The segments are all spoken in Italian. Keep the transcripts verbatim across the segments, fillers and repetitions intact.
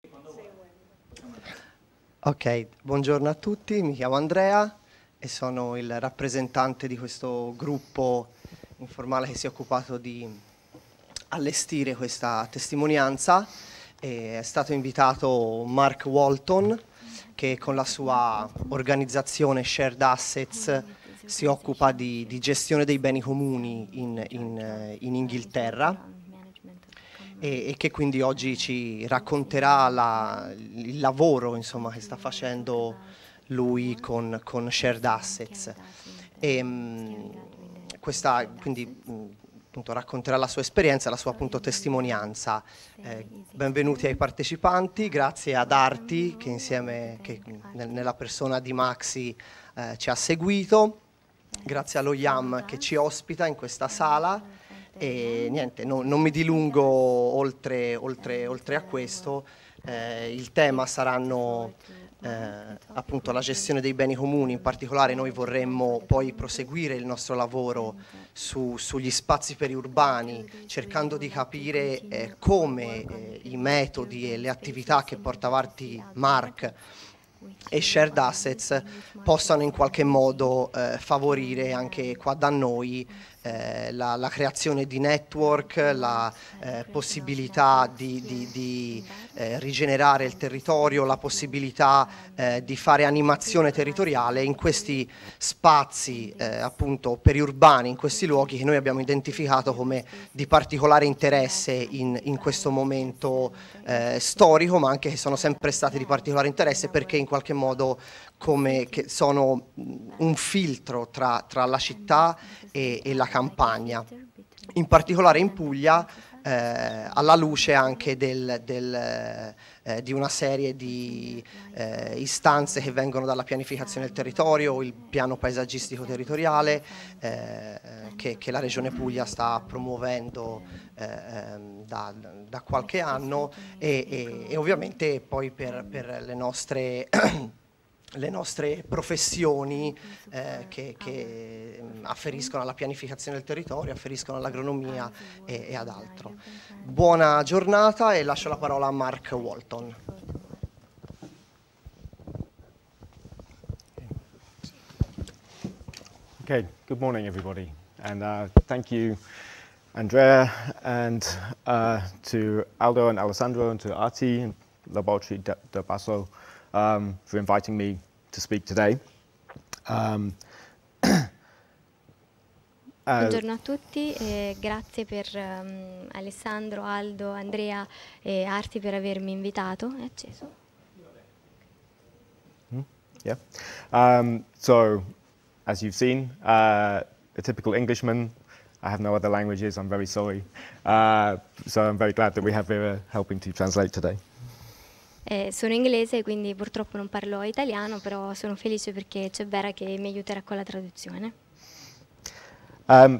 Ok, buongiorno a tutti, mi chiamo Andrea e sono il rappresentante di questo gruppo informale che si è occupato di allestire questa testimonianza. E è stato invitato Mark Walton, che con la sua organizzazione Shared Assets si occupa di, di gestione dei beni comuni in, in, in Inghilterra. E, e che quindi oggi ci racconterà la, il lavoro, insomma, che sta facendo lui con, con Shared Assets. E, mh, questa, quindi, mh, appunto, racconterà la sua esperienza, la sua appunto testimonianza. Eh, benvenuti ai partecipanti, grazie ad Arti che insieme, che, nel, nella persona di Maxi eh, ci ha seguito, grazie allo I A M che ci ospita in questa sala. E niente, no, non mi dilungo oltre, oltre, oltre a questo. Eh, il tema saranno eh, appunto la gestione dei beni comuni. In particolare noi vorremmo poi proseguire il nostro lavoro su, sugli spazi periurbani, cercando di capire eh, come eh, i metodi e le attività che porta avanti Mark e Shared Assets possano in qualche modo eh, favorire anche qua da noi eh, la, la creazione di network, la eh, possibilità di, di, di eh, rigenerare il territorio, la possibilità eh, di fare animazione territoriale in questi spazi eh, appunto periurbani, in questi luoghi che noi abbiamo identificato come di particolare interesse in, in questo momento eh, storico, ma anche che sono sempre stati di particolare interesse perché in qualche modo come che sono un filtro tra, tra la città e, e la campagna, in particolare in Puglia, eh, alla luce anche del, del, eh, di una serie di eh, istanze che vengono dalla pianificazione del territorio, il piano paesaggistico territoriale eh, che, che la Regione Puglia sta promuovendo eh, da, da qualche anno e, e, e ovviamente poi per, per le nostre le nostre professioni eh, che, che afferiscono alla pianificazione del territorio, afferiscono all'agronomia e, e ad altro. Buona giornata e lascio la parola a Mark Walton. Okay, good morning everybody, and uh, thank you Andrea and uh, to Aldo and Alessandro and to Arti and Laboratory del Basso um, for inviting me to speak today. Um, Buongiorno a tutti e grazie per um, Alessandro, Aldo, Andrea e Arti per avermi invitato. È acceso? Mm, yeah. Um, so, as you've seen, uh, a typical Englishman. I have no other languages, I'm very sorry. Uh, so I'm very glad that we have Vera helping to translate today. Eh, sono inglese, quindi purtroppo non parlo italiano, però sono felice perché c'è Vera che mi aiuterà con la traduzione. Um,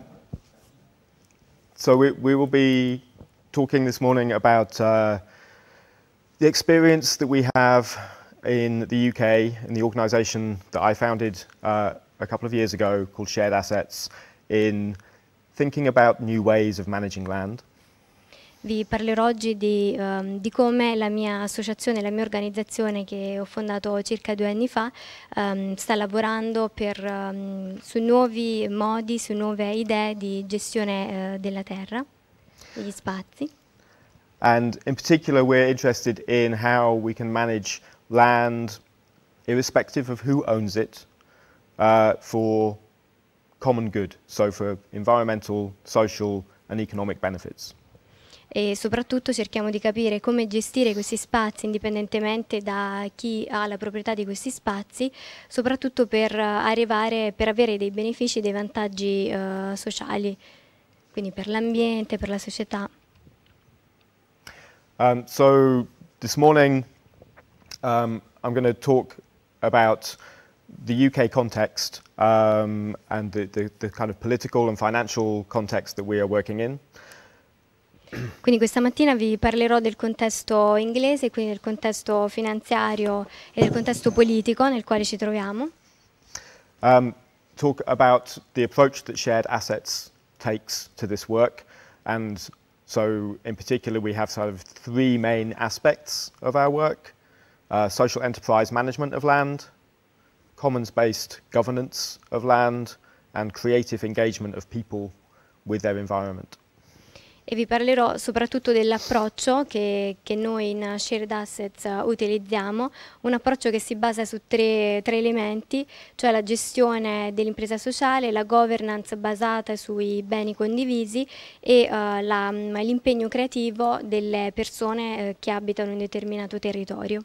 so we, we will be talking this morning about uh, the experience that we have in the U K in the organisation that I founded uh, a couple of years ago called Shared Assets in thinking about new ways of managing land. Vi parlerò oggi di, um, di come la mia associazione, la mia organizzazione che ho fondato circa due anni fa um, sta lavorando per, um, su nuovi modi, su nuove idee di gestione uh, della terra, degli spazi. And in particular we're interested in how we can manage land irrespective of who owns it uh, for common good, so for environmental, social and economic benefits. E soprattutto cerchiamo di capire come gestire questi spazi indipendentemente da chi ha la proprietà di questi spazi, soprattutto per arrivare, per avere dei benefici, dei vantaggi uh, sociali, quindi per l'ambiente, per la società. Um, so this morning um, I'm going to talk about the U K context um, and the, the, the kind of political and financial context that we are working in. Quindi questa mattina vi parlerò del contesto inglese, quindi del contesto finanziario e del contesto politico nel quale ci troviamo. Um, talk about the approach that Shared Assets takes to this work and So in particular, we have sort of three main aspects of our work: uh, social enterprise management of land, commons-based governance of land, and creative engagement of people with their environment. E vi parlerò soprattutto dell'approccio che, che noi in Shared Assets uh, utilizziamo, un approccio che si basa su tre, tre elementi, cioè la gestione dell'impresa sociale, la governance basata sui beni condivisi e uh, l'impegno creativo delle persone uh, che abitano in un determinato territorio.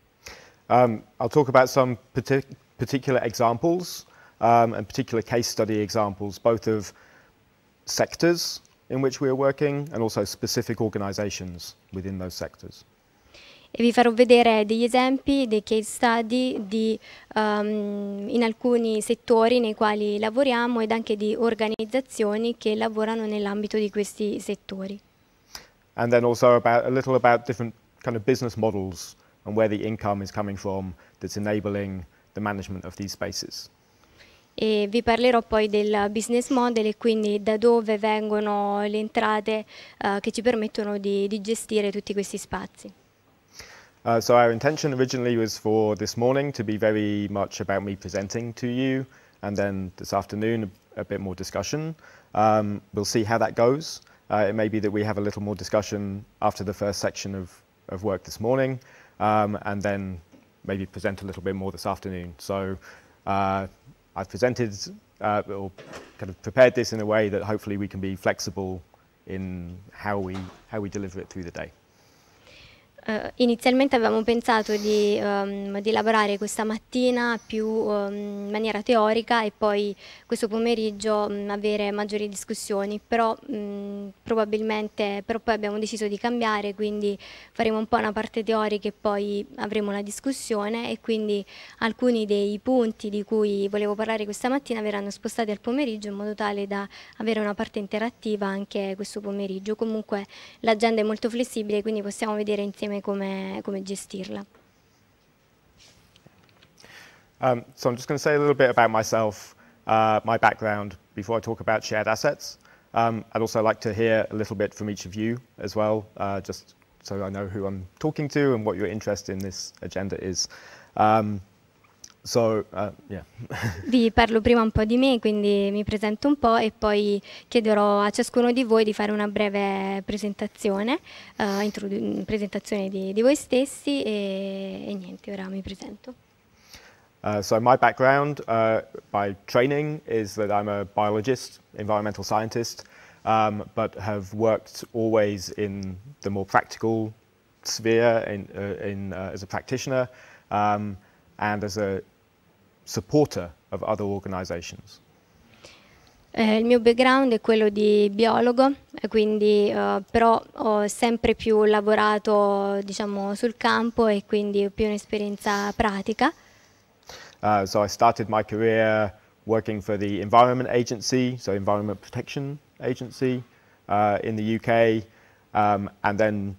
Um, I'll talk about some partic particular examples um, and particular case study examples, both of sectors in which we are working and also specific organizations within those sectors. E vi farò vedere degli esempi, dei case study di, um, in alcuni settori nei quali lavoriamo ed anche di organizzazioni che lavorano nell'ambito di questi settori. And then also about a little about different kind of business models and where the income is coming from that's enabling the management of these spaces. E vi parlerò poi del business model e quindi da dove vengono le entrate uh, che ci permettono di, di gestire tutti questi spazi. Uh, so our intention originally was for this morning to be very much about me presenting to you, and then this afternoon a, a bit more discussion. Um, we'll see how that goes. Uh, it may be that we have a little more discussion after the first section of, of work this morning, um, and then maybe present a little bit more this afternoon. So. Uh, I've presented uh, or kind of prepared this in a way that hopefully we can be flexible in how we, how we deliver it through the day. Uh, inizialmente avevamo pensato di, um, di lavorare questa mattina più um, in maniera teorica e poi questo pomeriggio um, avere maggiori discussioni, però um, probabilmente però poi abbiamo deciso di cambiare, quindi faremo un po' una parte teorica e poi avremo una discussione, e quindi alcuni dei punti di cui volevo parlare questa mattina verranno spostati al pomeriggio in modo tale da avere una parte interattiva anche questo pomeriggio. Comunque l'agenda è molto flessibile, quindi possiamo vedere insieme come, come gestirla. Um, so I'm just going to say a little bit about myself, uh, my background, before I talk about shared assets. Um, I'd also like to hear a little bit from each of you as well, uh, just so I know who I'm talking to and what your interest in this agenda is. Um, So, uh, yeah. Vi parlo prima un po' di me, quindi mi presento un po' e poi chiederò a ciascuno di voi di fare una breve presentazione, uh, presentazione di, di voi stessi e, e niente, ora mi presento. Uh, so my background uh, by training is that I'm a biologist, environmental scientist, um, but have worked always in the more practical sphere in, uh, in, uh, as a practitioner um, and as a supporter of other organizations. Eh, il mio background è quello di biologo, quindi, uh, però ho sempre più lavorato, diciamo, sul campo e quindi ho più un'esperienza pratica. Uh, so I started my career working for the Environment Agency, so Environment Protection Agency uh, in the U K, um, and then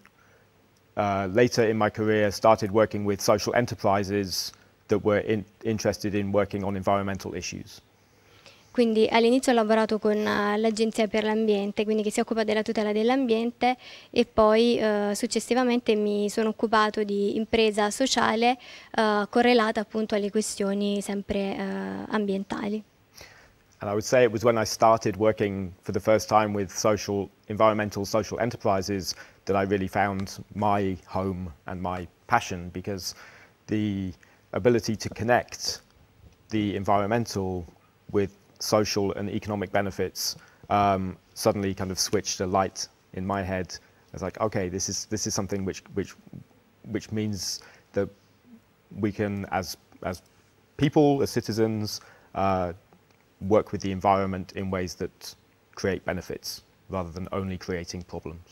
uh, later in my career started working with social enterprises that were in, interested in working on environmental issues. Quindi all'inizio ho lavorato con uh, l'Agenzia per l'Ambiente, quindi che si occupa della tutela dell'ambiente, e poi uh, successivamente mi sono occupato di impresa sociale uh, correlata appunto alle questioni sempre uh, ambientali. And I would say it was when I started working for the first time with social, environmental social enterprises that I really found my home and my passion, because the ability to connect the environmental with social and economic benefits um, suddenly kind of switched a light in my head. I was like, okay, this is this is something which which which means that we can, as as people, as citizens, uh, work with the environment in ways that create benefits rather than only creating problems.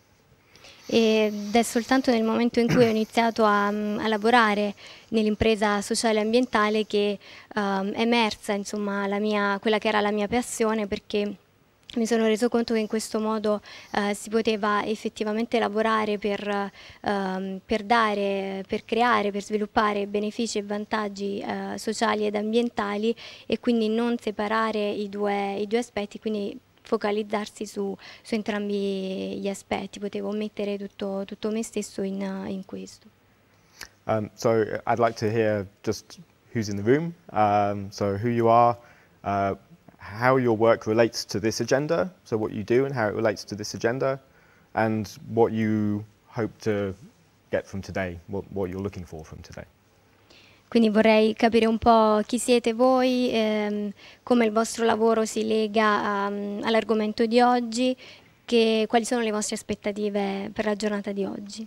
Ed è soltanto nel momento in cui ho iniziato a, a lavorare nell'impresa sociale e ambientale che um, è emersa, insomma, la mia, quella che era la mia passione, perché mi sono reso conto che in questo modo uh, si poteva effettivamente lavorare per, uh, per dare, per creare, per sviluppare benefici e vantaggi uh, sociali ed ambientali, e quindi non separare i due, i due aspetti, quindi focalizzarsi su, su entrambi gli aspetti, potevo mettere tutto, tutto me stesso in, in questo. Um, so I'd like to hear just who's in the room, um, so who you are, uh, how your work relates to this agenda, so what you do and how it relates to this agenda, and what you hope to get from today, what, what you're looking for from today. Quindi vorrei capire un po' chi siete voi, ehm, come il vostro lavoro si lega um, all'argomento di oggi, che, quali sono le vostre aspettative per la giornata di oggi.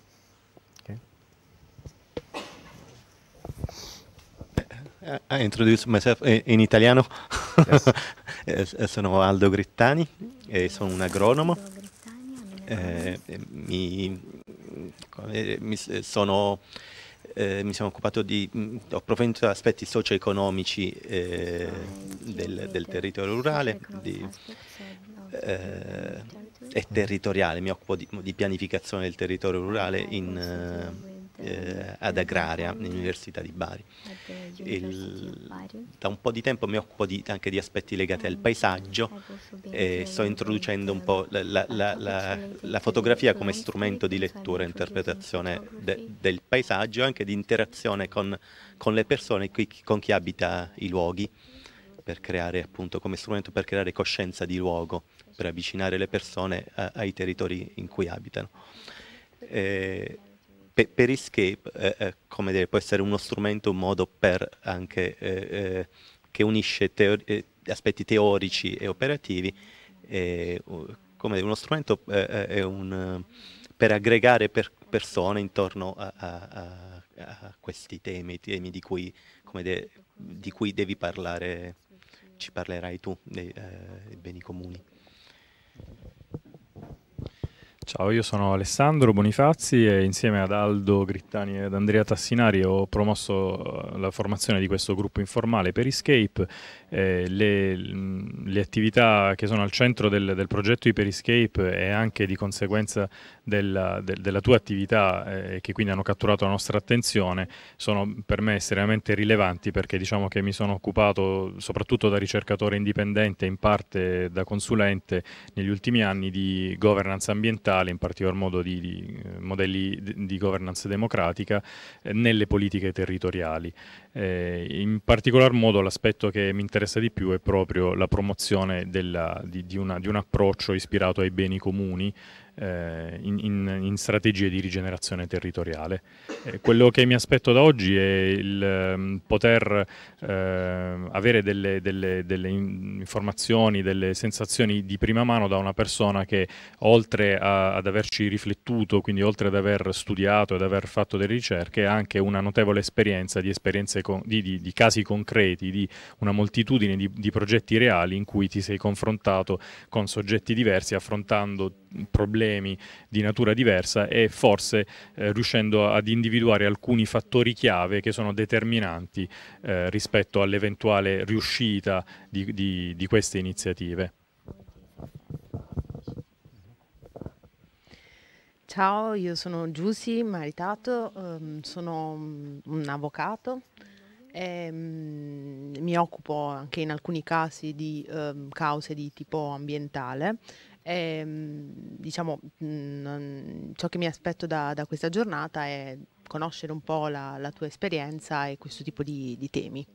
I introduce myself in italiano. Yes. Sono Aldo Grittani e sono un agronomo. Eh, mi, mi, sono, eh, mi sono occupato di, ho approfondito aspetti socio-economici eh, del, del territorio rurale di, eh, e territoriale. Mi occupo di, di pianificazione del territorio rurale in eh, Eh, ad Agraria, all'Università di Bari. Il, da un po' di tempo mi occupo di, anche di aspetti legati al paesaggio e sto introducendo un po' la, la, la, la, la fotografia come strumento di lettura e interpretazione de, del paesaggio e anche di interazione con, con le persone, qui, con chi abita i luoghi, per creare appunto come strumento per creare coscienza di luogo, per avvicinare le persone a, ai territori in cui abitano. Eh, Periscape eh, eh, come dire, può essere uno strumento, un modo per anche eh, eh, che unisce teori eh, aspetti teorici e operativi, eh, come dire, uno strumento eh, è un, per aggregare per persone intorno a, a, a questi temi, temi di cui, come dire, di cui devi parlare, ci parlerai tu, dei, eh, dei beni comuni. Ciao, io sono Alessandro Bonifazzi e insieme ad Aldo Grittani ed Andrea Tassinari ho promosso la formazione di questo gruppo informale Periscape. Eh, le, le attività che sono al centro del, del progetto di Periscape e anche di conseguenza della, del, della tua attività e eh, che quindi hanno catturato la nostra attenzione sono per me estremamente rilevanti, perché diciamo che mi sono occupato soprattutto da ricercatore indipendente, in parte da consulente negli ultimi anni, di governance ambientale, in particolar modo di, di modelli di, di governance democratica eh, nelle politiche territoriali. Eh, in particolar modo l'aspetto che mi interessa di più è proprio la promozione della, di, di, una, di un approccio ispirato ai beni comuni eh, in, in, in strategie di rigenerazione territoriale. Eh, quello che mi aspetto da oggi è il um, poter eh, avere delle, delle, delle informazioni, delle sensazioni di prima mano da una persona che, oltre a, ad averci riflettuto, quindi oltre ad aver studiato ed aver fatto delle ricerche, ha anche una notevole esperienza di esperienze con, di, di, di casi concreti, di una moltitudine di, di progetti reali in cui ti sei confrontato con soggetti diversi, affrontando problemi di natura diversa e forse eh, riuscendo ad individuare alcuni fattori chiave che sono determinanti eh, rispetto all'eventuale riuscita di, di, di queste iniziative. Ciao, io sono Giussi Maritato, um, sono un avvocato e um, mi occupo anche in alcuni casi di um, cause di tipo ambientale. E, diciamo, mh, ciò che mi aspetto da, da questa giornata è conoscere un po' la, la tua esperienza e questo tipo di, di temi.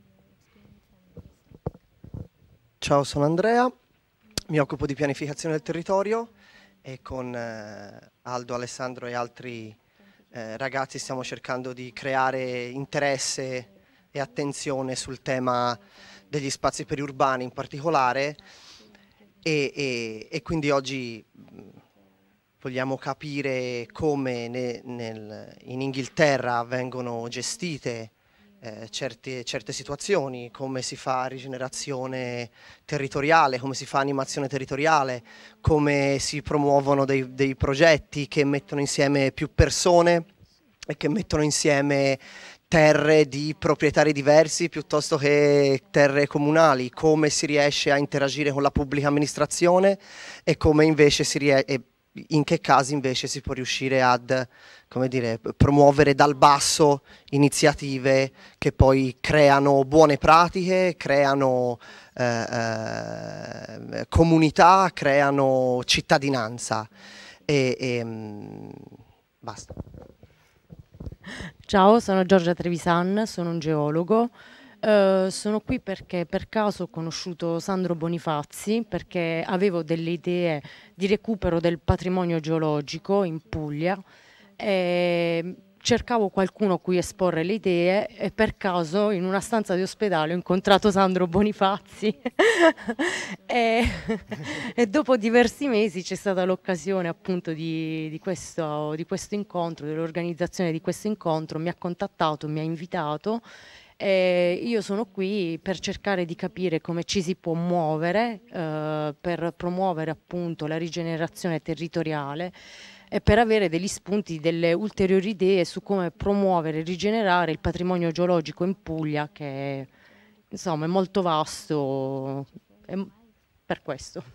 Ciao, sono Andrea, mi occupo di pianificazione del territorio e con eh, Aldo, Alessandro e altri eh, ragazzi stiamo cercando di creare interesse e attenzione sul tema degli spazi periurbani in particolare. E, e, e quindi oggi vogliamo capire come ne, nel, in Inghilterra vengono gestite eh, certe, certe situazioni, come si fa rigenerazione territoriale, come si fa animazione territoriale, come si promuovono dei, dei progetti che mettono insieme più persone e che mettono insieme terre di proprietari diversi piuttosto che terre comunali, come si riesce a interagire con la pubblica amministrazione e come invece si riesce, in che casi invece si può riuscire ad, come dire, promuovere dal basso iniziative che poi creano buone pratiche, creano eh, eh, comunità, creano cittadinanza. E, e mh, basta. Ciao, sono Giorgia Trevisan, sono un geologo. Uh, sono qui perché per caso ho conosciuto Sandro Bonifazzi, perché avevo delle idee di recupero del patrimonio geologico in Puglia e cercavo qualcuno a cui esporre le idee e per caso in una stanza di ospedale ho incontrato Sandro Bonifazzi e, e dopo diversi mesi c'è stata l'occasione appunto di, di, questo, di questo incontro, dell'organizzazione di questo incontro. Mi ha contattato, mi ha invitato. E io sono qui per cercare di capire come ci si può muovere eh, per promuovere appunto la rigenerazione territoriale e per avere degli spunti, delle ulteriori idee su come promuovere e rigenerare il patrimonio geologico in Puglia, che insomma è molto vasto, è per questo.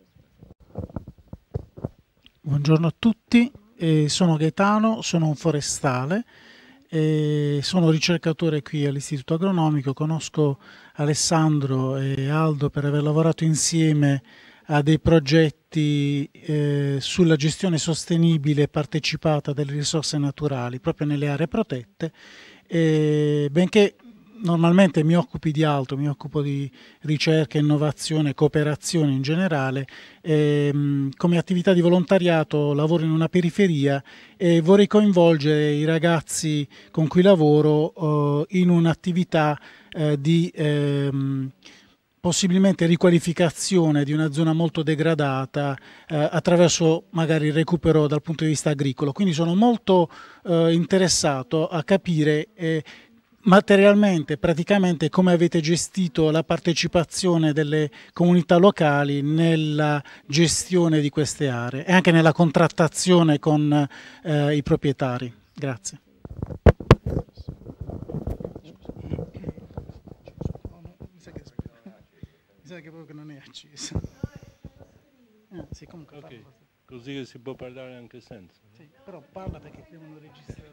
Buongiorno a tutti, eh, sono Gaetano, sono un forestale. E sono ricercatore qui all'Istituto Agronomico, conosco Alessandro e Aldo per aver lavorato insieme a dei progetti eh, sulla gestione sostenibile e partecipata delle risorse naturali proprio nelle aree protette, e benché normalmente mi occupi di altro, mi occupo di ricerca, innovazione, cooperazione in generale, e, come attività di volontariato lavoro in una periferia e vorrei coinvolgere i ragazzi con cui lavoro eh, in un'attività eh, di eh, possibilmente riqualificazione di una zona molto degradata eh, attraverso magari il recupero dal punto di vista agricolo. Quindi sono molto eh, interessato a capire eh, materialmente, praticamente, come avete gestito la partecipazione delle comunità locali nella gestione di queste aree e anche nella contrattazione con eh, i proprietari. Grazie. Mi sa che proprio non è acceso. Eh, sì, comunque okay. Parla. Così si può parlare anche senza. Sì, però parla perché devono registrare.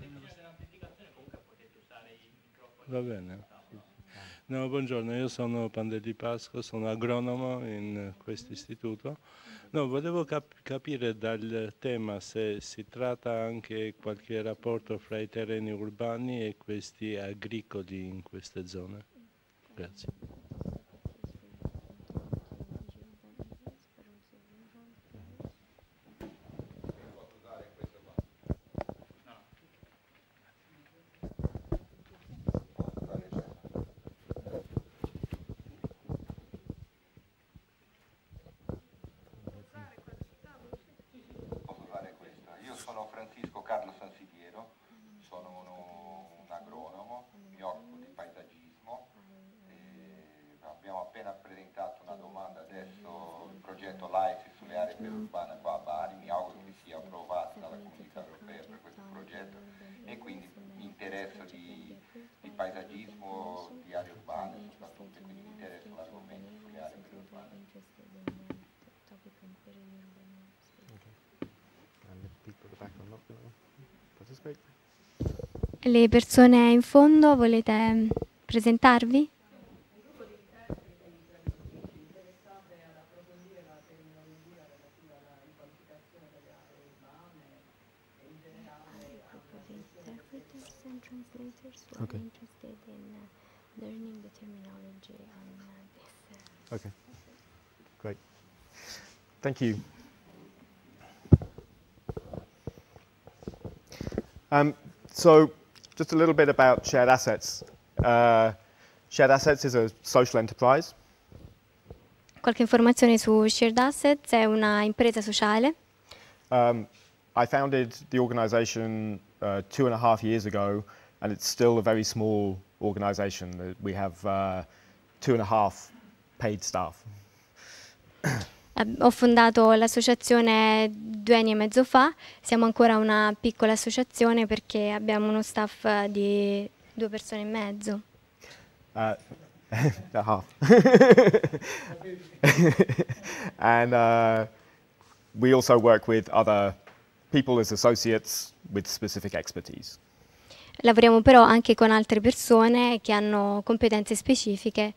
Va bene. No, buongiorno, io sono Pandè di Pasqua, sono agronomo in questo istituto. No, volevo cap capire dal tema se si tratta anche qualche rapporto fra i terreni urbani e questi agricoli in queste zone. Grazie. Sono Francisco Carlo Sansiviero, sono uno, un agronomo, mi occupo di paesaggismo. E abbiamo appena presentato una domanda adesso, il progetto LIFE sulle aree periurbane qua a Bari, mi auguro che sia approvato dalla Comunità Europea per questo progetto e quindi mi interessa di, di paesaggismo, di aree urbane soprattutto, e quindi mi interessa l'argomento sulle aree periurbane. Le persone in fondo, volete presentarvi? Okay. Okay. Great. Thank you. Um, so, just a little bit about Shared Assets. Uh, Shared Assets is a social enterprise. Qualche informazione su Shared Assets, è una impresa sociale. Um, I founded the organization uh, two and a half years ago, and it's still a very small organization. We have uh, two and a half paid staff. Ho fondato l'associazione due anni e mezzo fa, siamo ancora una piccola associazione perché abbiamo uno staff di due persone e mezzo. Uh, half. And uh, we also work with other people as associates with specific expertise. Lavoriamo però anche con altre persone che hanno competenze specifiche.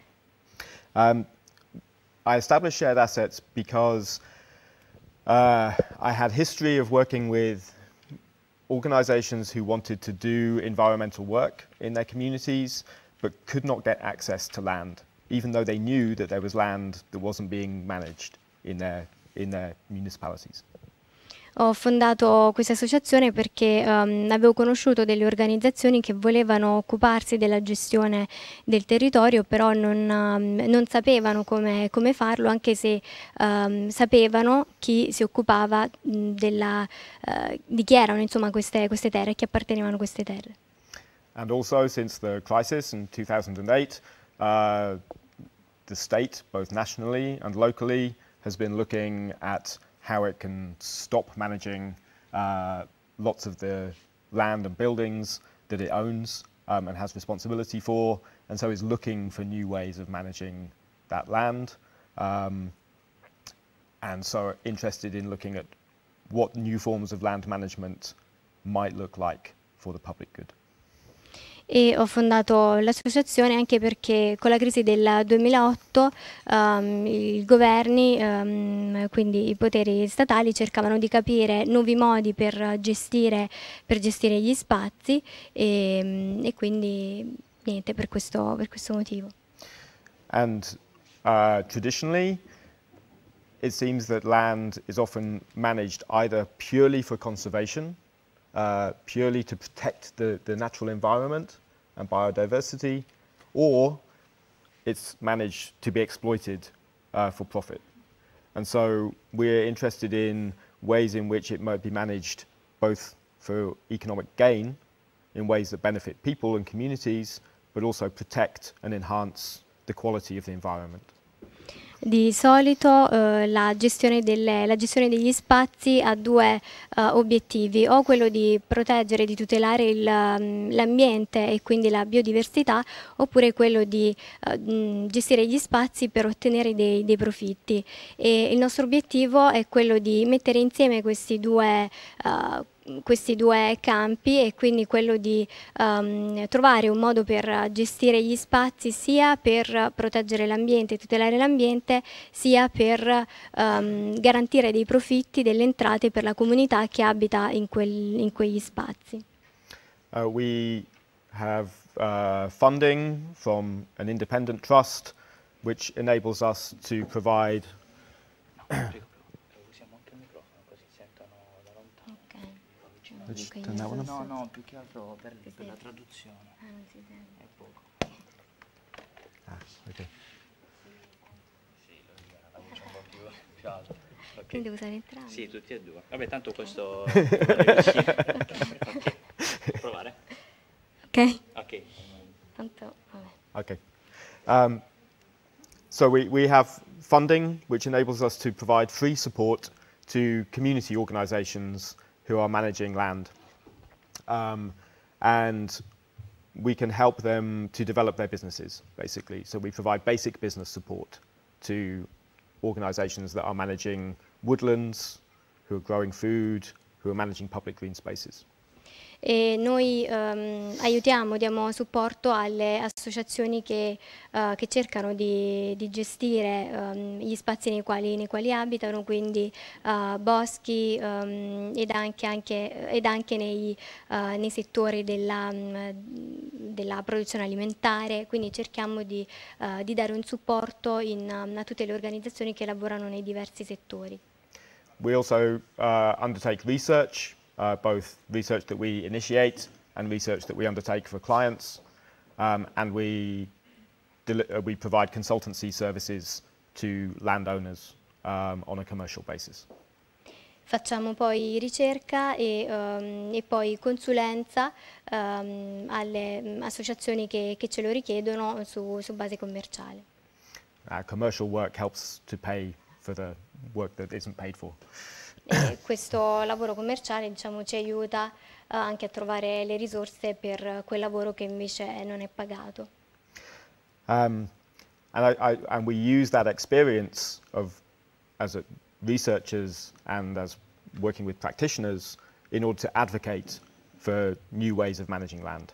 Um, I established shared assets because uh, I had history of working with organizations who wanted to do environmental work in their communities but could not get access to land, even though they knew that there was land that wasn't being managed in their, in their municipalities. Ho fondato questa associazione perché um, avevo conosciuto delle organizzazioni che volevano occuparsi della gestione del territorio, però non, um, non sapevano come, come farlo, anche se um, sapevano chi si occupava mh, della, uh, di chi erano insomma, queste, queste terre, a chi appartenevano queste terre. And also, since the crisis in two thousand eight, uh, the state, both nationally and locally, has been looking at how it can stop managing uh, lots of the land and buildings that it owns um, and has responsibility for, and so is looking for new ways of managing that land, um, and so interested in looking at what new forms of land management might look like for the public good. E ho fondato l'associazione anche perché con la crisi del duemilaotto um, i governi, um, quindi i poteri statali, cercavano di capire nuovi modi per gestire, per gestire gli spazi e, e quindi niente, per questo, per questo motivo. And uh, traditionally it seems that land is often managed either purely for conservation, Uh, purely to protect the, the natural environment and biodiversity, or it's managed to be exploited uh, for profit. And so we're interested in ways in which it might be managed both for economic gain, in ways that benefit people and communities, but also protect and enhance the quality of the environment. Di solito eh, la, gestione delle, la gestione degli spazi ha due eh, obiettivi, o quello di proteggere, di tutelare l'ambiente e quindi la biodiversità, oppure quello di eh, gestire gli spazi per ottenere dei, dei profitti. E il nostro obiettivo è quello di mettere insieme questi due eh, questi due campi, e quindi quello di um, trovare un modo per gestire gli spazi sia per proteggere l'ambiente, tutelare l'ambiente, sia per um, garantire dei profitti, delle entrate per la comunità che abita in, quel, in quegli spazi. Uh, we have uh, funding from an independent trust which enables us to provide No, no, più che altro per, per la traduzione. Ah, non si sente. È poco. Ah, okay. Sì, la voce un po' più, più alta. Okay. Quindi devo usare entrambi? Sì, tutti e due. Vabbè, tanto okay. questo... Ok, provare? Ok. Ok. Tanto, vabbè. Okay. Um, so we, we have funding which enables us to provide free support to community organizations who are managing land, um, and we can help them to develop their businesses, basically. So we provide basic business support to organizations that are managing woodlands, who are growing food, who are managing public green spaces. E noi um, aiutiamo, diamo supporto alle associazioni che, uh, che cercano di, di gestire um, gli spazi nei quali, nei quali abitano, quindi uh, boschi um, ed anche, anche, ed anche nei, uh, nei settori della, um, della produzione alimentare, quindi cerchiamo di, uh, di dare un supporto in, um, a tutte le organizzazioni che lavorano nei diversi settori. We also uh, undertake research. Uh, both research that we initiate and research that we undertake for clients, um, and we, uh, we provide consultancy services to landowners um, on a commercial basis. Facciamo poi ricerca e, um, e poi consulenza um, alle um, associazioni che, che ce lo richiedono su, su base commerciale. Uh, commercial work helps to pay for the work that isn't paid for. E questo lavoro commerciale, diciamo, ci aiuta uh, anche a trovare le risorse per quel lavoro che invece non è pagato. Um, and, I, I, and we use that experience of, as a, researchers and as working with practitioners in order to advocate for new ways of managing land.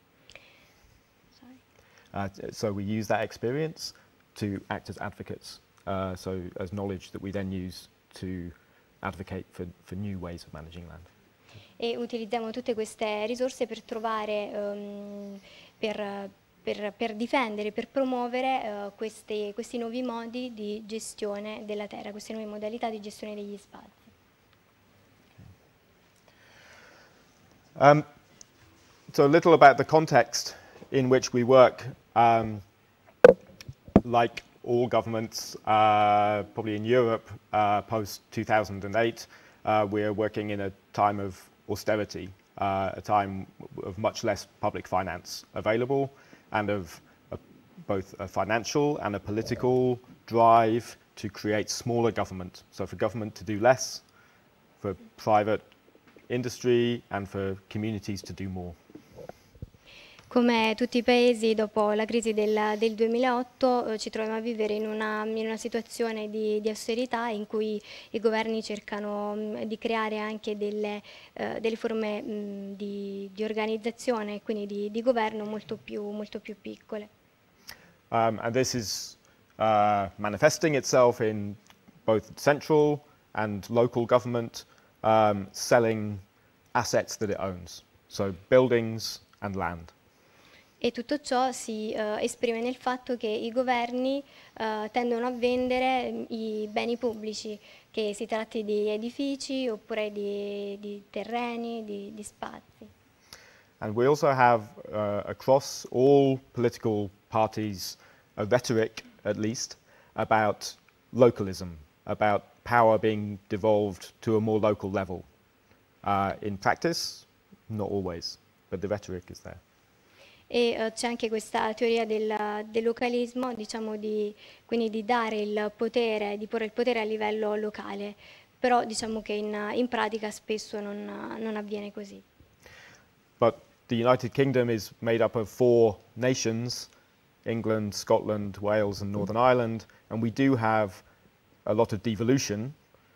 Uh, so we use that experience to act as advocates, uh, so as knowledge that we then use to advocate for, for new ways of managing land. E utilizziamo tutte queste risorse per trovare, um, per, per, per difendere, per promuovere uh, questi, questi nuovi modi di gestione della terra, queste nuove modalità di gestione degli spazi. Um, so a little about the context in which we work. Um, like all governments, uh, probably in Europe, uh, post two thousand eight, uh, we're working in a time of austerity, uh, a time of much less public finance available, and of a, both a financial and a political drive to create smaller government. So for government to do less, for private industry and for communities to do more. Come tutti i paesi dopo la crisi del, del duemilaotto eh, ci troviamo a vivere in una, in una situazione di, di austerità in cui i governi cercano mh, di creare anche delle, eh, delle forme mh, di, di organizzazione e quindi di, di governo molto più, molto più piccole. Um, and this is uh, manifesting itself in both central and local government um, selling assets that it owns, so buildings and land. E tutto ciò si eh, esprime nel fatto che i governi eh, tendono a vendere i beni pubblici, che si tratti di edifici oppure di, di terreni, di, di spazi. And we also have uh, across all political parties a rhetoric, at least, about localism, about power being devolved to a more local level. Uh, in practice, not always, but the rhetoric is there. E uh, c'è anche questa teoria del, del localismo, diciamo di, quindi di dare il potere, di porre il potere a livello locale, però diciamo che in, in pratica spesso non, non avviene così. But the United Kingdom is made up of four nations, England, Scotland, Wales and Northern Ireland, and we do have a lot of devolution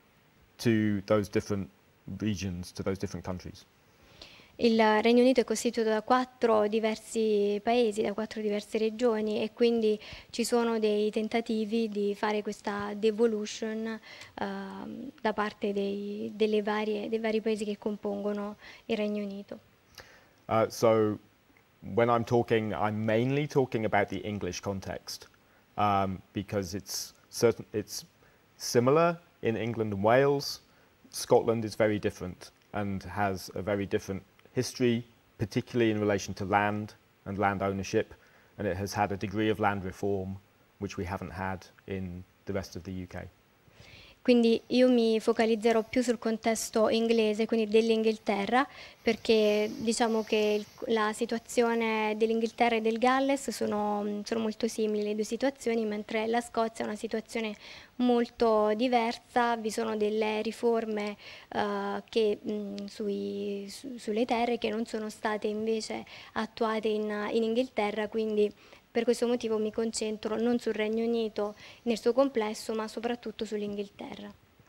to those different regions, to those different countries. Il Regno Unito è costituito da quattro diversi paesi, da quattro diverse regioni e quindi ci sono dei tentativi di fare questa devolution uh, da parte dei, delle varie, dei vari paesi che compongono il Regno Unito. Uh, so when I'm talking, I'm mainly talking about the English context um, because it's certain, it's similar in England and Wales. Scotland is very different and has a very different history, particularly in relation to land and land ownership, and it has had a degree of land reform which we haven't had in the rest of the U K. Quindi io mi focalizzerò più sul contesto inglese, quindi dell'Inghilterra, perché diciamo che la situazione dell'Inghilterra e del Galles sono, sono molto simili, le due situazioni, mentre la Scozia è una situazione molto diversa, vi sono delle riforme uh, che, mh, sui, su, sulle terre che non sono state invece attuate in, in Inghilterra, quindi per questo motivo mi concentro non sul Regno Unito nel suo complesso, ma soprattutto sull'Inghilterra.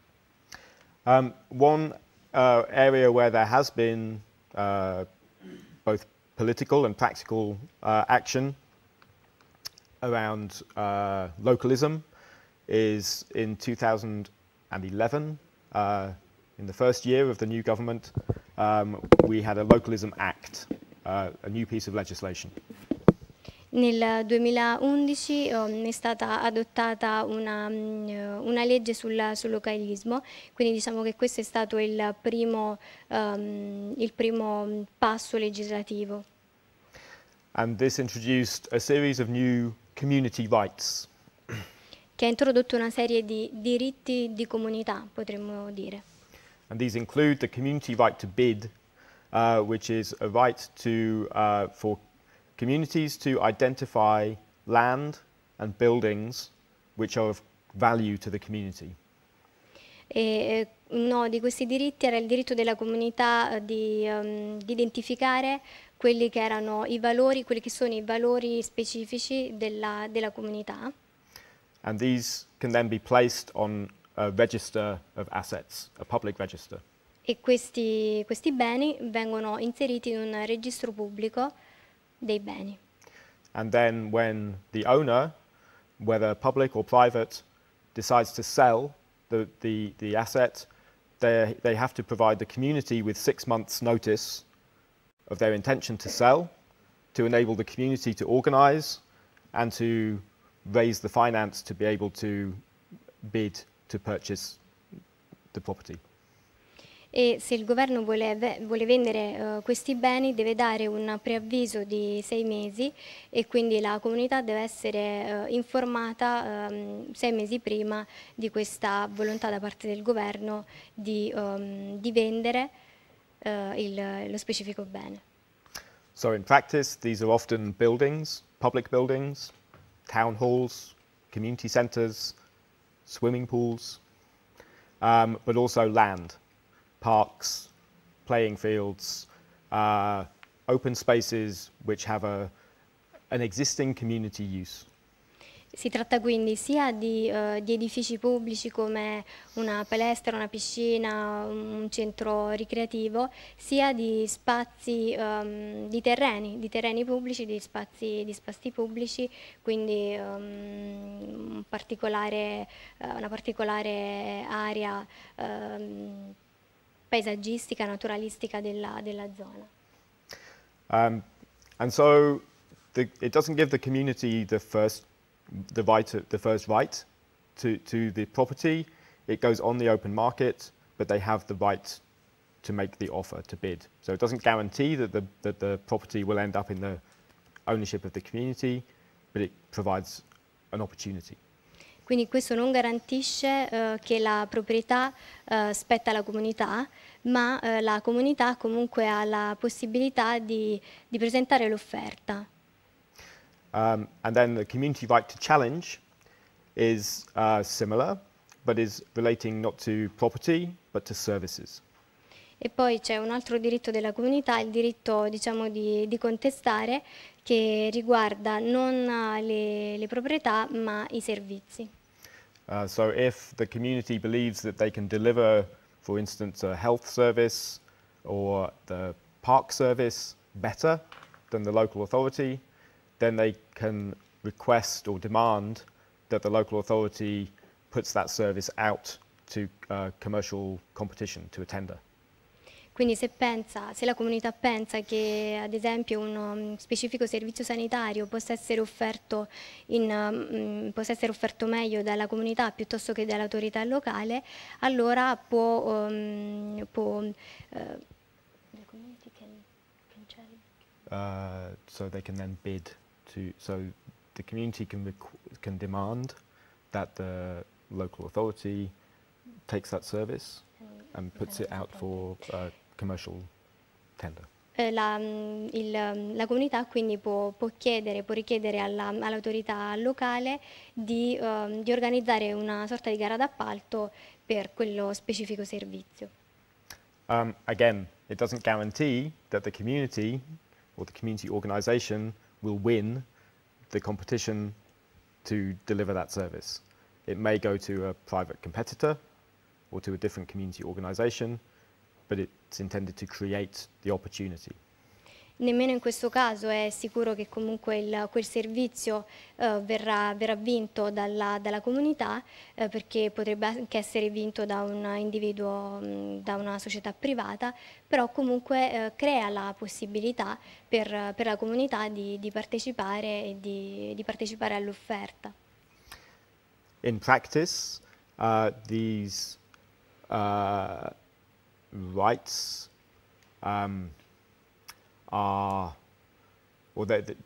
Um, one uh, area where there has been uh, both political and practical uh, action around uh, localism is in two thousand eleven, uh, in the first year of the new government, um, we had a Localism Act, uh, a new piece of legislation. Nel duemilaundici um, è stata adottata una, um, una legge sul, sul localismo, quindi diciamo che questo è stato il primo, um, il primo passo legislativo. And this introduced a series of new community rights. Che ha introdotto una serie di diritti di comunità, potremmo dire. And these include the community right to bid, uh, which is a right to, uh, for communities to identify land and buildings which are of value to the community. E uno di questi diritti era il diritto della comunità di, um, di identificare quelli che erano i valori, quelli che sono i valori specifici della, della comunità. And these can then be placed on a register of assets, a public register. E questi, questi beni vengono inseriti in un registro pubblico dei beni. And then when the owner, whether public or private, decides to sell the, the, the asset, they, they have to provide the community with six months notice of their intention to sell, to enable the community to organize and to raise the finance to be able to bid to purchase the property. E se il governo vuole, vuole vendere uh, questi beni deve dare un preavviso di sei mesi e quindi la comunità deve essere uh, informata um, sei mesi prima di questa volontà da parte del governo di, um, di vendere uh, il, lo specifico bene. So in practice these are often buildings, public buildings, town halls, community centres, swimming pools, um, but also land. Parks, playing fields, uh, open spaces which have a, an existing community use. Si tratta quindi sia di, uh, di edifici pubblici come una palestra, una piscina, un centro ricreativo, sia di spazi, um, di terreni, di terreni pubblici, di spazi, di spazi pubblici, quindi um, un particolare, uh, una particolare area um, paesaggistica, naturalistica della, della zona. Um, and so the, it doesn't give the community the first, the right, to, the first right to, to the property. It goes on the open market, but they have the right to make the offer, to bid. So it doesn't guarantee that the, that the property will end up in the ownership of the community, but it provides an opportunity. Quindi questo non garantisce uh, che la proprietà uh, spetta alla comunità, ma uh, la comunità comunque ha la possibilità di, di presentare l'offerta. Um, and then the community right to challenge is uh, similar, but is relating not to property, but to services. E poi c'è un altro diritto della comunità, il diritto diciamo, di, di contestare, che riguarda non le, le proprietà ma i servizi. Uh, so if the community believes that they can deliver, for instance, a health service or the park service better than the local authority, then they can request or demand that the local authority puts that service out to uh, commercial competition, to a tender. Quindi se, pensa, se la comunità pensa che ad esempio un um, specifico servizio sanitario possa essere, offerto in, um, possa essere offerto meglio dalla comunità piuttosto che dall'autorità locale, allora può... Um, può uh, the community can, can challenge. Uh, so they can then bid to... So the community can, can demand that the local authority takes that service and puts it out for uh, commercial tender. Eh, la, il, la comunità quindi può, può chiedere, può richiedere alla, all'autorità locale di, um, di organizzare una sorta di gara d'appalto per quello specifico servizio. Um, again, it doesn't guarantee that the community or the community organization will win the competition to deliver that service. It may go to a private competitor or to a different community organization, but it's intended to create the opportunity. Nemmeno in questo caso è sicuro che comunque il, quel servizio uh, verrà, verrà vinto dalla, dalla comunità, uh, perché potrebbe anche essere vinto da un individuo, mh, da una società privata, però comunque uh, crea la possibilità per, per la comunità di, di partecipare e di, di partecipare all'offerta. In practice, uh, these uh, rights um, are, or the, the,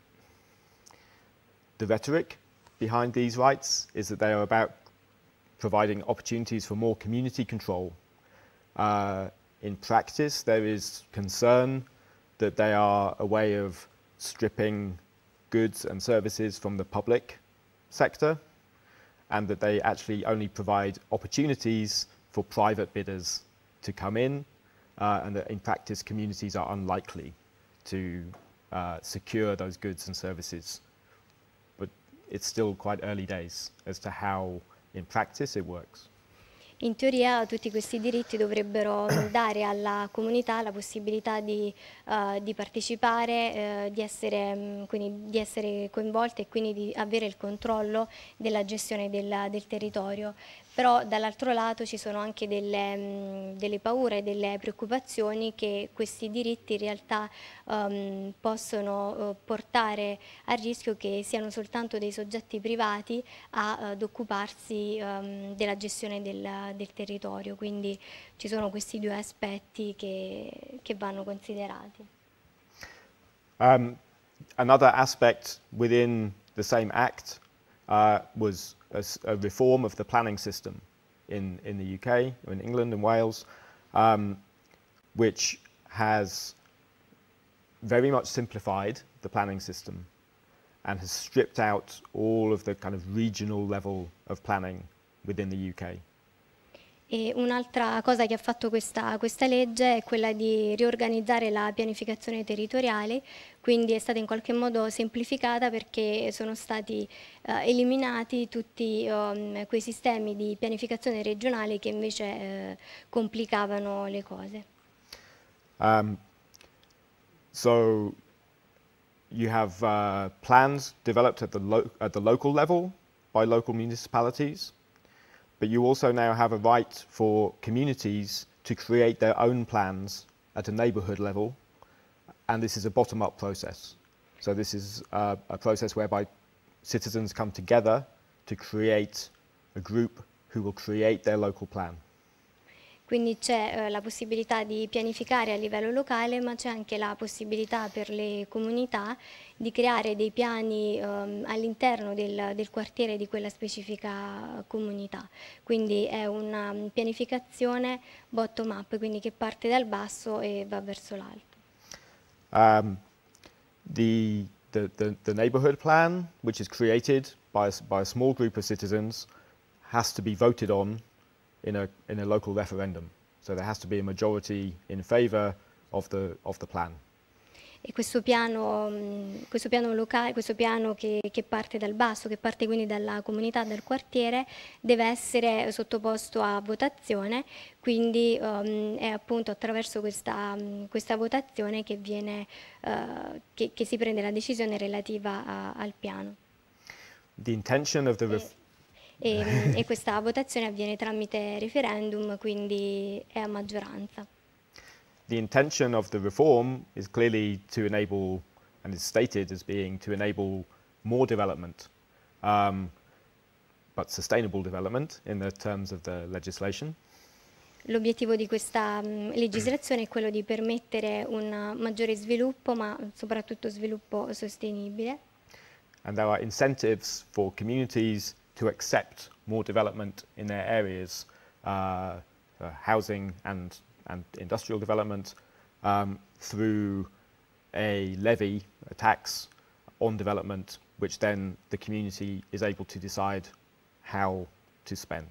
the rhetoric behind these rights is that they are about providing opportunities for more community control. Uh, in practice, there is concern that they are a way of stripping goods and services from the public sector, and that they actually only provide opportunities for private bidders to come in, uh, and that in practice communities are unlikely to uh, secure those goods and services. But it's still quite early days as to how in practice it works. In teoria tutti questi diritti dovrebbero dare alla comunità la possibilità di, uh, di partecipare, uh, di, essere, quindi di essere coinvolte e quindi di avere il controllo della gestione del, del territorio. Però dall'altro lato ci sono anche delle, mh, delle paure, delle preoccupazioni che questi diritti in realtà um, possono uh, portare a rischio che siano soltanto dei soggetti privati a, ad occuparsi um, della gestione del, del territorio, quindi ci sono questi due aspetti che, che vanno considerati. Um, another aspect within the same act uh, was a, a reform of the planning system in, in the U K, or in England and Wales, um, which has very much simplified the planning system and has stripped out all of the kind of regional level of planning within the U K. E un'altra cosa che ha fatto questa, questa legge è quella di riorganizzare la pianificazione territoriale, quindi è stata in qualche modo semplificata perché sono stati uh, eliminati tutti um, quei sistemi di pianificazione regionale che invece uh, complicavano le cose. Um, so you have uh, plans developed at the, lo at the local level by local municipalities. But you also now have a right for communities to create their own plans at a neighbourhood level, and this is a bottom-up process. So this is uh, a process whereby citizens come together to create a group who will create their local plan. Quindi c'è eh, la possibilità di pianificare a livello locale, ma c'è anche la possibilità per le comunità di creare dei piani ehm, all'interno del, del quartiere di quella specifica comunità. Quindi è una pianificazione bottom up, quindi che parte dal basso e va verso l'alto. Um, the, the, the, the neighbourhood plan, which is created by a, by a small group of citizens, has to be voted on in a, in a local referendum. So there has to be a majority in favour of the, of the plan. E questo piano, questo piano locale, questo piano che, che parte dal basso, che parte quindi dalla comunità, dal quartiere, deve essere sottoposto a votazione, quindi um, è appunto attraverso questa, questa votazione che, viene, uh, che, che si prende la decisione relativa a, al piano. The intention of the ref E, e questa votazione avviene tramite referendum, quindi è a maggioranza. The intention of the reform is clearly to enable, and is stated as being to enable more development, um, but sustainable development in the terms of the legislation. L'obiettivo di questa um, legislazione è quello di permettere un maggiore sviluppo, ma soprattutto sviluppo sostenibile. And there are incentives for communities to accept more development in their areas, uh, uh, housing and, and industrial development, um, through a levy, a tax on development, which then the community is able to decide how to spend.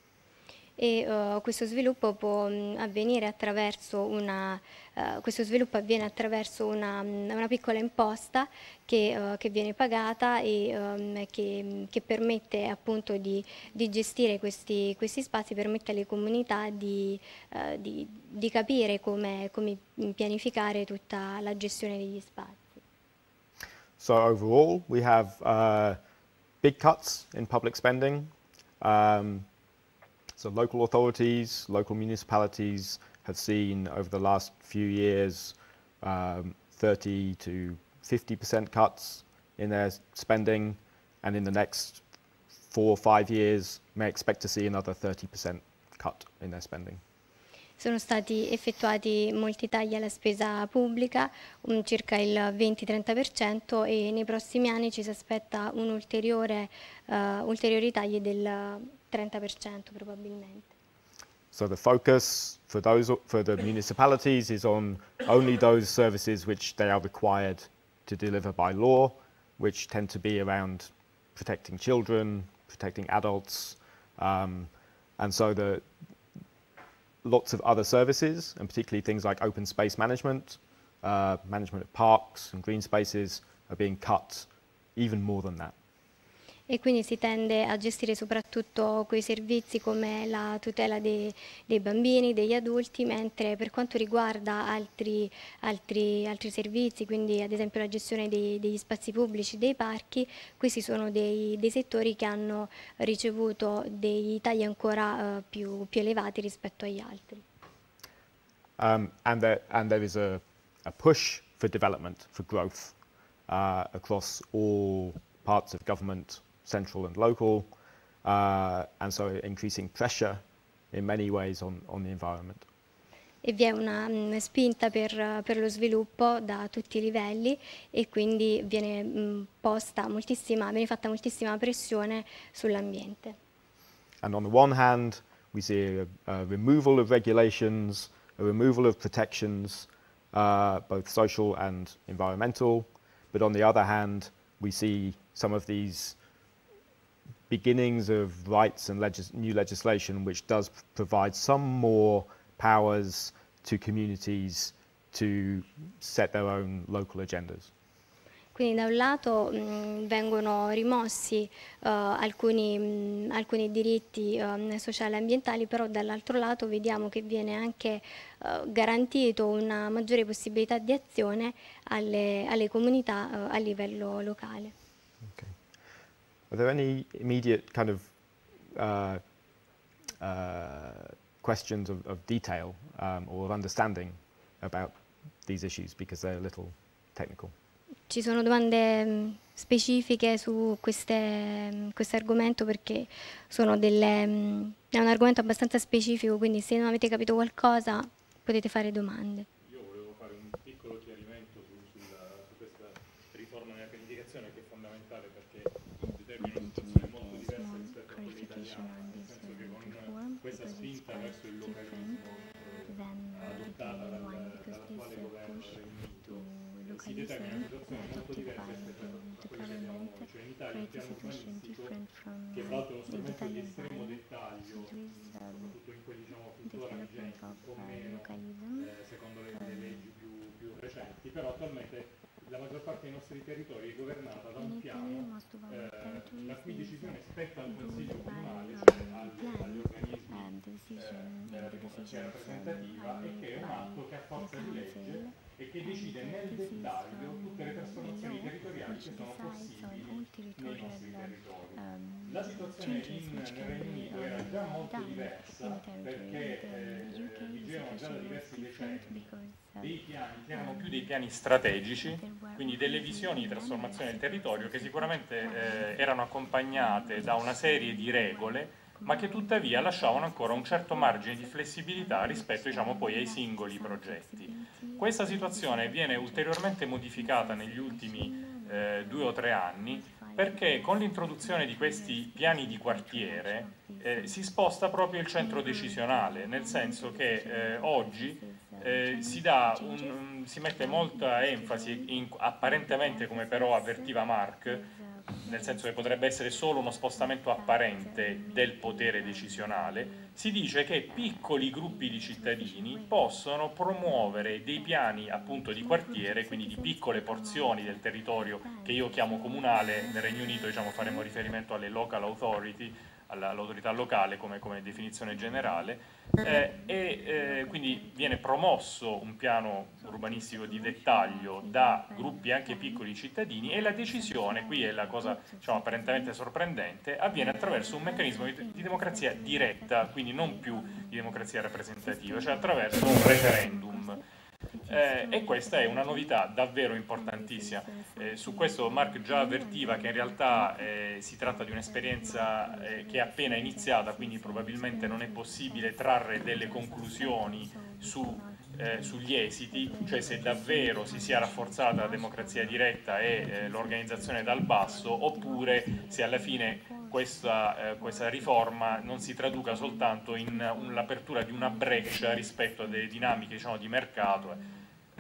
E uh, questo sviluppo può mh, avvenire attraverso una, uh, questo sviluppo avviene attraverso una, una piccola imposta che, uh, che viene pagata e um, che, che permette appunto di, di gestire questi, questi spazi, permette alle comunità di, uh, di, di capire come, come pianificare tutta la gestione degli spazi. So overall we have uh, big cuts in public spending. Um, So local authorities, local municipalities have seen over the last few years um, thirty to fifty percent cuts in their spending, and in the next four or five years may expect to see another thirty percent cut in their spending. Sono stati effettuati molti tagli alla spesa pubblica, um, circa il venti trenta per cento, e nei prossimi anni ci si aspetta un ulteriore, uh, ulteriori tagli del trenta per cento probabilmente. So the focus for those for the municipalities is on only those services which they are required to deliver by law, which tend to be around protecting children, protecting adults, um, and so the lots of other services, and particularly things like open space management, uh, management of parks and green spaces, are being cut even more than that. E quindi si tende a gestire soprattutto quei servizi come la tutela dei, dei bambini, degli adulti, mentre per quanto riguarda altri, altri, altri servizi, quindi ad esempio la gestione dei, degli spazi pubblici, dei parchi, questi sono dei, dei settori che hanno ricevuto dei tagli ancora uh, più, più elevati rispetto agli altri. Um, and, there, and there is a, a push for development, for growth uh, across all parts of government, central and local, uh, and so increasing pressure in many ways on, on the environment. E vi è una mh, spinta per, per lo sviluppo da tutti i livelli e quindi viene, mh, posta moltissima, viene fatta moltissima pressione sull'ambiente. And on the one hand, we see a, a removal of regulations, a removal of protections, uh, both social and environmental, but on the other hand, we see some of these beginnings of rights and legis new legislation which does provide some more powers to communities to set their own local agendas. Quindi da un lato mh, vengono rimossi uh, alcuni, mh, alcuni diritti uh, sociali e ambientali, però dall'altro lato vediamo che viene anche uh, garantito una maggiore possibilità di azione alle, alle comunità uh, a livello locale. Okay. Are there any immediate kind of uh, uh, questions of, of detail um, or of understanding about these issues, because they're a little technical? Ci sono domande mh, specifiche su queste, questo argomento, perché sono delle, mh, è un argomento abbastanza specifico, quindi se non avete capito qualcosa potete fare domande. Io volevo fare un piccolo chiarimento su, sulla, su questa riforma della pianificazione, che è fondamentale perché determina una situazione molto diversa rispetto a quella italiana, nel senso che con questa spinta verso il localismo adottata dal, dall'attuale governo del Regno Unito si determina una situazione molto diversa rispetto a quella che abbiamo noi, cioè in Italia un piano urbanistico che va allo strumento di estremo dettaglio, soprattutto in quelli diciamo cultura vigenti, un po' meno eh, secondo le, le leggi più, più recenti, però attualmente la maggior parte dei nostri territori è governata da un piano eh, la cui decisione spetta al Consiglio comunale, cioè agli, agli organismi eh, della democrazia rappresentativa, e che è un atto che ha forza di legge e che decide nel dettaglio tutte le trasformazioni territoriali che sono possibili nei nostri territori. La situazione in, nel Regno Unito era già molto diversa, perché eh, vigevano già da diversi decenni dei piani che erano più dei piani strategici, quindi delle visioni di trasformazione del territorio che sicuramente eh, erano accompagnate da una serie di regole, ma che tuttavia lasciavano ancora un certo margine di flessibilità rispetto, diciamo, poi ai singoli progetti. Questa situazione viene ulteriormente modificata negli ultimi eh, due o tre anni, perché con l'introduzione di questi piani di quartiere eh, si sposta proprio il centro decisionale, nel senso che eh, oggi eh, si, dà un, si mette molta enfasi, in, apparentemente, come però avvertiva Mark, nel senso che potrebbe essere solo uno spostamento apparente del potere decisionale, si dice che piccoli gruppi di cittadini possono promuovere dei piani appunto di quartiere, quindi di piccole porzioni del territorio che io chiamo comunale. Nel Regno Unito, diciamo, faremo riferimento alle local authority, all'autorità locale come, come definizione generale, eh, e eh, quindi viene promosso un piano urbanistico di dettaglio da gruppi anche piccoli cittadini, e la decisione, qui è la cosa, diciamo, apparentemente sorprendente, avviene attraverso un meccanismo di, di democrazia diretta, quindi non più di democrazia rappresentativa, cioè attraverso un referendum. Eh, e questa è una novità davvero importantissima. Eh, su questo Mark già avvertiva che in realtà eh, si tratta di un'esperienza eh, che è appena iniziata, quindi probabilmente non è possibile trarre delle conclusioni su, eh, sugli esiti, cioè se davvero si sia rafforzata la democrazia diretta e eh, l'organizzazione dal basso, oppure se alla fine questa, eh, questa riforma non si traduca soltanto in l'apertura di una breccia rispetto a delle dinamiche, diciamo, di mercato. Eh,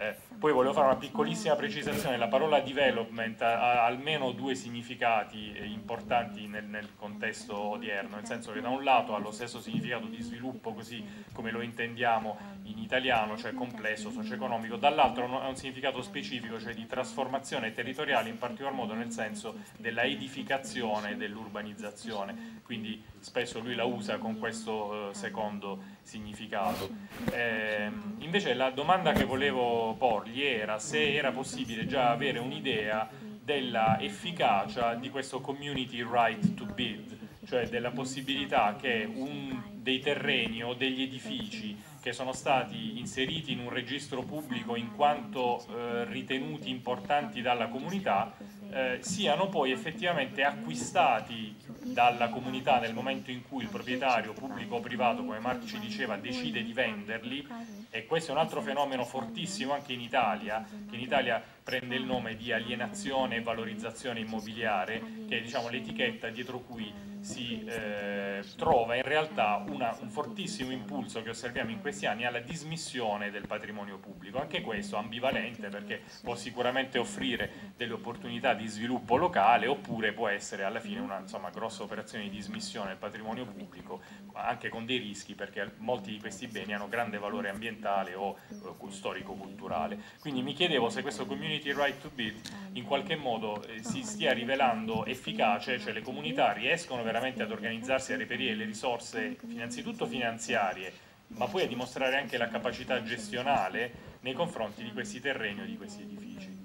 Eh, poi volevo fare una piccolissima precisazione: la parola development ha, ha almeno due significati importanti nel, nel contesto odierno, nel senso che da un lato ha lo stesso significato di sviluppo così come lo intendiamo in italiano, cioè complesso, socio-economico, dall'altro ha un significato specifico, cioè di trasformazione territoriale, in particolar modo nel senso della edificazione e dell'urbanizzazione, quindi spesso lui la usa con questo eh, secondo significato. Eh, invece la domanda che volevo porgli era se era possibile già avere un'idea della efficacia di questo community right to bid, cioè della possibilità che un, dei terreni o degli edifici che sono stati inseriti in un registro pubblico in quanto eh, ritenuti importanti dalla comunità eh, siano poi effettivamente acquistati dalla comunità nel momento in cui il proprietario pubblico o privato, come Mark ci diceva, decide di venderli. E questo è un altro fenomeno fortissimo anche in Italia, che in Italia prende il nome di alienazione e valorizzazione immobiliare, che è, diciamo, l'etichetta dietro cui si eh, trova in realtà una, un fortissimo impulso che osserviamo in questi anni alla dismissione del patrimonio pubblico. Anche questo ambivalente, perché può sicuramente offrire delle opportunità di sviluppo locale, oppure può essere alla fine una, insomma, grossa operazione di dismissione del patrimonio pubblico, anche con dei rischi, perché molti di questi beni hanno grande valore ambientale o eh, storico-culturale. Quindi mi chiedevo se questo community right to bid in qualche modo eh, si stia rivelando efficace, cioè le comunità riescono veramente ad organizzarsi, a reperire le risorse innanzitutto finanziarie, ma poi a dimostrare anche la capacità gestionale nei confronti di questi terreni o di questi edifici.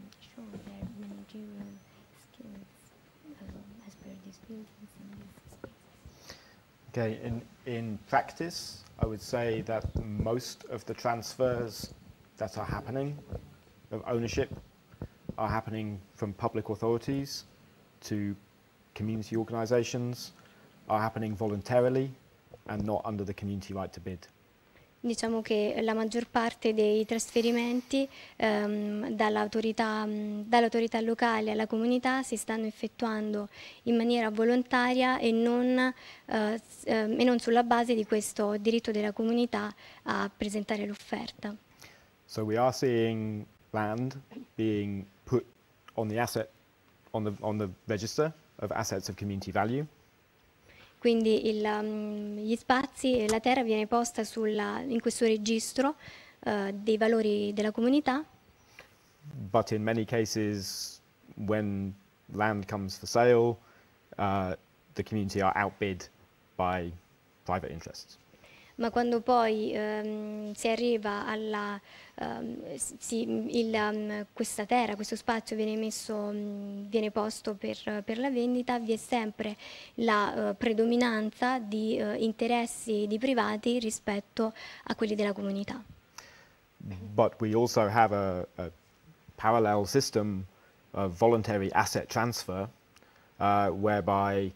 Okay, in, in practice, I would say that most of the transfers that are happening of ownership are happening from public authorities to community organisations, are happening voluntarily and not under the community right to bid. Diciamo che la maggior parte dei trasferimenti ehm, dall'autorità, dall'autorità locale alla comunità si stanno effettuando in maniera volontaria e non, eh, e non sulla base di questo diritto della comunità a presentare l'offerta. So we are seeing land being put on the asset, on the, on the register of assets of community value. Quindi il, um, gli spazi e la terra viene posta sulla, in questo registro uh, dei valori della comunità. But in many cases, when land comes for sale, uh, the community are outbid by private interests. Ma quando poi um, si arriva alla, um, si, il, um, questa terra, questo spazio viene messo, um, viene posto per, per la vendita, vi è sempre la uh, predominanza di uh, interessi di privati rispetto a quelli della comunità. But we also have a, a parallel system of voluntary asset transfer, uh, whereby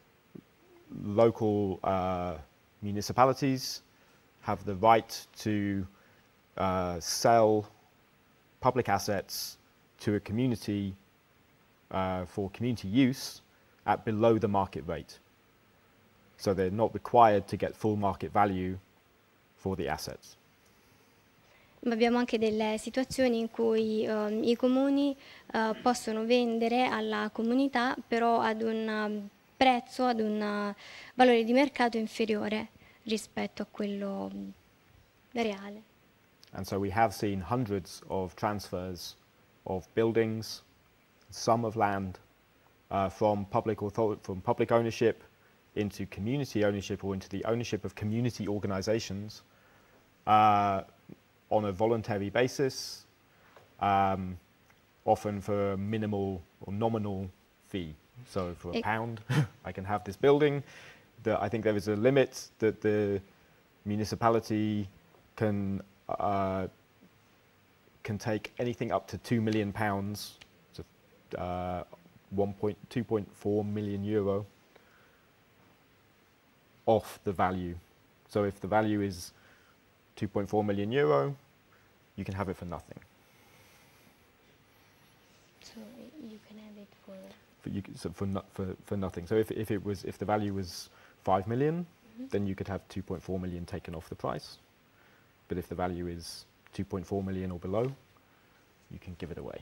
local uh, municipalities have the right to uh, sell public assets to a community uh, for community use at below the market rate. So they're not required to get full market value for the assets. Ma abbiamo anche delle situazioni in cui um, i comuni uh, possono vendere alla comunità, però ad un um, prezzo, ad un uh, valore di mercato inferiore rispetto a quello um, reale. And so we have seen hundreds of transfers of buildings, some of land, uh, from public author- from public ownership into community ownership or into the ownership of community organizations uh, on a voluntary basis, um, often for a minimal or nominal fee. So for a pound, I can have this building. The, I think there is a limit that the municipality can uh, can take anything up to two million pounds, so uh, one point two point four million euro off the value. So if the value is two point four million euro, you can have it for nothing. So you can have it for For, you, so for, no, for, for nothing. So if, if it was if the value was five million, mm-hmm. then you could have two point four million taken off the price. But if the value is two point four million or below, you can give it away.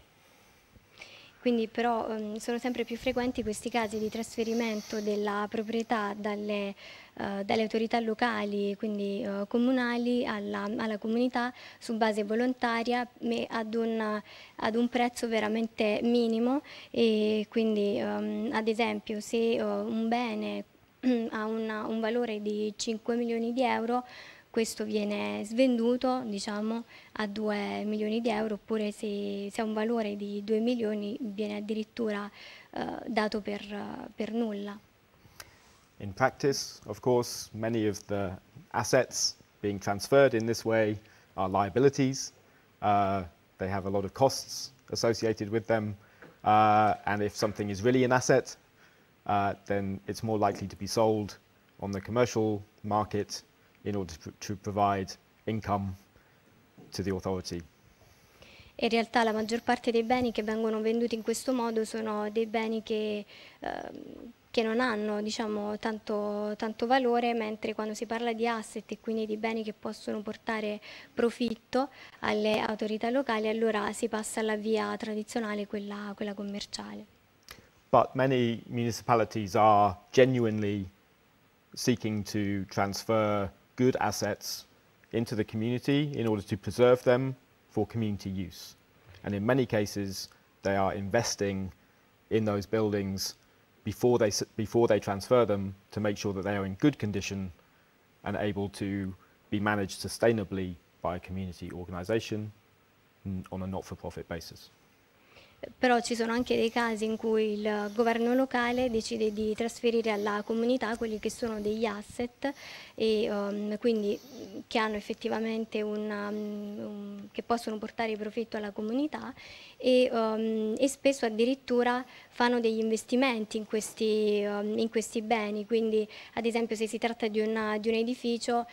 Quindi però um, sono sempre più frequenti questi casi di trasferimento della proprietà dalle, uh, dalle autorità locali, quindi uh, comunali, alla, alla comunità su base volontaria ad un, ad un prezzo veramente minimo, e quindi um, ad esempio se uh, un bene ha una, un valore di cinque milioni di euro, questo viene svenduto, diciamo, a due milioni di euro, oppure se, se ha un valore di due milioni viene addirittura uh, dato per, uh, per nulla. In practice, of course, many of the assets being transferred in this way are liabilities. Uh, they have a lot of costs associated with them, uh, and if something is really an asset, uh, then it's more likely to be sold on the commercial market in order to, to provide income to the authority. In realtà la maggior parte dei beni che vengono venduti in questo modo sono dei beni che, eh, che non hanno, diciamo, tanto, tanto valore, mentre quando si parla di asset e quindi di beni che possono portare profitto alle autorità locali, allora si passa alla via tradizionale, quella, quella commerciale. But many municipalities are genuinely seeking to transfer good assets into the community in order to preserve them for community use. And in many cases, they are investing in those buildings before they, before they transfer them to make sure that they are in good condition and able to be managed sustainably by a community organisation on a not-for-profit basis. Però ci sono anche dei casi in cui il governo locale decide di trasferire alla comunità quelli che sono degli asset, e um, quindi che hanno effettivamente una, um, che possono portare profitto alla comunità, e, um, e spesso addirittura fanno degli investimenti in questi, um, in questi beni. Quindi ad esempio se si tratta di, una, di un edificio,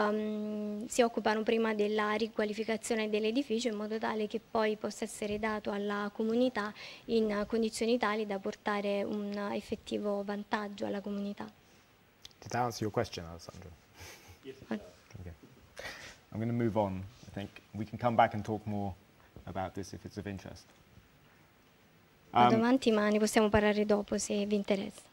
um, si occupano prima della riqualificazione dell'edificio in modo tale che poi possa essere dato alla comunità in condizioni tali da portare un effettivo vantaggio alla comunità. Did that answer your question, Alessandro? Yes. Okay. I'm going to move on. I think we can come back and talk more about this if it's of interest. Vado Um, avanti, ma ne possiamo parlare dopo se vi interessa.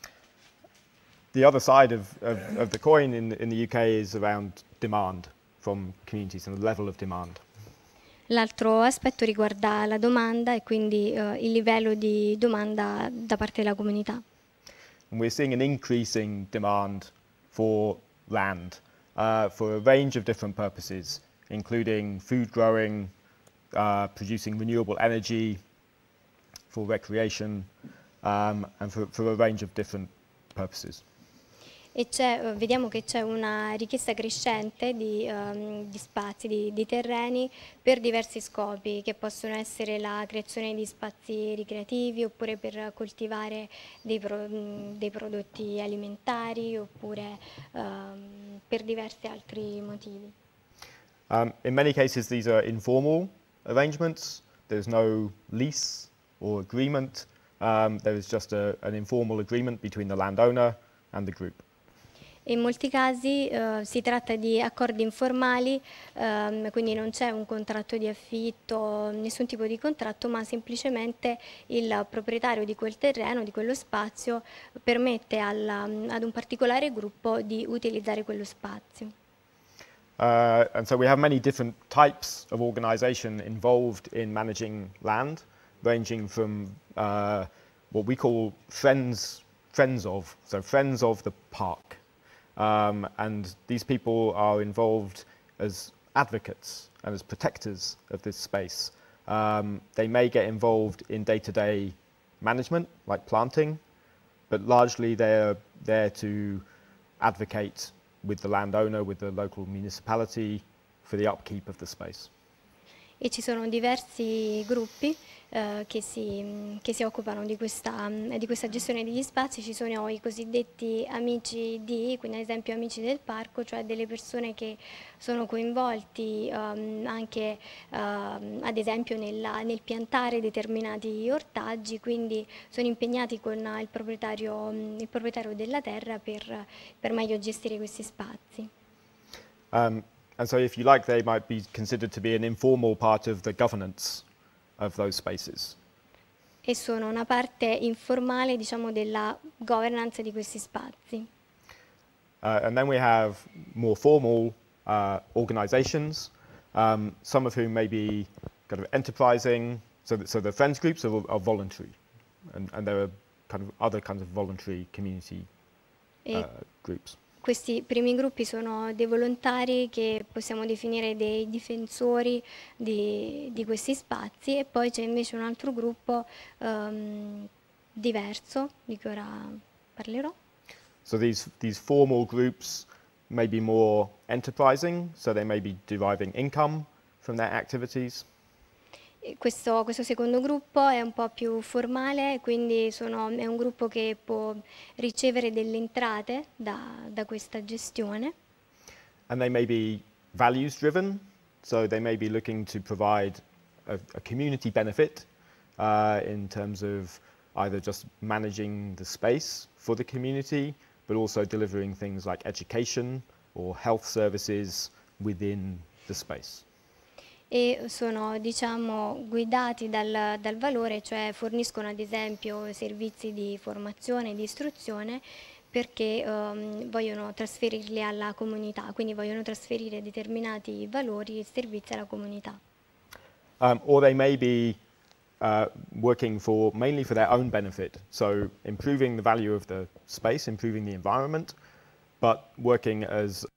The other side of, of, of the coin in, in the U K is around demand from communities and the level of demand. L'altro aspetto riguarda la domanda e quindi uh, il livello di domanda da parte della comunità. And we're seeing an increasing demand for land uh, for a range of different purposes, including food growing, uh, producing renewable energy, for recreation, um, and for, for a range of different purposes. E c'è, vediamo che c'è una richiesta crescente di, um, di spazi, di, di terreni per diversi scopi, che possono essere la creazione di spazi ricreativi, oppure per coltivare dei, pro, dei prodotti alimentari, oppure um, per diversi altri motivi. Um, in many cases these are informal arrangements. There's no lease or agreement. Um, there is just a, an informal agreement between the landowner and the group. In molti casi eh, si tratta di accordi informali, ehm, quindi non c'è un contratto di affitto, nessun tipo di contratto, ma semplicemente il proprietario di quel terreno, di quello spazio, permette alla, ad un particolare gruppo di utilizzare quello spazio. Uh, and so we have many different types of organisation involved in managing land, ranging from uh, what we call friends, friends of, so friends of the park. Um, and these people are involved as advocates and as protectors of this space. Um, they may get involved in day-to-day management, like planting, but largely they're there to advocate with the landowner, with the local municipality, for the upkeep of the space. E ci sono diversi gruppi eh, che, si, che si occupano di questa, di questa gestione degli spazi. Ci sono i cosiddetti amici di, quindi ad esempio amici del parco, cioè delle persone che sono coinvolti um, anche um, ad esempio nella, nel piantare determinati ortaggi, quindi sono impegnati con il proprietario, il proprietario della terra per, per meglio gestire questi spazi. Um, And so if you like, they might be considered to be an informal part of the governance of those spaces. E sono una parte informale, diciamo, della governance di questi spazi. Uh, and then we have more formal uh, organizations, um, some of whom may be kind of enterprising, so, that, so the friends groups are, are voluntary, and, and there are kind of other kinds of voluntary community uh, groups. Questi primi gruppi sono dei volontari che possiamo definire dei difensori di, di questi spazi, e poi c'è invece un altro gruppo um, diverso di cui ora parlerò. So these, these formal groups may be more enterprising, so they may be deriving income from their activities. Questo, questo secondo gruppo è un po' più formale, quindi sono, è un gruppo che può ricevere delle entrate da, da questa gestione. And they may be values driven, so they may be looking to provide a, a community benefit uh, in terms of either just managing the space for the community, but also delivering things like education or health services within the space. E sono, diciamo, guidati dal, dal valore, cioè forniscono ad esempio servizi di formazione e di istruzione perché um, vogliono trasferirli alla comunità, quindi vogliono trasferire determinati valori e servizi alla comunità. Um, or they may be uh, working for mainly for their own benefit, so improving the value of the space, improving the environment, but working as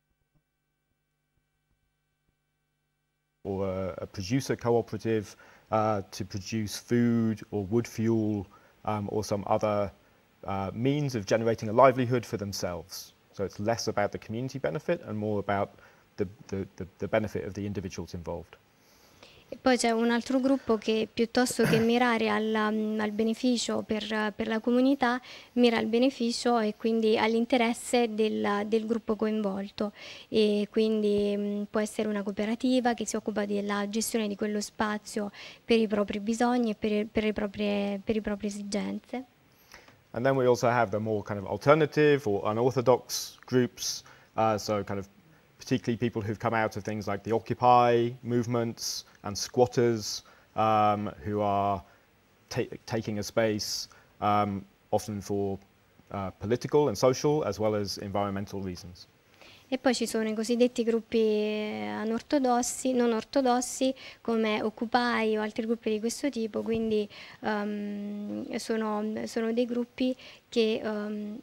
or a, a producer cooperative uh, to produce food or wood fuel um, or some other uh, means of generating a livelihood for themselves. So it's less about the community benefit and more about the, the, the, the benefit of the individuals involved. E poi c'è un altro gruppo che piuttosto che mirare alla, al beneficio per, per la comunità, mira al beneficio e quindi all'interesse del, del gruppo coinvolto, e quindi mh, può essere una cooperativa che si occupa della gestione di quello spazio per i propri bisogni e per, per, le proprie, per le proprie esigenze. And then we also have the more kind of alternative or unorthodox groups, uh, so kind of particularly people who've come out of things like the Occupy movements and squatters um, who are ta taking a space um, often for uh, political and social as well as environmental reasons. E poi ci sono i cosiddetti gruppi anortodossi, non ortodossi come Occupy o altri gruppi di questo tipo, quindi um, sono, sono dei gruppi che um,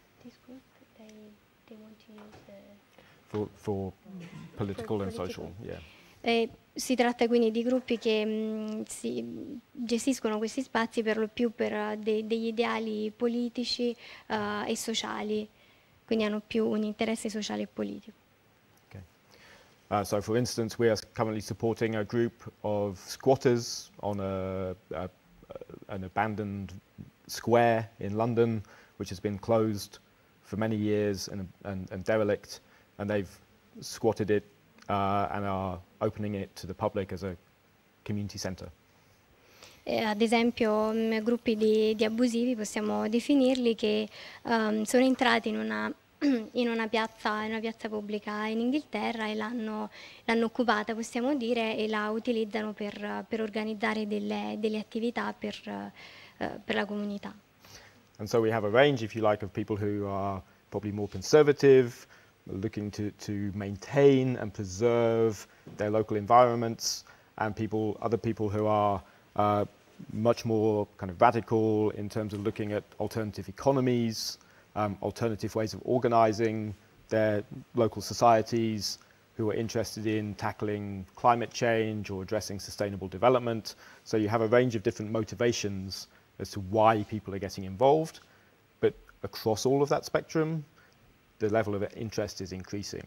For, for political and social, yeah. Eh, si tratta quindi di gruppi che mh, si gestiscono questi spazi per lo più per uh, de degli ideali politici uh, e sociali, quindi hanno più un interesse sociale e politico. Okay. Uh, so for instance, we are currently supporting a group of squatters on a, a, an abandoned square in London, which has been closed for many years and, and, and derelict. And they've squatted it uh, and are opening it to the public as a community center. Eh, ad esempio mh, gruppi di, di abusivi possiamo definirli che um, sono entrati in una, in, una piazza, in una piazza pubblica in Inghilterra e l'hanno occupata, possiamo dire, e la utilizzano per, per organizzare delle, delle attività per, uh, per la comunità. And so we have a range, if you like, of people who are probably more conservative, looking to, to maintain and preserve their local environments, and people, other people who are uh, much more kind of radical in terms of looking at alternative economies, um, alternative ways of organizing their local societies, who are interested in tackling climate change or addressing sustainable development. So you have a range of different motivations as to why people are getting involved, but across all of that spectrum, the level of interest is increasing.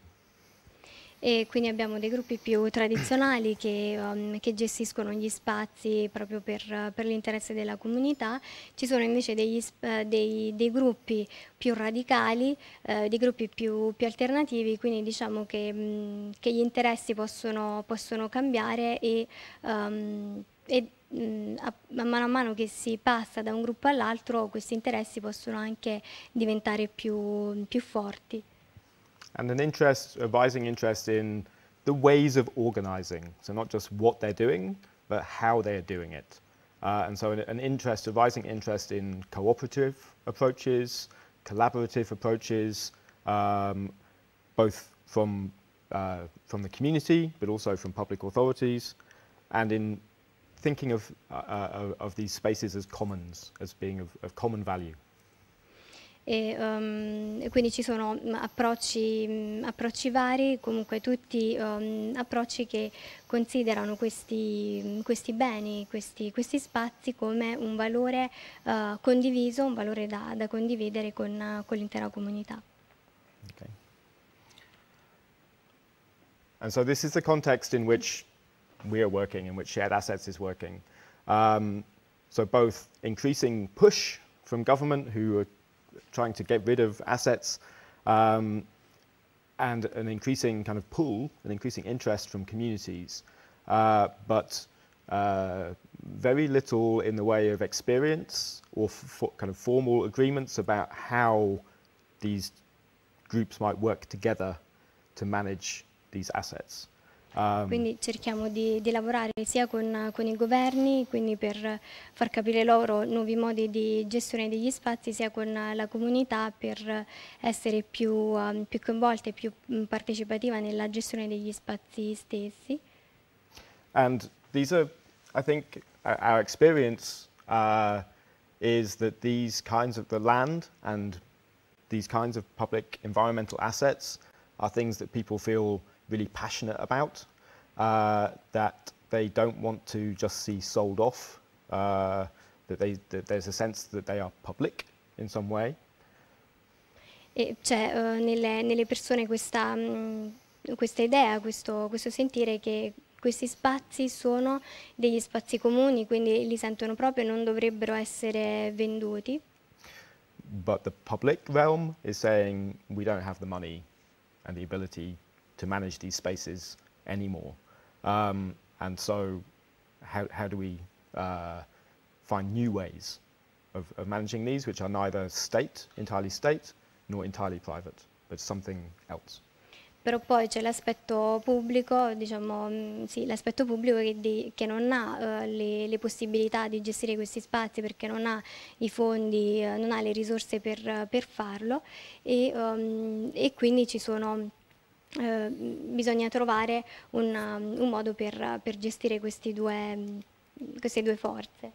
E quindi abbiamo dei gruppi più tradizionali che, um, che gestiscono gli spazi proprio per, per l'interesse della comunità. Ci sono invece degli, uh, dei, dei gruppi più radicali, uh, dei gruppi più, più alternativi, quindi diciamo che, mh, che gli interessi possono, possono cambiare e, um, e mh, a, a mano a mano che si passa da un gruppo all'altro questi interessi possono anche diventare più, più forti. And an interest, a rising interest in the ways of organizing. So not just what they're doing, but how they are doing it. Uh, and so an, an interest, a rising interest in cooperative approaches, collaborative approaches, um, both from, uh, from the community, but also from public authorities, and in thinking of, uh, uh, of these spaces as commons, as being of, of common value. E, um, quindi ci sono approcci, approcci vari, comunque tutti um, approcci che considerano questi, questi beni, questi, questi spazi come un valore uh, condiviso, un valore da, da condividere con, uh, con l'intera comunità. Okay. And so this is the context in which we are working, in which Shared Assets is working. Um, so both increasing push from government who are trying to get rid of assets, um, and an increasing kind of pull, an increasing interest from communities, uh, but uh, very little in the way of experience or f kind of formal agreements about how these groups might work together to manage these assets. Um, quindi cerchiamo di, di lavorare sia con, con i governi, quindi per far capire loro nuovi modi di gestione degli spazi, sia con la comunità per essere più, um, più coinvolta e più partecipativa nella gestione degli spazi stessi. And these are, I think, our experience uh, is that these kinds of the land and these kinds of public environmental assets are things that people feel really passionate about, uh, that they don't want to just see sold off, uh, that, they, that there's a sense that they are public in some way. E c'è uh, nelle, nelle persone questa, mh, questa idea, questo, questo sentire che questi spazi sono degli spazi comuni, quindi li sentono proprio e non dovrebbero essere venduti. But the public realm is saying we don't have the money and the ability to manage these spaces anymore. Um, and so how, how do we uh, find new ways of, of managing these, which are neither state, entirely state, nor entirely private, but something else? Però poi c'è l'aspetto pubblico, diciamo, mh, sì, l'aspetto pubblico che, di, che non ha uh, le, le possibilità di gestire questi spazi perché non ha i fondi, uh, non ha le risorse per, uh, per farlo e, um, e quindi ci sono... Uh, bisogna trovare un, um, un modo per, per gestire questi due, queste due forze.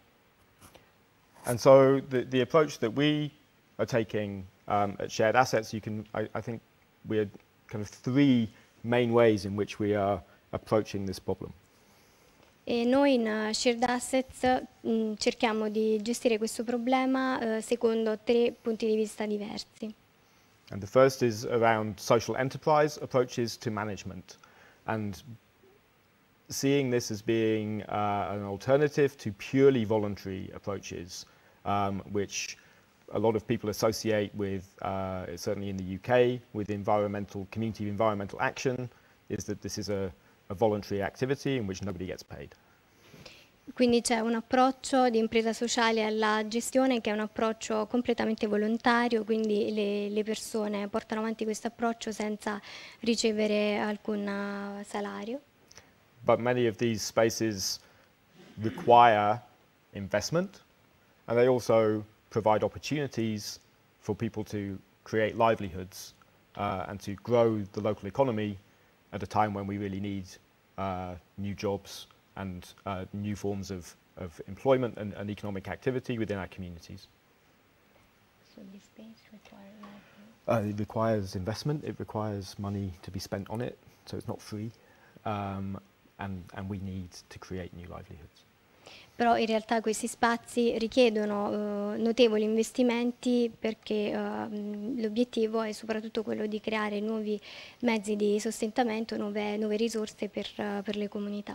And so the, the approach that we are taking um, at Shared Assets, you can, I, I think we are kind of three main ways in which we are approaching this problem. E noi in uh, Shared Assets mh, cerchiamo di gestire questo problema uh, secondo tre punti di vista diversi. And the first is around social enterprise approaches to management, and seeing this as being uh, an alternative to purely voluntary approaches, um, which a lot of people associate with, uh, certainly in the U K, with environmental, community environmental action, is that this is a, a voluntary activity in which nobody gets paid. Quindi c'è un approccio di impresa sociale alla gestione che è un approccio completamente volontario, quindi le, le persone portano avanti questo approccio senza ricevere alcun salario. But many of these spaces require investment, and they also provide opportunities for people to create livelihoods uh, and to grow the local economy at a time when we really need uh, new jobs and uh, new forms of, of employment and, and economic activity within our communities. So this space requires uh, it requires investment, it requires money to be spent on it, so it's not free, um, and, and we need to create new livelihoods. Però in realtà questi spazi richiedono uh, notevoli investimenti perché uh, l'obiettivo è soprattutto quello di creare nuovi mezzi di sostentamento, nuove, nuove risorse per, uh, per le comunità.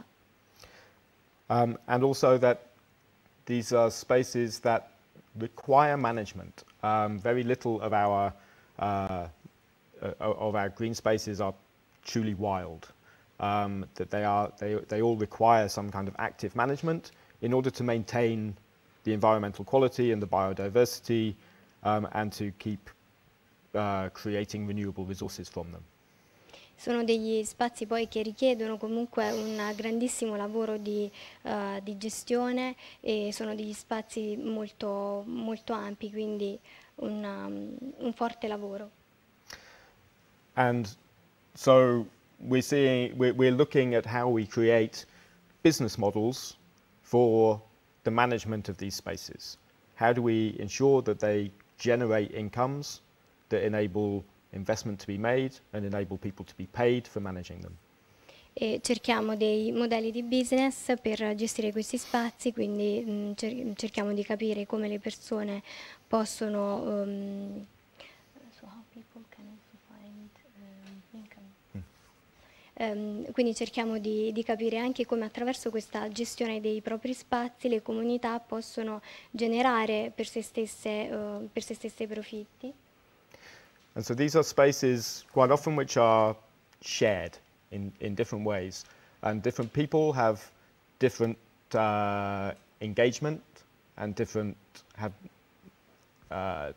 Um, and also that these are spaces that require management. Um, very little of our, uh, uh, of our green spaces are truly wild. Um, that they, are, they, they all require some kind of active management in order to maintain the environmental quality and the biodiversity um, and to keep uh, creating renewable resources from them. Sono degli spazi poi che richiedono comunque un grandissimo lavoro di, uh, di gestione e sono degli spazi molto, molto ampi, quindi un, um, un forte lavoro. And so we're seeing, we're, we're looking at how we create business models for the management of these spaces. How do we ensure that they generate incomes that enable investment to be made and enable people to be paid for managing them? E cerchiamo dei modelli di business per gestire questi spazi, quindi mh, cer cerchiamo di capire come le persone possono um, so how people can also find, um, income. Mm. Um, quindi cerchiamo di, di capire anche come attraverso questa gestione dei propri spazi le comunità possono generare per se stesse, uh, per se stesse profitti. And so these are spaces quite often which are shared in, in different ways, and different people have different uh, engagement and different have uh,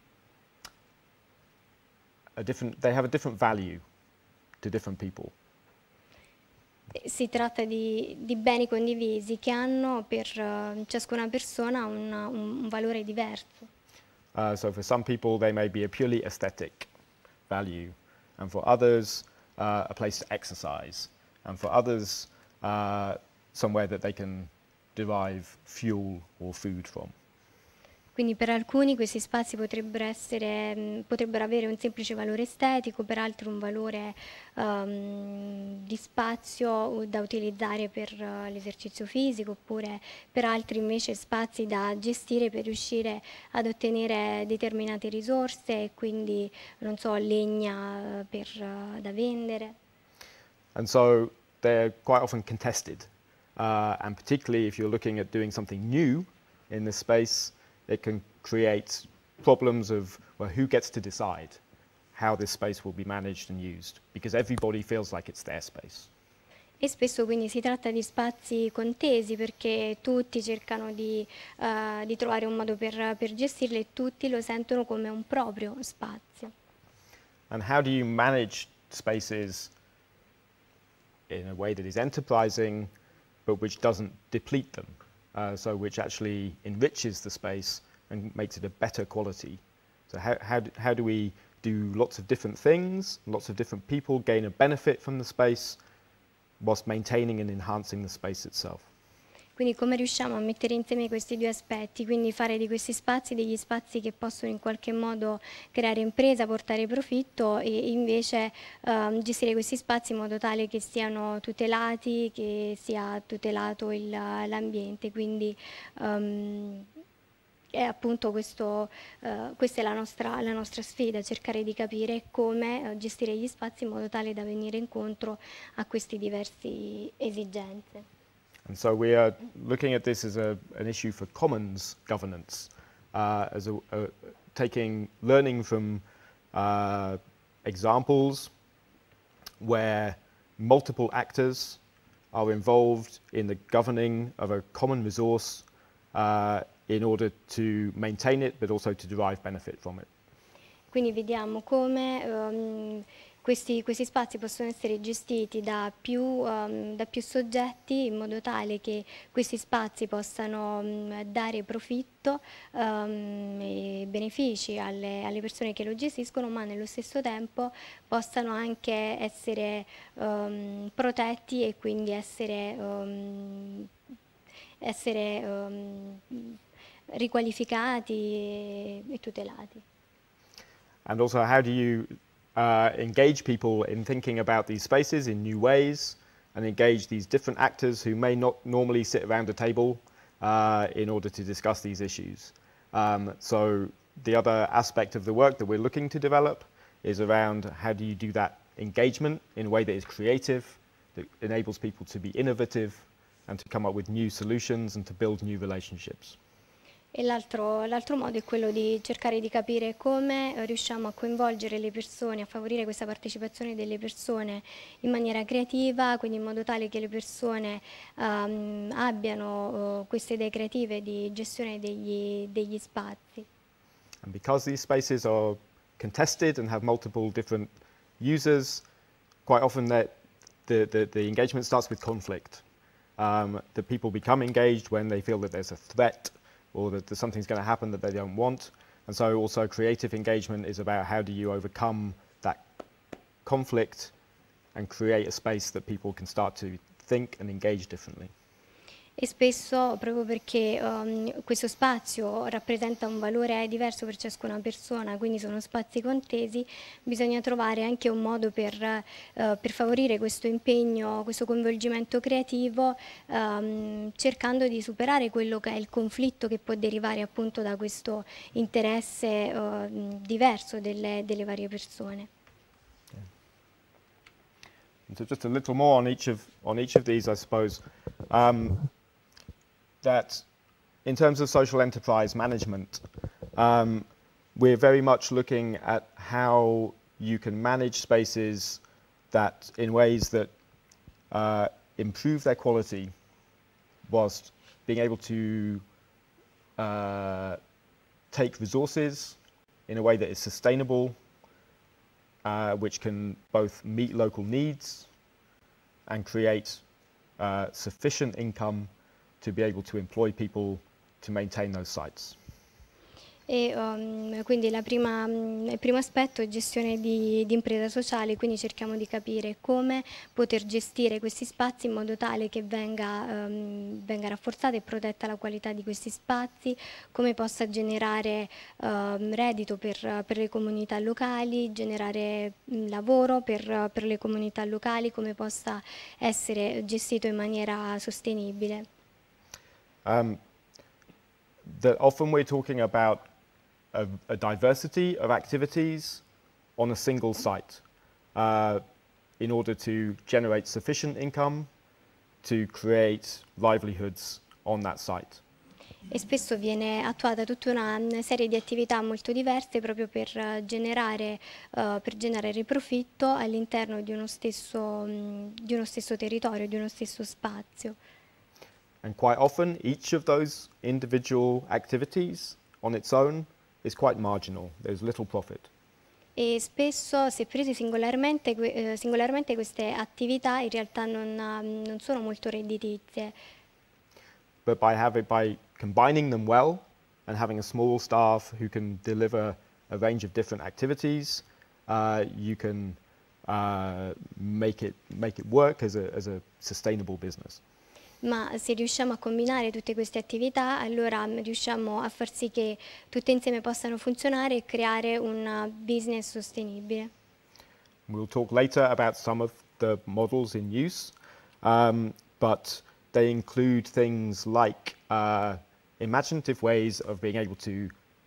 a different they have a different value to different people. Si tratta di, di beni condivisi che hanno per uh, ciascuna persona un, un, un valore diverso. Uh, so for some people they may be a purely aesthetic value, and for others uh, a place to exercise, and for others uh, somewhere that they can derive fuel or food from. Quindi per alcuni questi spazi potrebbero, essere, mh, potrebbero avere un semplice valore estetico, per altri un valore um, di spazio da utilizzare per uh, l'esercizio fisico, oppure per altri invece spazi da gestire per riuscire ad ottenere determinate risorse e quindi, non so, legna uh, per, uh, da vendere. And so they're quite often contested, uh, and particularly if you're looking at doing something new in this space, it can create problems of, well, who gets to decide how this space will be managed and used, because everybody feels like it's their space. E spesso quindi si tratta di spazi contesi perché tutti cercano di, uh, di trovare un modo per, per gestirli e tutti lo sentono come un proprio spazio. And how do you manage spaces in a way that is enterprising but which doesn't deplete them? Uh, so which actually enriches the space and makes it a better quality. So how, how, do, how do we do lots of different things, lots of different people gain a benefit from the space whilst maintaining and enhancing the space itself? Quindi come riusciamo a mettere insieme questi due aspetti, quindi fare di questi spazi degli spazi che possono in qualche modo creare impresa, portare profitto e invece um, gestire questi spazi in modo tale che siano tutelati, che sia tutelato l'ambiente, quindi um, è appunto questo, uh, questa è la nostra, la nostra sfida, cercare di capire come uh, gestire gli spazi in modo tale da venire incontro a queste diverse esigenze. And so we are looking at this as a, an issue for commons governance, uh, as a, a, taking, learning from uh, examples where multiple actors are involved in the governing of a common resource uh, in order to maintain it, but also to derive benefit from it. Quindi vediamo come um, Questi, questi spazi possono essere gestiti da più, um, da più soggetti in modo tale che questi spazi possano um, dare profitto um, e benefici alle, alle persone che lo gestiscono, ma nello stesso tempo possano anche essere um, protetti e quindi essere, um, essere um, riqualificati e, e tutelati. And also, how do you Uh, engage people in thinking about these spaces in new ways and engage these different actors who may not normally sit around a table uh, in order to discuss these issues. Um, so the other aspect of the work that we're looking to develop is around how do you do that engagement in a way that is creative, that enables people to be innovative and to come up with new solutions and to build new relationships. E l'altro, l'altro modo è quello di cercare di capire come riusciamo a coinvolgere le persone, a favorire questa partecipazione delle persone in maniera creativa, quindi in modo tale che le persone um, abbiano uh, queste idee creative di gestione degli, degli spazi. And because these spaces are contested and have multiple different users, quite often that the, the, the engagement starts with conflict. Um, the people become engaged when they feel that there's a threat or that there's something's going to happen that they don't want. And so also creative engagement is about how do you overcome that conflict and create a space that people can start to think and engage differently. E spesso, proprio perché um, questo spazio rappresenta un valore diverso per ciascuna persona, quindi sono spazi contesi, bisogna trovare anche un modo per, uh, per favorire questo impegno, questo coinvolgimento creativo, um, cercando di superare quello che è il conflitto che può derivare appunto da questo interesse uh, diverso delle, delle varie persone. And so just a little more on each of, on each of these, I suppose. Um, that in terms of social enterprise management, um, we're very much looking at how you can manage spaces that in ways that uh, improve their quality whilst being able to uh, take resources in a way that is sustainable, uh, which can both meet local needs and create uh, sufficient income to be able to employ people to maintain those sites. E um, quindi la prima, il primo aspetto è gestione di, di impresa sociale, quindi cerchiamo di capire come poter gestire questi spazi in modo tale che venga, um, venga rafforzata e protetta la qualità di questi spazi, come possa generare um, reddito per, per le comunità locali, generare um, lavoro per, per le comunità locali, come possa essere gestito in maniera sostenibile. Um, that often we're talking about a, a diversity of activities on a single site uh, in order to generate sufficient income to create livelihoods on that site. E spesso viene attuata tutta una serie di attività molto diverse proprio per generare, uh, per generare profitto all'interno di uno stesso, um, di uno stesso territorio, di uno stesso spazio. And quite often, each of those individual activities on its own is quite marginal. There's little profit. E spesso, se prese singolarmente, eh, singolarmente queste attività in realtà non, non sono molto redditizie. But by, having, by combining them well and having a small staff who can deliver a range of different activities, uh, you can uh, make it, make it work as a, as a sustainable business. Ma se riusciamo a combinare tutte queste attività, allora riusciamo a far sì che tutte insieme possano funzionare e creare un business sostenibile. We'll talk later about some of the models in use, um, but they include things like uh, imaginative ways of being able to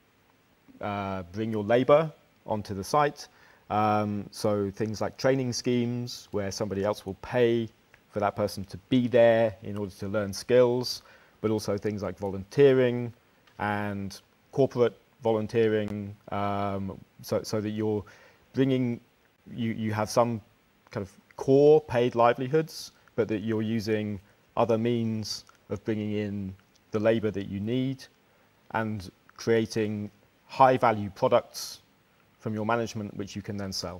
uh, bring your labor onto the site. Um, so things like training schemes where somebody else will pay for that person to be there in order to learn skills, but also things like volunteering and corporate volunteering, um, so, so that you're bringing, you, you have some kind of core paid livelihoods, but that you're using other means of bringing in the labor that you need and creating high value products from your management which you can then sell.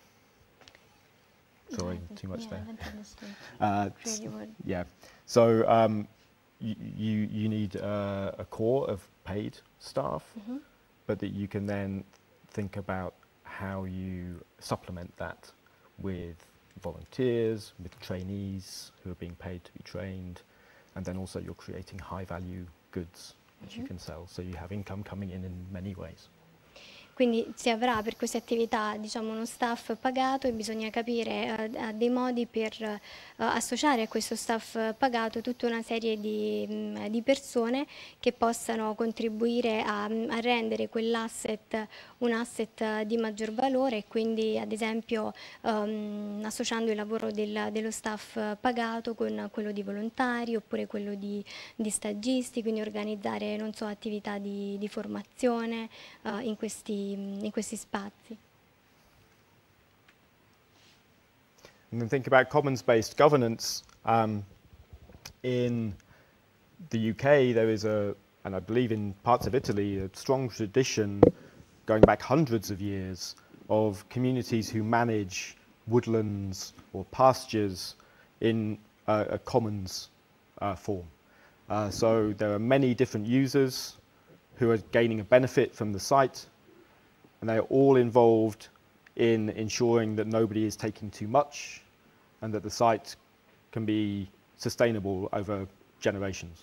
Sorry, too much yeah, there. Uh, yeah, so um, you, you, you need uh, a core of paid staff, mm-hmm. but that you can then think about how you supplement that with volunteers, with trainees who are being paid to be trained, and then also you're creating high value goods which mm-hmm. you can sell, so you have income coming in in many ways. Quindi si avrà per queste attività, diciamo, uno staff pagato e bisogna capire uh, dei modi per uh, associare a questo staff pagato tutta una serie di, um, di persone che possano contribuire a, a rendere quell'asset un asset di maggior valore, e quindi ad esempio um, associando il lavoro del, dello staff pagato con quello di volontari oppure quello di, di stagisti, quindi organizzare, non so, attività di, di formazione uh, in questi in questi spazi. And then think about commons-based governance. Um, in the U K, there is a, and I believe in parts of Italy, a strong tradition going back hundreds of years of communities who manage woodlands or pastures in uh, a commons uh, form. Uh, so there are many different users who are gaining a benefit from the site, and they are all involved in ensuring that nobody is taking too much and that the site can be sustainable over generations.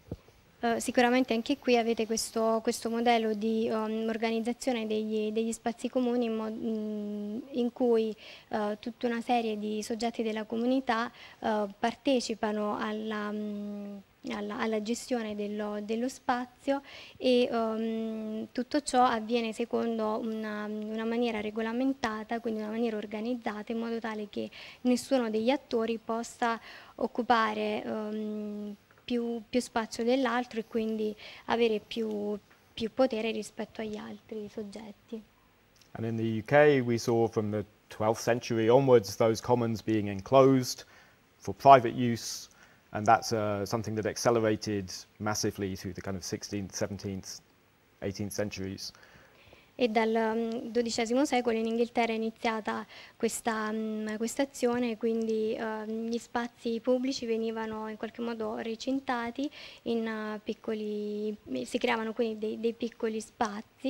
Uh, sicuramente anche qui avete questo, questo modello di um, organizzazione degli, degli spazi comuni in, mod, mh, in cui uh, tutta una serie di soggetti della comunità uh, partecipano alla, mh, alla, alla gestione dello, dello spazio e um, tutto ciò avviene secondo una, una maniera regolamentata, quindi una maniera organizzata, in modo tale che nessuno degli attori possa occupare um, Più, più spazio dell'altro e quindi avere più, più potere rispetto agli altri soggetti. And in the U K we saw from the twelfth century onwards those commons being enclosed for private use, and that's uh, something that accelerated massively through the kind of sixteenth, seventeenth, eighteenth centuries. E dal dodicesimo secolo in Inghilterra è iniziata questa questa azione, quindi uh, gli spazi pubblici venivano in qualche modo recintati in uh, piccoli, si creavano quindi dei, dei piccoli spazi.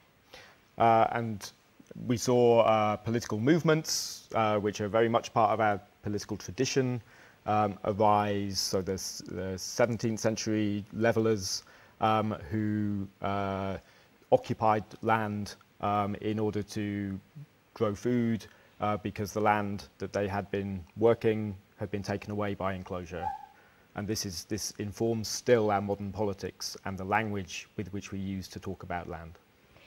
Uh, and we saw uh, political movements, uh, which are very much part of our political tradition, um, arise. So there's the seventeenth century levelers um, who uh, occupied land um, in order to grow food uh, because the land that they had been working had been taken away by enclosure. And this is this informs still our modern politics and the language with which we use to talk about land.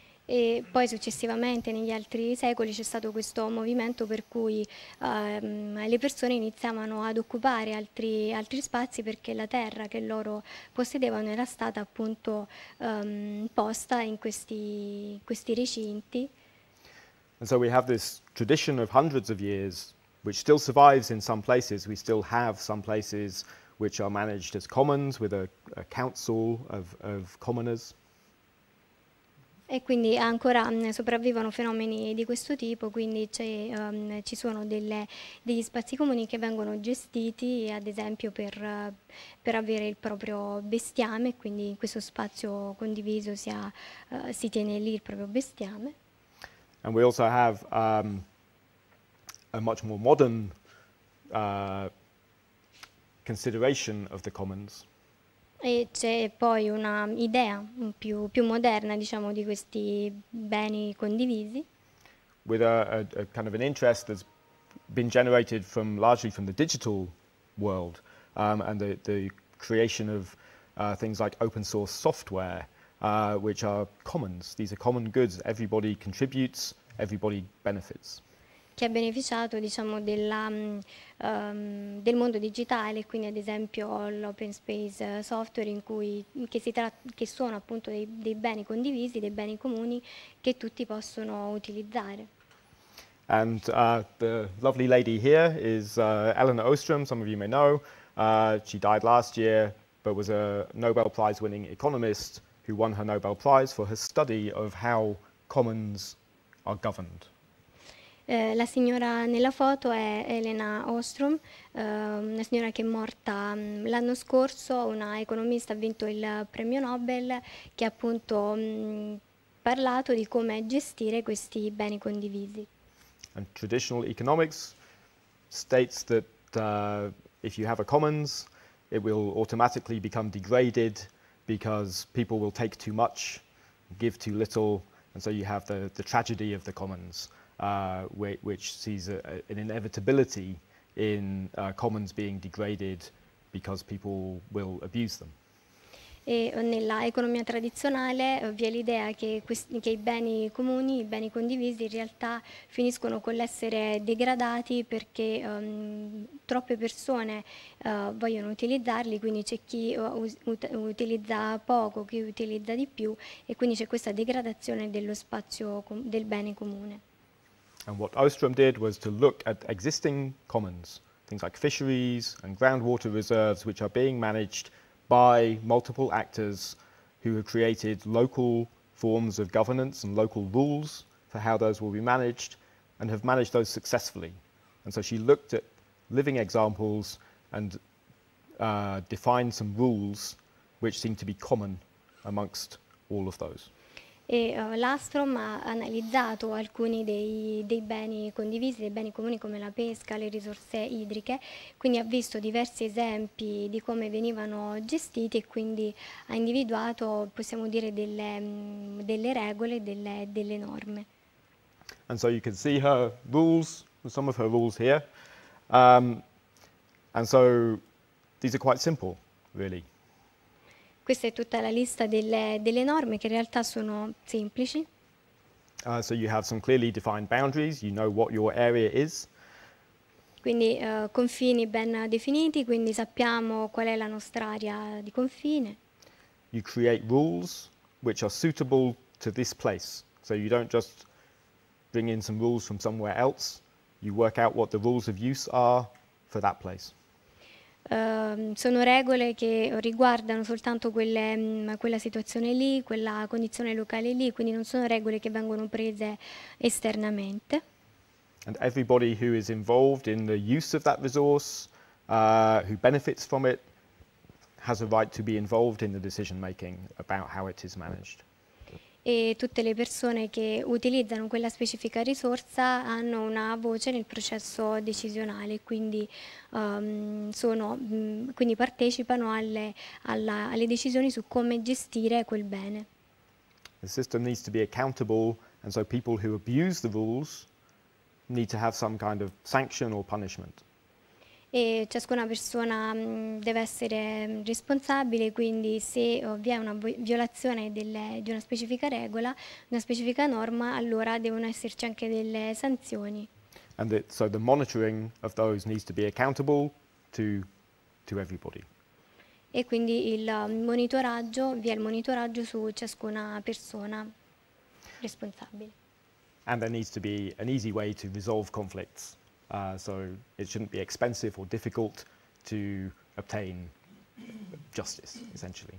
E poi successivamente negli altri secoli c'è stato questo movimento per cui ehm, le persone iniziavano ad occupare altri, altri spazi perché la terra che loro possedevano era stata appunto ehm, posta in questi, questi recinti. And so we have this tradition of hundreds of years which still survives in some places. We still have some places which are managed as commons with a, a council of, of commoners. E quindi ancora mh, sopravvivono fenomeni di questo tipo, quindi um, ci sono delle, degli spazi comuni che vengono gestiti ad esempio per, uh, per avere il proprio bestiame, quindi in questo spazio condiviso si, ha, uh, si tiene lì il proprio bestiame. And we also have um, a much more modern uh, consideration of the commons. E c'è poi una idea più, più moderna, diciamo, di questi beni condivisi. With a, a, a kind of an interest that's been generated from largely from the digital world um, and the, the creation of uh, things like open source software, uh, which are commons. These are common goods. Everybody contributes, everybody benefits. Che ha beneficiato, diciamo, della, um, del mondo digitale, quindi ad esempio l'open space software in cui, che, si che sono appunto dei, dei beni condivisi, dei beni comuni che tutti possono utilizzare. And uh, the lovely lady here is uh, Elinor Ostrom, some of you may know. Uh, she died last year, but was a Nobel Prize winning economist who won her Nobel Prize for her study of how commons are governed. Eh, la signora nella foto è Elena Ostrom, eh, una signora che è morta mh, l'anno scorso, una economista, ha vinto il premio Nobel, che ha appunto mh, parlato di come gestire questi beni condivisi. And traditional economics states that uh, if you have a commons, it will automatically become degraded because people will take too much, give too little, and so you have the, the tragedy of the commons. Uh, which sees a, a, an inevitability in uh, commons being degraded because people will abuse them. E nella economia tradizionale vi è l'idea che, che i beni comuni, i beni condivisi in realtà finiscono con l'essere degradati perché um, troppe persone uh, vogliono utilizzarli, quindi c'è chi uh, ut utilizza poco, chi utilizza di più e quindi c'è questa degradazione dello spazio del bene comune. And what Ostrom did was to look at existing commons, things like fisheries and groundwater reserves, which are being managed by multiple actors who have created local forms of governance and local rules for how those will be managed, and have managed those successfully. And so she looked at living examples and uh, defined some rules which seem to be common amongst all of those. E uh, l'Astrom ha analizzato alcuni dei, dei beni condivisi, dei beni comuni come la pesca, le risorse idriche, quindi ha visto diversi esempi di come venivano gestiti e quindi ha individuato, possiamo dire, delle, mh, delle regole, delle, delle norme. And so you can see her rules, some of her rules here. Um, and so these are quite simple, really. Questa è tutta la lista delle, delle norme che in realtà sono semplici. Uh, so you have some clearly defined boundaries, you know what your area is. Quindi uh, confini ben definiti, quindi sappiamo qual è la nostra area di confine. You create rules which are suitable to this place. So you don't just bring in some rules from somewhere else, you work out what the rules of use are for that place. Uh, sono regole che riguardano soltanto quelle, mh, quella situazione lì, quella condizione locale lì, quindi non sono regole che vengono prese esternamente. And everybody who is involved in the use of that resource, uh, who benefits from it, has a right to be involved in the decision making about how it is managed. E tutte le persone che utilizzano quella specifica risorsa hanno una voce nel processo decisionale, quindi, um, sono, mh, quindi partecipano alle, alla, alle decisioni su come gestire quel bene. The system needs to be accountable, and so people who abuse the rules need to have some kind of sanction or punishment. E ciascuna persona mh, deve essere mh, responsabile, quindi se oh, vi è una violazione delle, di una specifica regola, una specifica norma, allora devono esserci anche delle sanzioni. And it, so the monitoring of those needs to be accountable to, to everybody. E quindi il monitoraggio, vi è il monitoraggio su ciascuna persona responsabile. And there needs to be an easy way to resolve conflicts. Uh, so it shouldn't be expensive or difficult to obtain justice, essentially.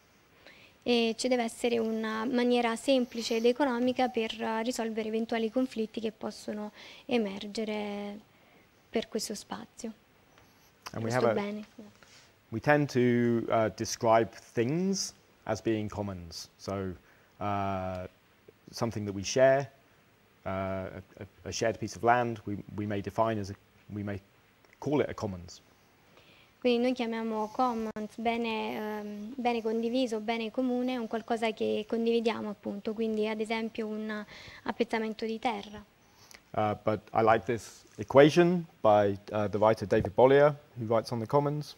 E ci deve essere una maniera semplice ed economica per uh, risolvere eventuali conflitti che possono emergere per questo spazio. And we, questo have a, bene. we tend to uh, describe things as being commons. So uh, something that we share. Uh, a, a shared piece of land we, we may define as a, we may call it a commons. Quindi noi chiamiamo commons bene, um, bene condiviso, bene comune, un qualcosa che condividiamo appunto, quindi ad esempio un appezzamento di terra. Uh, but I like this equation by uh, the writer David Bollier, who writes on the commons.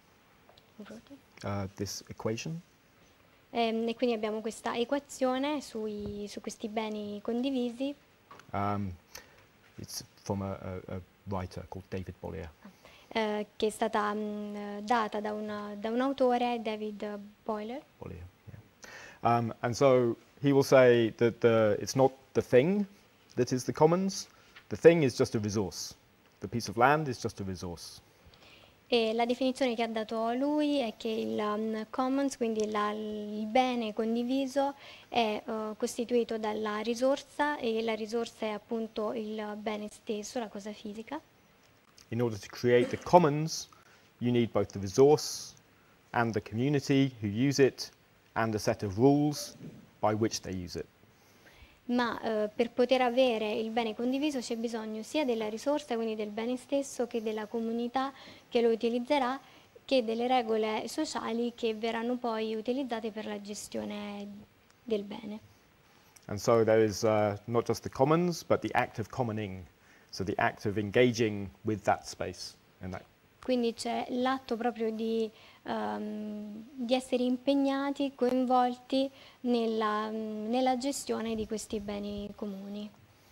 Uh, this equation. E, e quindi abbiamo questa equazione sui, su questi beni condivisi. Um, it's from a, a, a writer called David Bollier. Eh, che è stata mh, data da, una, da un autore, David Boiler. Bollier, yeah. Um, and so he will say that the, it's not the thing that is the commons, the thing is just a resource. The piece of land is just a resource. E la definizione che ha dato lui è che il um, commons, quindi la, il bene condiviso, è uh, costituito dalla risorsa e la risorsa è appunto il bene stesso, la cosa fisica. In order to create the commons, you need both the resource and the community who use it and a set of rules by which they use it. Ma eh, per poter avere il bene condiviso c'è bisogno sia della risorsa, quindi del bene stesso, che della comunità che lo utilizzerà, che delle regole sociali che verranno poi utilizzate per la gestione del bene. And so there is uh, not just the commons, but the act of commoning, so the act of engaging with that space. And that. Quindi c'è l'atto proprio di, um, di essere impegnati, coinvolti nella, nella gestione di questi beni comuni.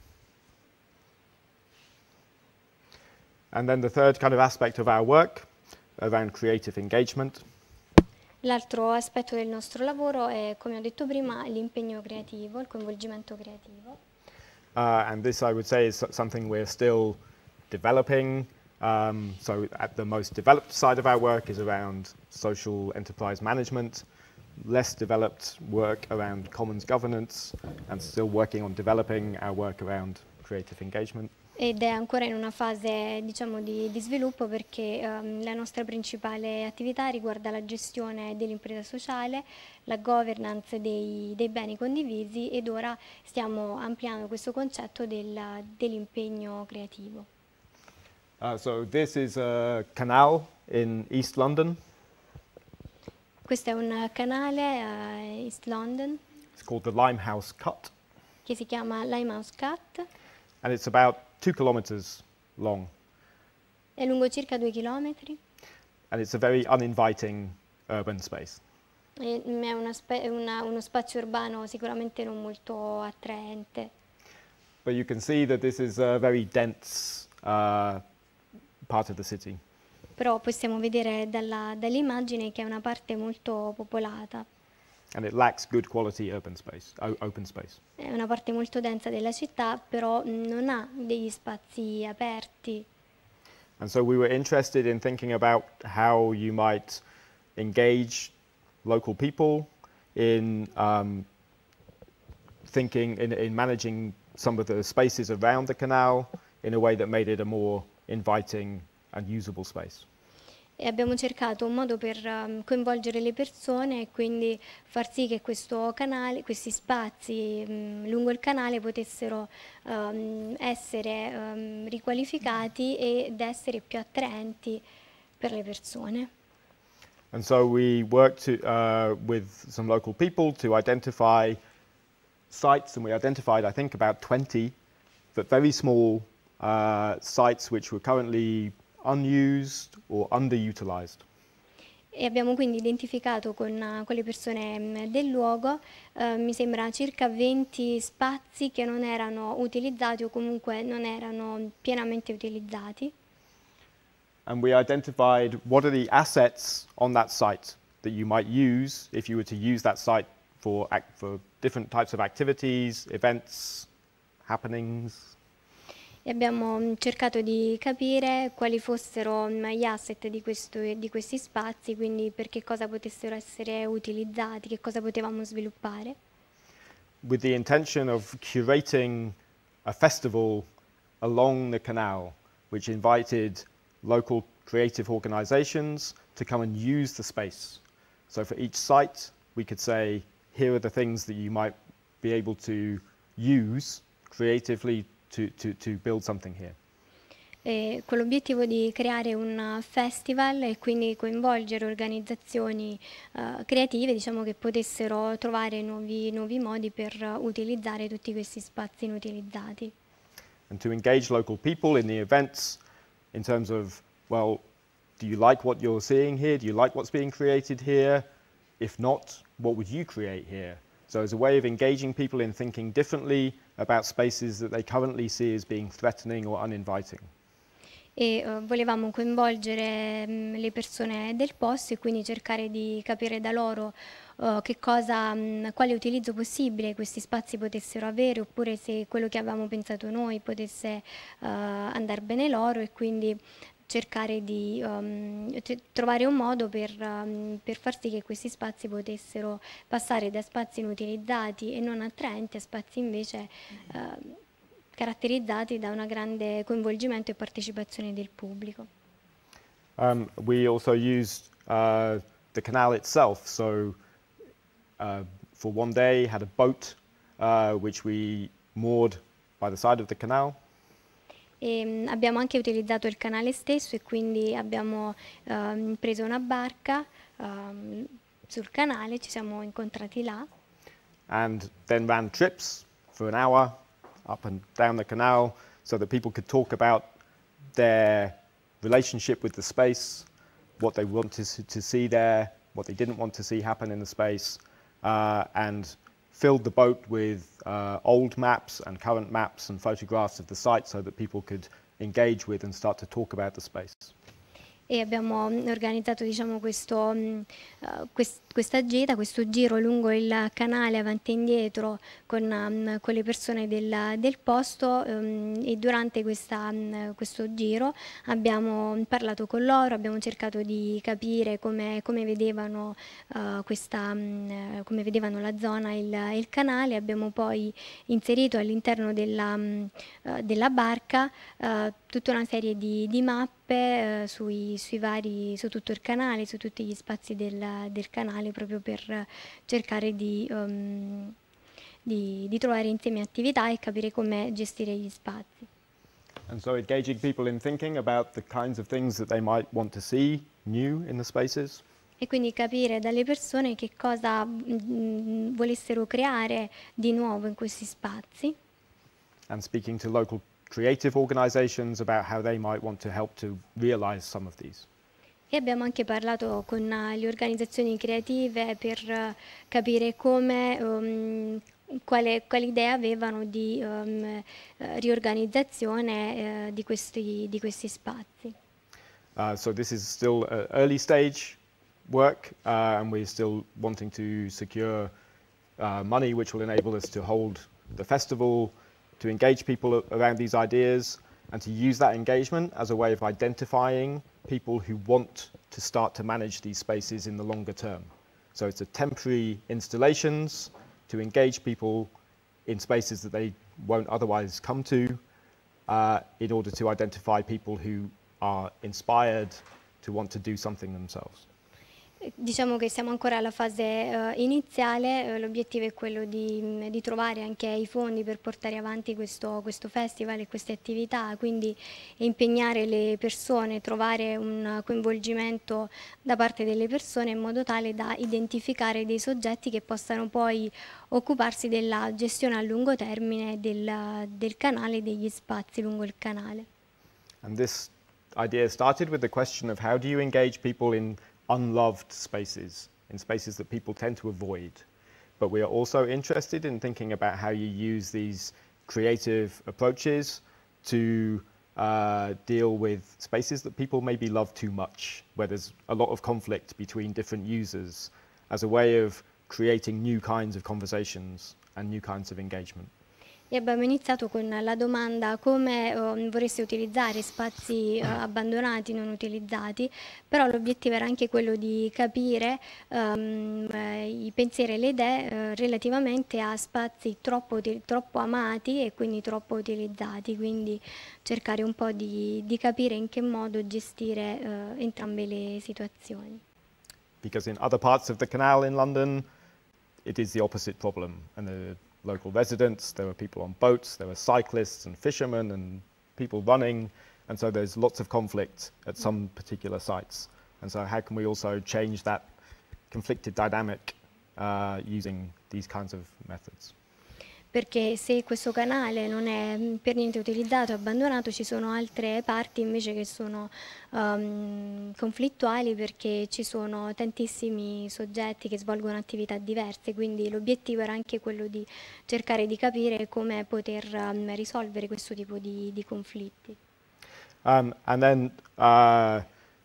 And then the third kind of aspect of our work around creative engagement. L'altro aspetto del nostro lavoro è, come ho detto prima, l'impegno creativo, il coinvolgimento creativo. Uh, and this, I would say, is something we're still developing. Um, so at the most developed side of our work is around social enterprise management, less developed work around commons governance, and still working on developing our work around creative engagement. ed è ancora in una fase, diciamo, di, di sviluppo, perché um, la nostra principale attività riguarda la gestione dell'impresa sociale, la governance dei, dei beni condivisi, ed ora stiamo ampliando questo concetto del, dell'impegno creativo. Uh, so this is a canal in East London. Questo è un canale a uh, East London. It's called the Limehouse Cut. Che si chiama Limehouse Cut. And it's about two kilometers long. È lungo circa due chilometri. And it's a very uninviting urban space. E è una spe una, uno spazio urbano sicuramente non molto attraente. But you can see that this is a very dense uh, part of the city. Però possiamo vedere dall'immagine che è una parte molto popolata. And it lacks good quality urban space, open space. È una parte molto densa della città, però non ha degli spazi aperti. And so we were interested in thinking about how you might engage local people in um, thinking, in, in managing some of the spaces around the canal in a way that made it a more inviting and usable space. E abbiamo cercato un modo per um, coinvolgere le persone e quindi far sì che questo canale, questi spazi um, lungo il canale potessero um, essere um, riqualificati ed essere più attraenti per le persone. And so we worked to, uh, with some local people to identify sites, and we identified, I think, about twenty, but very small uh, sites which were currently unused or underutilized. E abbiamo quindi identificato con, con le persone mh, del luogo, eh, mi sembra circa venti spazi che non erano utilizzati o comunque non erano pienamente utilizzati. And we identified what are the assets on that site that you might use if you were to use that site for, for different types of activities, events, happenings. E abbiamo cercato di capire quali fossero gli asset di, questo, di questi spazi, quindi per che cosa potessero essere utilizzati, che cosa potevamo sviluppare. With the intention of curating a festival along the canal, which invited local creative organizations to come and use the space. So for each site, we could say, here are the things that you might be able to use creatively To, to, to build something here. E con l'obiettivo di creare un festival e quindi coinvolgere organizzazioni uh, creative, diciamo, che potessero trovare nuovi, nuovi modi per utilizzare tutti questi spazi inutilizzati. And to engage local people in the events in terms of, well, do you like what you're seeing here? Do you like what's being created here? If not, what would you create here? So as a way of engaging people in thinking differently about spaces that they currently see as being threatening or uninviting. E uh, volevamo coinvolgere um, le persone del posto e quindi cercare di capire da loro uh, che cosa, um, quale utilizzo possibile questi spazi potessero avere, oppure se quello che avevamo pensato noi potesse uh, andare bene loro, e quindi cercare di um, trovare un modo per, um, per far sì che questi spazi potessero passare da spazi inutilizzati e non attraenti a spazi invece uh, caratterizzati da un grande coinvolgimento e partecipazione del pubblico. Um, we also used uh, the canal itself, so uh, for one day had a boat uh, which we moored by the side of the canal. E, um, abbiamo anche utilizzato il canale stesso e quindi abbiamo um, preso una barca um, sul canale, ci siamo incontrati là. And then ran trips for an hour up and down the canal so that people could talk about their relationship with the space, what they wanted to see there, what they didn't want to see happen in the space, uh, and filled the boat with uh, old maps and current maps and photographs of the site so that people could engage with and start to talk about the space. E abbiamo organizzato, diciamo, questo, uh, quest questa gita, questo giro lungo il canale avanti e indietro con, um, con le persone del, del posto um, e durante questa, um, questo giro abbiamo parlato con loro, abbiamo cercato di capire come, come, vedevano, uh, questa, um, come vedevano la zona e il, il canale, abbiamo poi inserito all'interno della, um, uh, della barca uh, tutta una serie di, di mappe uh, sui, sui vari, su tutto il canale, su tutti gli spazi del, del canale, proprio per cercare di, um, di, di trovare insieme attività e capire come gestire gli spazi. And so engaging people in thinking about the kinds of things that they might want to see new in the spaces. E quindi capire dalle persone che cosa mh, volessero creare di nuovo in questi spazi. And speaking to local creative organizations about how they might want to help to realize some of these. E abbiamo anche parlato con uh, le organizzazioni creative per uh, capire come, um, quale, quale idea avevano di um, uh, riorganizzazione uh, di, questi, di questi spazi. Uh, so this is still uh, early stage work uh, and we're still wanting to secure uh, money which will enable us to hold the festival, to engage people around these ideas and to use that engagement as a way of identifying people who want to start to manage these spaces in the longer term. So it's a temporary installations to engage people in spaces that they won't otherwise come to uh, in order to identify people who are inspired to want to do something themselves. Diciamo che siamo ancora alla fase uh, iniziale, uh, l'obiettivo è quello di, di trovare anche i fondi per portare avanti questo, questo festival e queste attività, quindi impegnare le persone, trovare un coinvolgimento da parte delle persone in modo tale da identificare dei soggetti che possano poi occuparsi della gestione a lungo termine del, del canale e degli spazi lungo il canale. And this idea started with the question of how do you engage people in unloved spaces, in spaces that people tend to avoid. But we are also interested in thinking about how you use these creative approaches to uh, deal with spaces that people maybe love too much, where there's a lot of conflict between different users, as a way of creating new kinds of conversations and new kinds of engagement. E abbiamo iniziato con la domanda come uh, vorreste utilizzare spazi uh, abbandonati, non utilizzati, però l'obiettivo era anche quello di capire um, eh, i pensieri e le idee uh, relativamente a spazi troppo, troppo amati e quindi troppo utilizzati, quindi cercare un po' di, di capire in che modo gestire uh, entrambe le situazioni. Because in other parts of the canal in London, it is the opposite problem. And the local residents, there are people on boats, there are cyclists and fishermen and people running, and so there's lots of conflict at some particular sites. And so how can we also change that conflicted dynamic uh, using these kinds of methods? Perché se questo canale non è per niente utilizzato, abbandonato, ci sono altre parti invece che sono um, conflittuali perché ci sono tantissimi soggetti che svolgono attività diverse, quindi l'obiettivo era anche quello di cercare di capire come poter um, risolvere questo tipo di, di conflitti. Um, and then uh,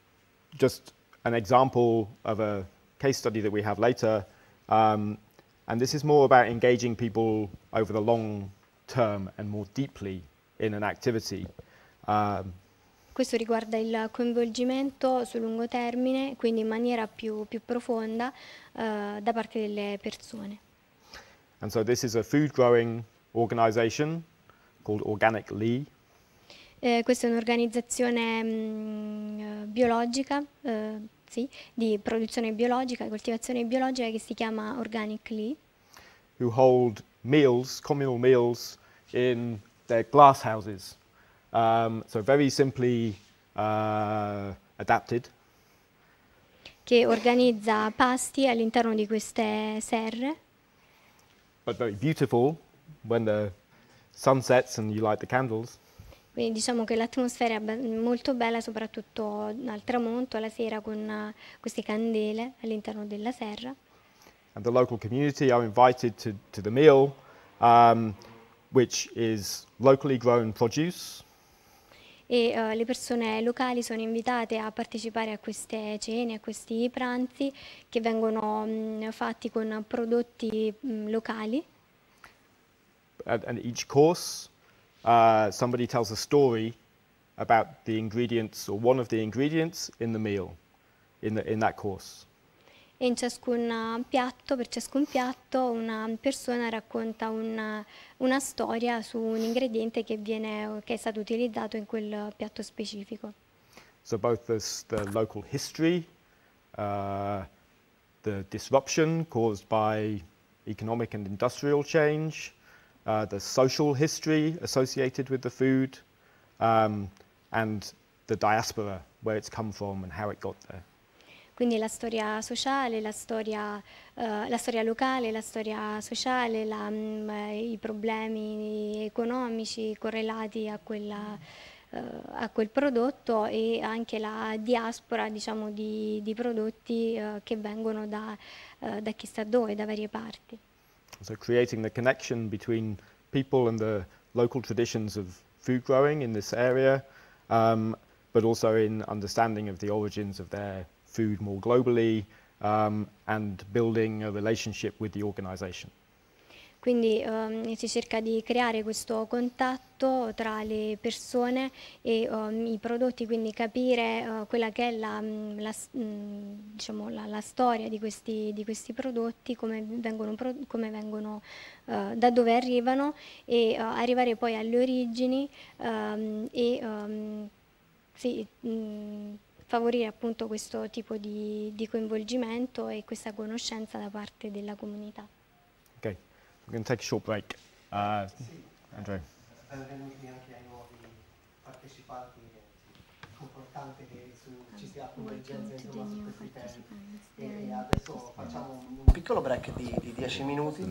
just an example of a case study that we have later. Um, And this is more about engaging people over the long term and more deeply in an activity. Um, Questo riguarda il coinvolgimento sul lungo termine, quindi in maniera più, più profonda uh, da parte delle persone. And so this is a food growing organization called Organic Lee. Eh, questa è un'organizzazione mm, biologica, eh, sì, di produzione biologica, coltivazione biologica che si chiama Organic Lee. Who hold meals, communal meals, in their glass houses. Um, so very simply uh, adapted. Che organizza pasti all'interno di queste serre. But very beautiful when the sun sets and you light the candles. Quindi diciamo che l'atmosfera è molto bella, soprattutto al tramonto, alla sera, con uh, queste candele all'interno della serra. And the local community are invited to, to the meal, um, which is locally grown produce. e uh, le persone locali sono invitate a partecipare a queste cene, a questi pranzi che vengono mh, fatti con prodotti mh, locali. And, and each course, uh, somebody tells a story about the ingredients or one of the ingredients in the meal, in, the, in that course. E in ciascun piatto, per ciascun piatto, una persona racconta una, una storia su un ingrediente che, viene, che è stato utilizzato in quel piatto specifico. So both this, the local history, uh, the disruption caused by economic and industrial change, uh, the social history associated with the food, um, and the diaspora, where it's come from and how it got there. Quindi la storia sociale, la storia, uh, la storia locale, la storia sociale, la, um, i problemi economici correlati a, quella, uh, a quel prodotto e anche la diaspora, diciamo, di, di prodotti uh, che vengono da, uh, da chissà dove, da varie parti. So creating the connection between people and the local traditions of food growing in this area, um, but also in understanding of the origins of their food more globally, um, and building a relationship with the organization. Quindi um, si cerca di creare questo contatto tra le persone e um, i prodotti, quindi capire uh, quella che è la, la, diciamo, la, la storia di questi, di questi prodotti, come vengono, come vengono uh, da dove arrivano e uh, arrivare poi alle origini um, e um, sì, mh, favorire appunto questo tipo di, di coinvolgimento e questa conoscenza da parte della comunità. Okay, we're going to take a short break. Uh, Andrea. Benvenuti anche ai nuovi partecipanti, è importante che su, ci sia convergenza insomma su questi temi. E adesso facciamo un piccolo break di, di dieci minuti.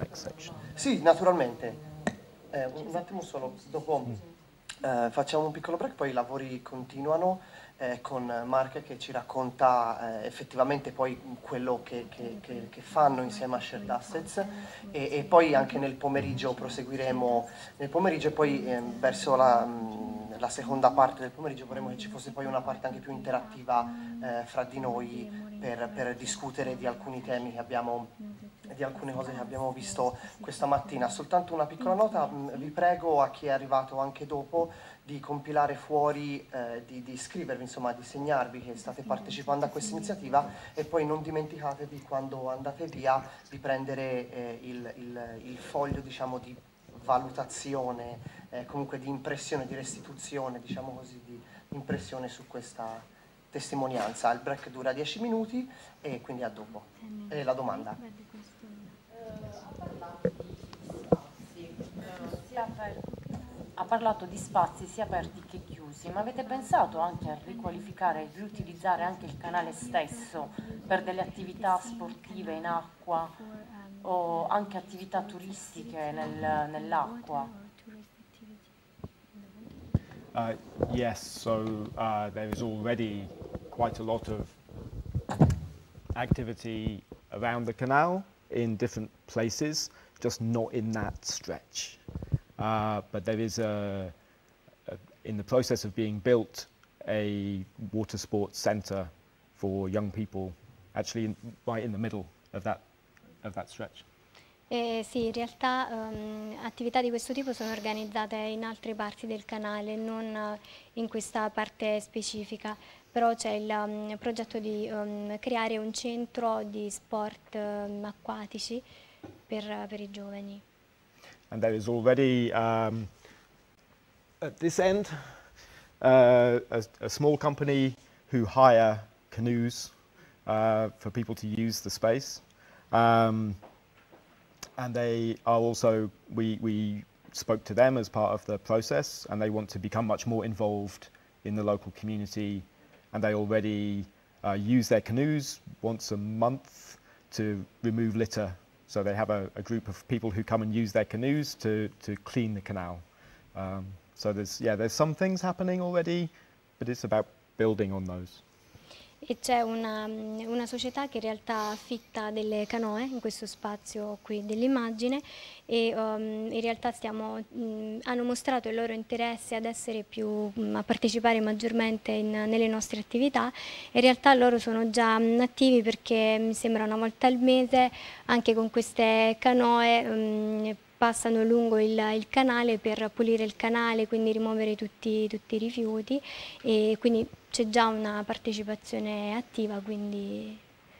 Sì, naturalmente. Eh, un attimo solo, dopo eh, facciamo un piccolo break, poi i lavori continuano. Eh, con Mark che ci racconta eh, effettivamente poi quello che, che, che, che fanno insieme a Shared Assets e, e poi anche nel pomeriggio proseguiremo nel pomeriggio e poi eh, verso la, mh, la seconda parte del pomeriggio vorremmo che ci fosse poi una parte anche più interattiva eh, fra di noi per, per discutere di alcuni temi che abbiamo di alcune cose che abbiamo visto questa mattina. Soltanto una piccola nota, mh, vi prego a chi è arrivato anche dopo di compilare fuori, eh, di, di iscrivervi, insomma di segnarvi che state partecipando a questa iniziativa e poi non dimenticatevi quando andate via di prendere eh, il, il, il foglio, diciamo, di valutazione, eh, comunque di impressione, di restituzione, diciamo così, di impressione su questa testimonianza. Il break dura dieci minuti e quindi a dopo. E la domanda? Ha parlato di spazi sia aperti che chiusi, ma avete pensato anche a riqualificare e riutilizzare anche il canale stesso per delle attività sportive in acqua o anche attività turistiche nel, nell'acqua? Uh, yes, so uh, there is already quite a lot of activity around the canal in different places, just not in that stretch. Uh, but there is, a, a, in the process of being built, a water sports centre for young people, actually in, right in the middle of that, of that stretch. Eh, sì, in realtà um, attività di questo tipo sono organizzate in altre parti del canale, non uh, in questa parte specifica, però c'è il um, progetto di um, creare un centro di sport um, acquatici per, per i giovani. And there is already, um, at this end, uh, a, a small company who hire canoes uh, for people to use the space. Um, and they are also, we, we spoke to them as part of the process, and they want to become much more involved in the local community. And they already uh, use their canoes once a month to remove litter. So they have a, a group of people who come and use their canoes to, to clean the canal. Um, so there's, yeah, there's some things happening already, but it's about building on those. e c'è una, una società che in realtà affitta delle canoe in questo spazio qui dell'immagine e um, in realtà stiamo, mh, hanno mostrato il loro interesse ad essere più, mh, a partecipare maggiormente in, nelle nostre attività. In realtà loro sono già mh, attivi perché mi sembra una volta al mese anche con queste canoe mh, passano lungo il, il canale per pulire il canale, quindi rimuovere tutti, tutti i rifiuti e quindi c'è già una partecipazione attiva, quindi...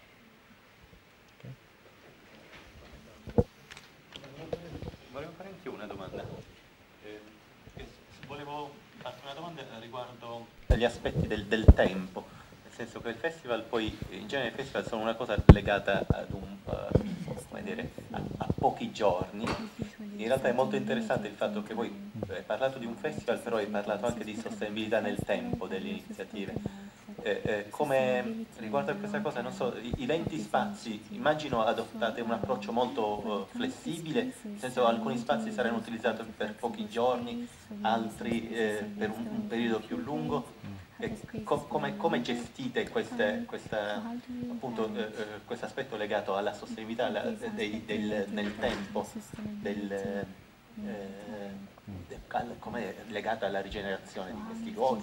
Volevo fare anche una domanda. Eh, volevo farti una domanda riguardo gli aspetti del, del tempo, nel senso che il festival poi, in genere i festival sono una cosa legata ad un, uh, come dire, a, a pochi giorni. In realtà è molto interessante il fatto che voi hai parlato di un festival, però hai parlato anche di sostenibilità nel tempo delle iniziative. Eh, eh, come riguardo a questa cosa, non so, i, i venti spazi, immagino adottate un approccio molto uh, flessibile, nel senso alcuni spazi saranno utilizzati per pochi giorni, altri eh, per un, un periodo più lungo. E co come, come gestite queste, questa, appunto, eh, eh, questo aspetto legato alla sostenibilità alla, del, del, nel tempo, del, eh, del, come legato alla rigenerazione di questi luoghi?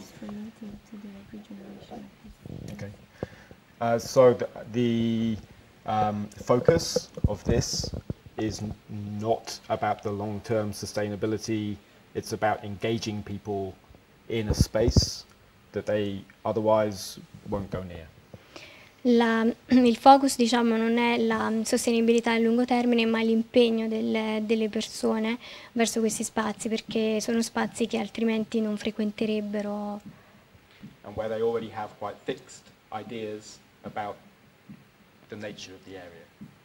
Okay. Uh, so the, the um, focus of this is n not about the long-term sustainability, it's about engaging people in a space that they otherwise won't go near. La, il focus, diciamo, non è la sostenibilità a lungo termine, ma l'impegno delle, delle persone verso questi spazi, perché sono spazi che altrimenti non frequenterebbero. And where they already have quite fixed ideas about the nature of the area.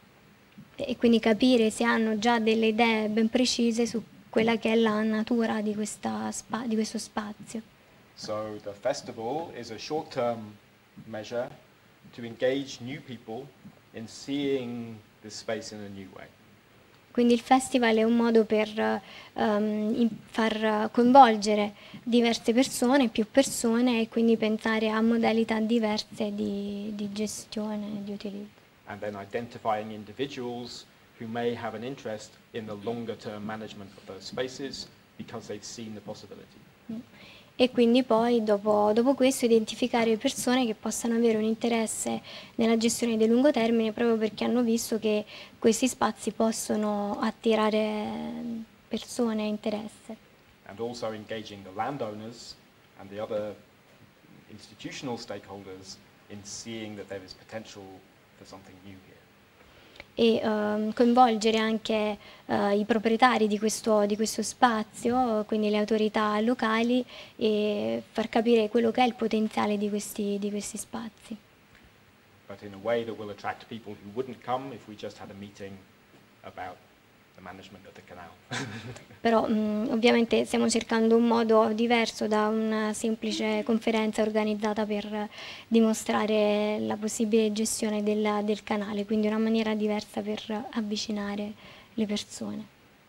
E quindi capire se hanno già delle idee ben precise su quella che è la natura di, questa spa, di questo spazio. So the festival is a short-term measure to engage new people in seeing this space in a new way. Quindi il festival è un modo per um, far coinvolgere diverse persone, più persone, e quindi pensare a modalità diverse di, di gestione, di utilizzo. And then identifying individuals who may have an interest in the longer-term management of those spaces because they've seen the possibility. Mm. E quindi poi dopo, dopo questo identificare persone che possano avere un interesse nella gestione di lungo termine proprio perché hanno visto che questi spazi possono attirare persone e interesse. And also engaging the landowners and the other institutional stakeholders in seeing that there is potential for something new here. E uh, coinvolgere anche uh, i proprietari di questo, di questo spazio, quindi le autorità locali, e far capire quello che è il potenziale di questi, di questi spazi. But in a way that will attract people who wouldn't come if we just had a meeting about the management of the canal. Però mh, ovviamente stiamo cercando un modo diverso da una semplice conferenza organizzata per dimostrare la possibile gestione del, del canale, quindi una maniera diversa per avvicinare le persone.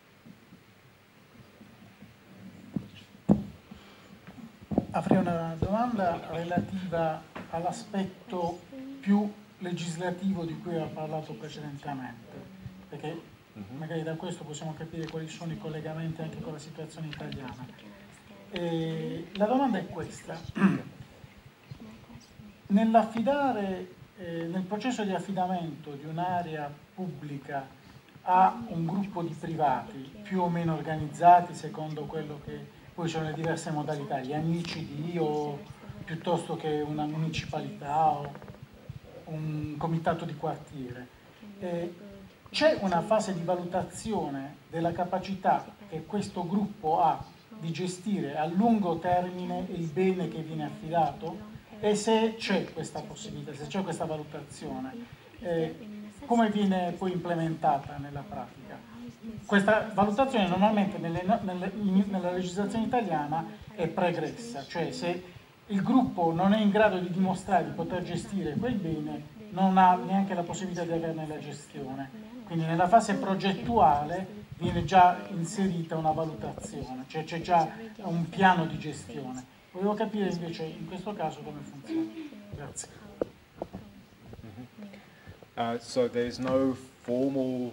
Avrei una domanda relativa all'aspetto più legislativo di cui ho parlato precedentemente, perché magari da questo possiamo capire quali sono i collegamenti anche con la situazione italiana. E la domanda è questa: nell'affidare, eh, nel processo di affidamento di un'area pubblica a un gruppo di privati più o meno organizzati secondo quello che poi sono le diverse modalità, gli amici di o piuttosto che una municipalità o un comitato di quartiere, eh, c'è una fase di valutazione della capacità che questo gruppo ha di gestire a lungo termine il bene che viene affidato? E se c'è questa possibilità, se c'è questa valutazione, eh, come viene poi implementata nella pratica? Questa valutazione normalmente nelle, nelle, nella legislazione italiana è pregressa, cioè se il gruppo non è in grado di dimostrare di poter gestire quel bene, non ha neanche la possibilità di averne la gestione. Quindi nella fase progettuale viene già inserita una valutazione, cioè c'è già un piano di gestione. Volevo capire invece in questo caso come funziona. Grazie. Uh, so there's no formal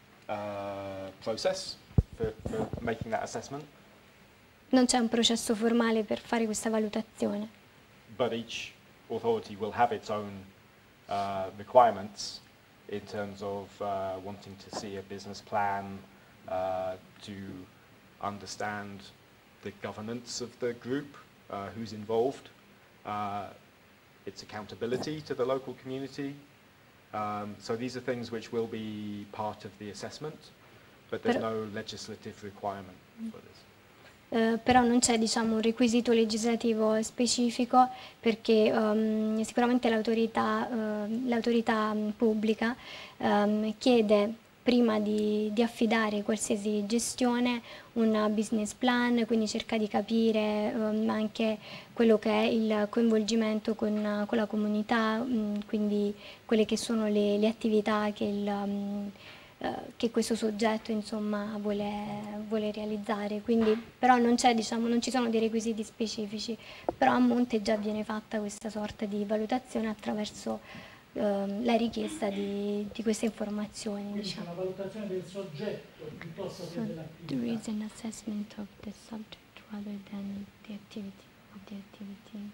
uh, process for, for making that assessment. Non c'è un processo formale per fare questa valutazione. But each authority will have its own uh, requirements in terms of uh, wanting to see a business plan, uh, to understand the governance of the group, uh, who's involved, uh, its accountability to the local community. Um, so these are things which will be part of the assessment, but there's Però, no legislative requirement for this. eh, però non c'è, diciamo, un requisito legislativo specifico, perché um, sicuramente l'autorità uh, l'autorità pubblica um, chiede, prima di, di affidare qualsiasi gestione, un business plan, quindi cerca di capire um, anche quello che è il coinvolgimento con, con la comunità, um, quindi quelle che sono le, le attività che, il, um, uh, che questo soggetto, insomma, vuole, vuole realizzare. Quindi, però non c'è, diciamo, non ci sono dei requisiti specifici, però a monte già viene fatta questa sorta di valutazione attraverso la richiesta di, di queste informazioni. Diciamo. La valutazione del soggetto piuttosto So che dell'attività. there is an assessment of the subject rather than the activity of the activity.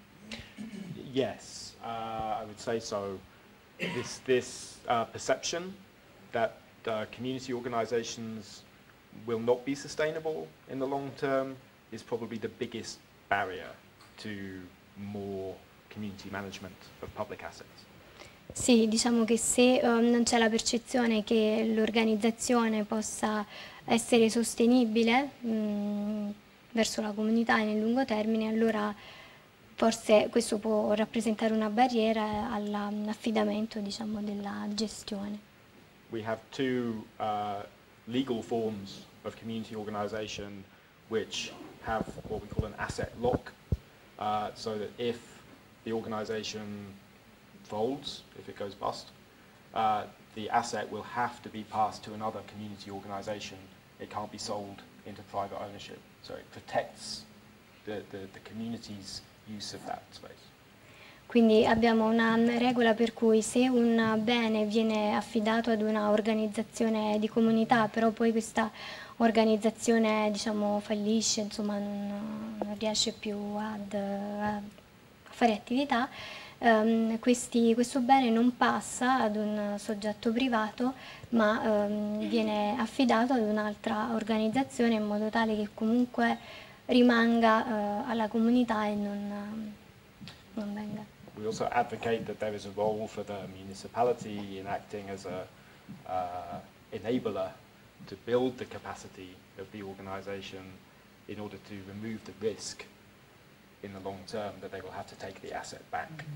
Yes, uh, I would say so. This, this uh, perception that uh, community organisations will not be sustainable in the long term is probably the biggest barrier to more community management of public assets. Sì, diciamo che se um, non c'è la percezione che l'organizzazione possa essere sostenibile mh, verso la comunità nel lungo termine, allora forse questo può rappresentare una barriera all'affidamento, diciamo, della gestione. We have two uh, legal forms of community organisation which have what we call an asset lock, uh, so that if the organisation folds, if it goes bust, uh, the asset will have to be passed to another community organisation. It can't be sold into private ownership. So it protects the, the, the community's use of that space. Quindi abbiamo una regola per cui se un bene viene affidato ad una organizzazione di comunità, però poi questa organizzazione, diciamo, fallisce, insomma non, non riesce più ad, a fare attività, Um, questi, questo bene non passa ad un soggetto privato, ma um, viene affidato ad un'altra organizzazione, in modo tale che comunque rimanga uh, alla comunità e non, uh, non venga. We also advocate that there is a role for the municipality in acting as a uh, enabler to build the capacity of the organisation in order to remove the risk in the long term that they will have to take the asset back.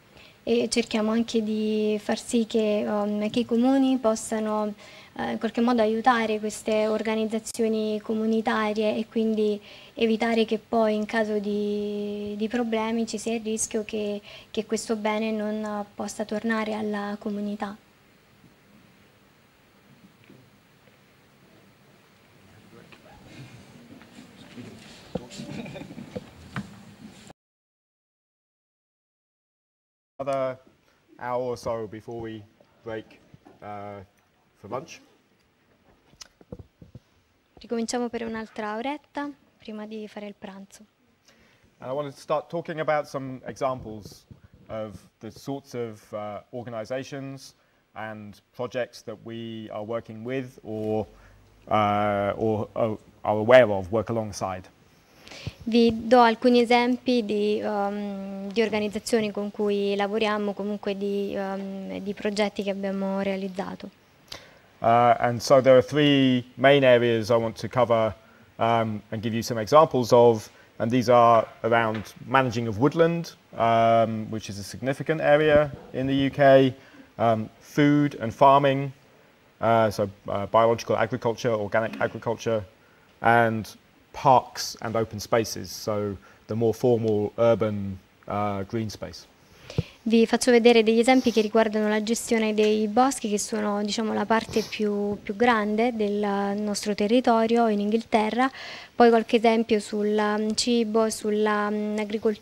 E cerchiamo anche di far sì che, um, che i comuni possano uh, in qualche modo aiutare queste organizzazioni comunitarie e quindi evitare che poi in caso di, di problemi ci sia il rischio che, che questo bene non uh, possa tornare alla comunità. Another hour or so before we break uh, for lunch. Ricominciamo per un'altra oretta prima di fare il pranzo. And I wanted to start talking about some examples of the sorts of uh, organizations and projects that we are working with or, uh, or uh, are aware of, work alongside. Vi do alcuni esempi di, um, di organizzazioni con cui lavoriamo, comunque di, um, di progetti che abbiamo realizzato. Uh, and so there are three main areas I want to cover um, and give you some examples of, and these are around managing of woodland, um, which is a significant area in the U K, um, food and farming, uh, so uh, biological agriculture, organic agriculture, and parks and open spaces, so the more formal urban uh, green space. Vi faccio vedere degli esempi che riguardano la gestione dei boschi, che sono, diciamo, la parte più, più grande del nostro territorio in Inghilterra, poi qualche esempio sul cibo,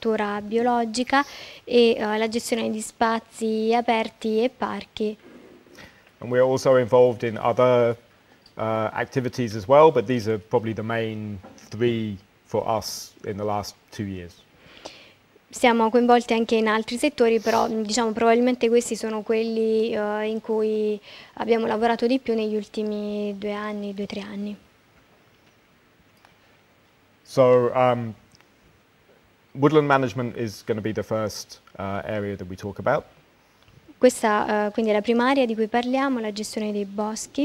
sull'agricoltura biologica e uh, la gestione di spazi aperti e parchi. and we're also involved in other uh, activities as well, but these are probably the main three for us in the last two years. Siamo coinvolti anche in altri settori, però diciamo probabilmente questi sono quelli uh, in cui abbiamo lavorato di più negli ultimi due anni, due o tre anni. So um, woodland management is going to be the first uh, area that we talk about. Questa uh, quindi è la prima area di cui parliamo, la gestione dei boschi.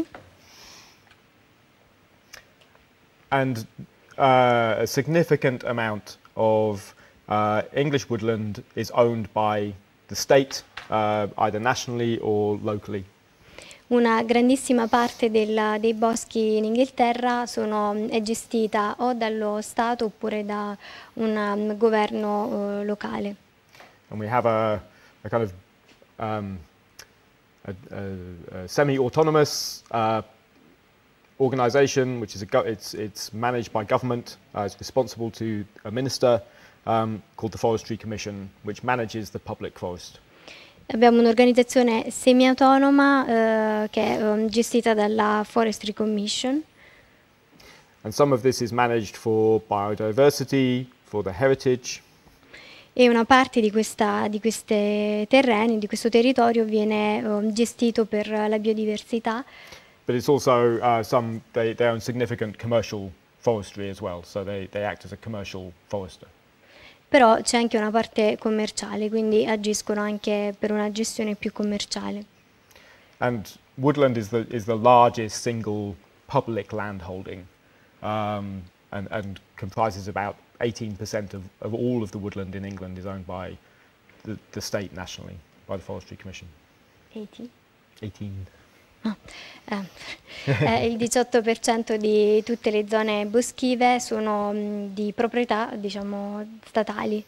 And uh, a significant amount of uh, English woodland is owned by the state, uh, either nationally or locally. Una grandissima parte della, dei boschi in Inghilterra sono, è gestita o dallo Stato oppure da un um, governo uh, locale. And we have a, a kind of um, a, a, a semi-autonomous uh, organization, which is a it's it's managed by government. Uh, it's responsible to a minister um, called the Forestry Commission, which manages the public forest. Abbiamo un'organizzazione semi-autonoma eh, che è um, gestita dalla Forestry Commission. And some of this is managed for biodiversity, for the heritage. E una parte di, questa, di questi terreni, di questo territorio viene um, gestito per la biodiversità. But it's also uh, some, they, they own significant commercial forestry as well, so they, they act as a commercial forester. Però c'è anche una parte commerciale, quindi agiscono anche per una gestione più commerciale. And woodland is the, is the largest single public land holding um, and, and comprises about eighteen percent of, of all of the woodland in England is owned by the, the state nationally, by the Forestry Commission. eighty? eighteen. Ah, eh, eh, il diciotto per cento di tutte le zone boschive sono mh, di proprietà, diciamo, statali.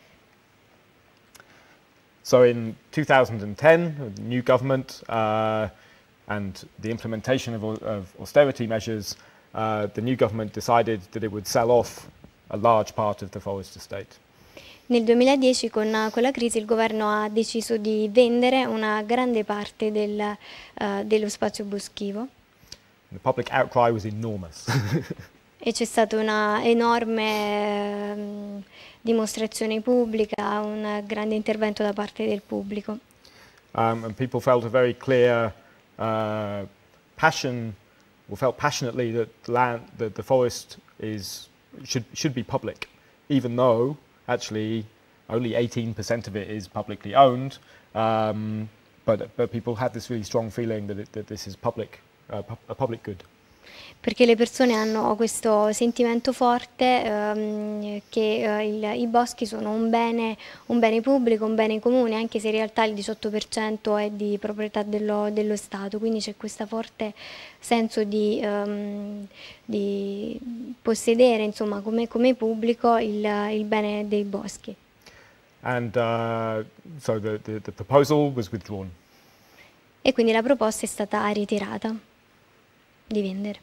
So in two thousand ten, the new government uh, and the implementation of, of austerity measures, uh, the new government decided that it would sell off a large part of the forest estate. Nel duemiladieci con, con la crisi il governo ha deciso di vendere una grande parte del, uh, dello spazio boschivo. The public outcry was enormous. E c'è stata una enorme um, dimostrazione pubblica, un grande intervento da parte del pubblico. Um, and people felt a very clear uh, passion, or felt passionately that land, that the forest is should should be public, even though actually only eighteen percent of it is publicly owned. Um, but but people had this really strong feeling that it, that this is public, uh, pu a public good. Perché le persone hanno questo sentimento forte ehm, che eh, il, i boschi sono un bene, un bene pubblico, un bene comune, anche se in realtà il diciotto per cento è di proprietà dello, dello Stato, quindi c'è questo forte senso di, um, di possedere, insomma, come, come pubblico il, il bene dei boschi. And uh, so the, the, the proposal was withdrawn. E quindi la proposta è stata ritirata di vendere.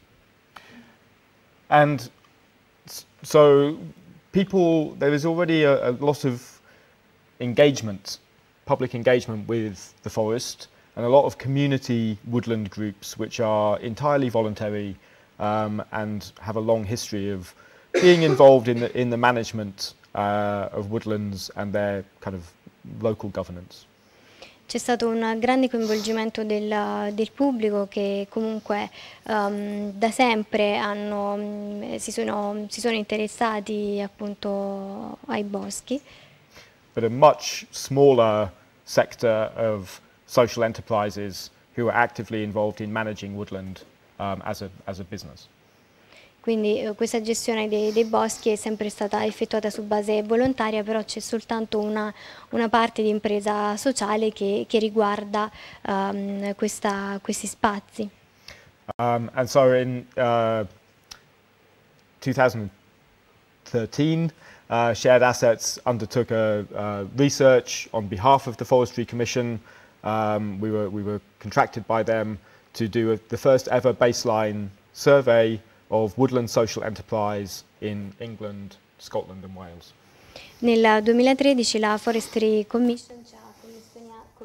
And so people, there is already a, a lot of engagement, public engagement with the forest, and a lot of community woodland groups which are entirely voluntary um, and have a long history of being involved in the, in the management uh, of woodlands and their kind of local governance. C'è stato un grande coinvolgimento del, del pubblico che comunque um, da sempre hanno, um, si, sono, si sono interessati appunto ai boschi. But a much smaller sector of social enterprises who are actively involved in managing woodland um, as a, as a business. Quindi eh, questa gestione dei, dei boschi è sempre stata effettuata su base volontaria, però c'è soltanto una, una parte di impresa sociale che, che riguarda um, questa, questi spazi. Um, and so in uh, twenty thirteen, uh, Shared Assets undertook a uh, research on behalf of the Forestry Commission. Um, we were we were contracted by them to do a, the first ever baseline survey of woodland social enterprise in England, Scotland and Wales. Nel duemilatredici la Forestry Commission ci ha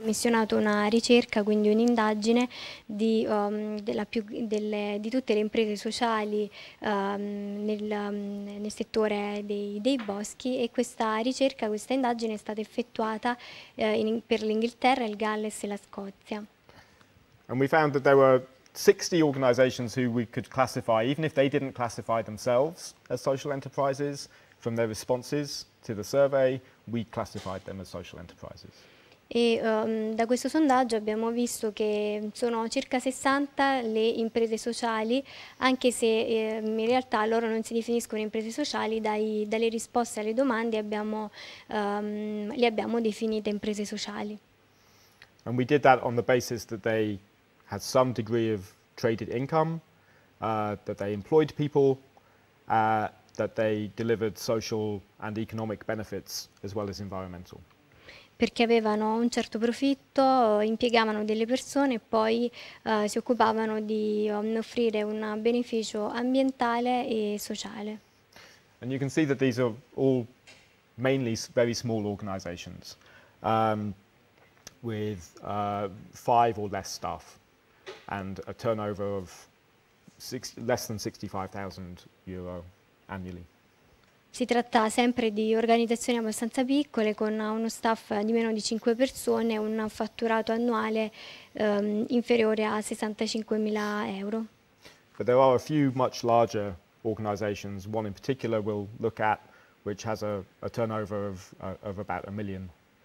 commissionato una ricerca, quindi un'indagine di, um, della più, delle, di tutte le imprese sociali um, nel, um, nel settore dei, dei boschi, e questa ricerca, questa indagine è stata effettuata uh, in, per l'Inghilterra, il Galles e la Scozia. And we found that there were sixty organisations who we could classify, even if they didn't classify themselves as social enterprises. From their responses to the survey, we classified them as social enterprises. E um, da questo sondaggio abbiamo visto che sono circa sessanta le imprese sociali, anche se eh, in realtà loro non si definiscono imprese sociali, dai, dalle risposte alle domande abbiamo, um, le abbiamo definite imprese sociali. And we did that on the basis that they had some degree of traded income, uh, that they employed people, uh, that they delivered social and economic benefits as well as environmental. Perché avevano un certo profitto, impiegavano delle persone e poi uh, si occupavano di um, offrire un beneficio ambientale e sociale. And you can see that these are all mainly very small organisations um, with uh, five or less staff and a turnover of six, less than sixty-five thousand euro annually. Si tratta sempre di organizzazioni abbastanza piccole con uno staff di meno di cinque persone e un fatturato annuale um, inferiore a sessantacinquemila euro. But there are a few much larger organisations, one in particular we'll look at, which has a, a turnover of, uh, of about a million.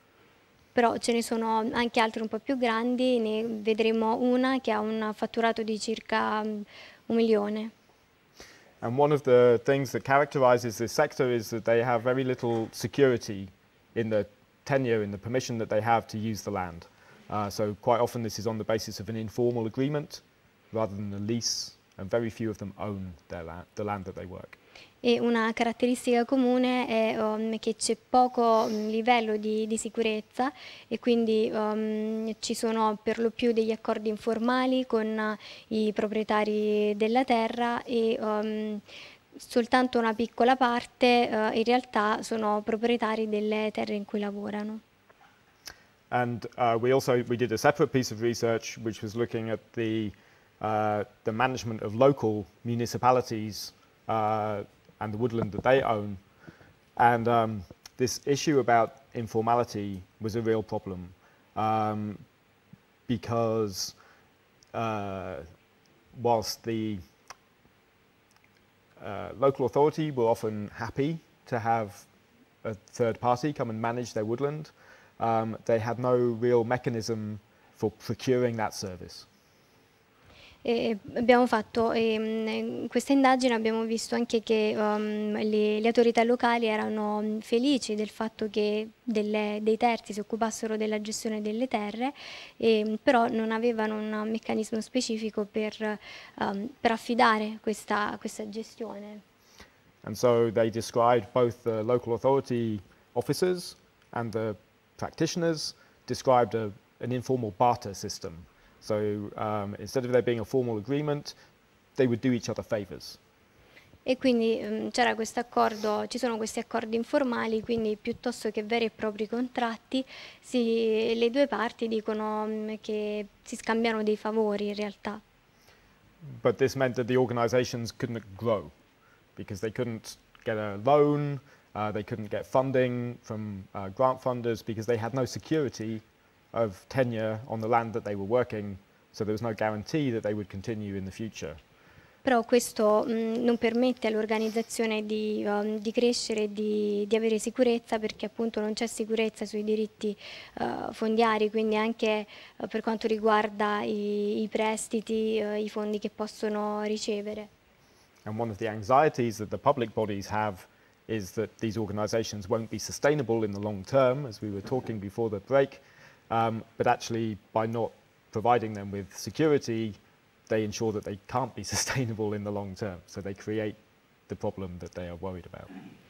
Però ce ne sono anche altre un po' più grandi, ne vedremo una che ha un fatturato di circa um, un milione. And one of the things that characterises this sector is that they have very little security in the tenure, in the permission that they have to use the land. Uh, so quite often this is on the basis of an informal agreement rather than a lease, and very few of them own their land, the land that they work. E una caratteristica comune è um, che c'è poco um, livello di, di sicurezza, e quindi um, ci sono per lo più degli accordi informali con uh, i proprietari della terra, e um, soltanto una piccola parte uh, in realtà sono proprietari delle terre in cui lavorano. And uh, we also we did a separate piece of research which was looking at the uh, the management of local municipalities uh, and the woodland that they own, and um, this issue about informality was a real problem um, because uh, whilst the uh, local authority were often happy to have a third party come and manage their woodland, um, they had no real mechanism for procuring that service. E abbiamo fatto ehm, in questa indagine abbiamo visto anche che um, le, le autorità locali erano felici del fatto che delle, dei terzi si occupassero della gestione delle terre, e, però non avevano un meccanismo specifico per, um, per affidare questa, questa gestione. And so they described, both the local authority officers and the practitioners described a, an informal barter system. So um, instead of there being a formal agreement, they would do each other favors. E quindi um, c'era questo accordo, ci sono questi accordi informali, quindi piuttosto che veri e propri contratti, si, le due parti dicono um, che si scambiano dei favori in realtà. But this meant that the organizations couldn't grow because they couldn't get a loan, uh, they couldn't get funding from uh, grant funders because they had no security of tenure on the land that they were working, so there was no guarantee that they would continue in the future. Però questo mh, non permette all'organizzazione di, um, di crescere e di, di avere sicurezza, perché appunto non c'è sicurezza sui diritti uh, fondiari, quindi anche uh, per quanto riguarda i, i prestiti, uh, i fondi che possono ricevere. And one of the anxieties that the public bodies have is that these organizations won't be sustainable in the long term, as we were talking before the break. Um, but actually, by not providing them with security, they ensure that they can't be sustainable in the long term. So they create the problem that they are worried about.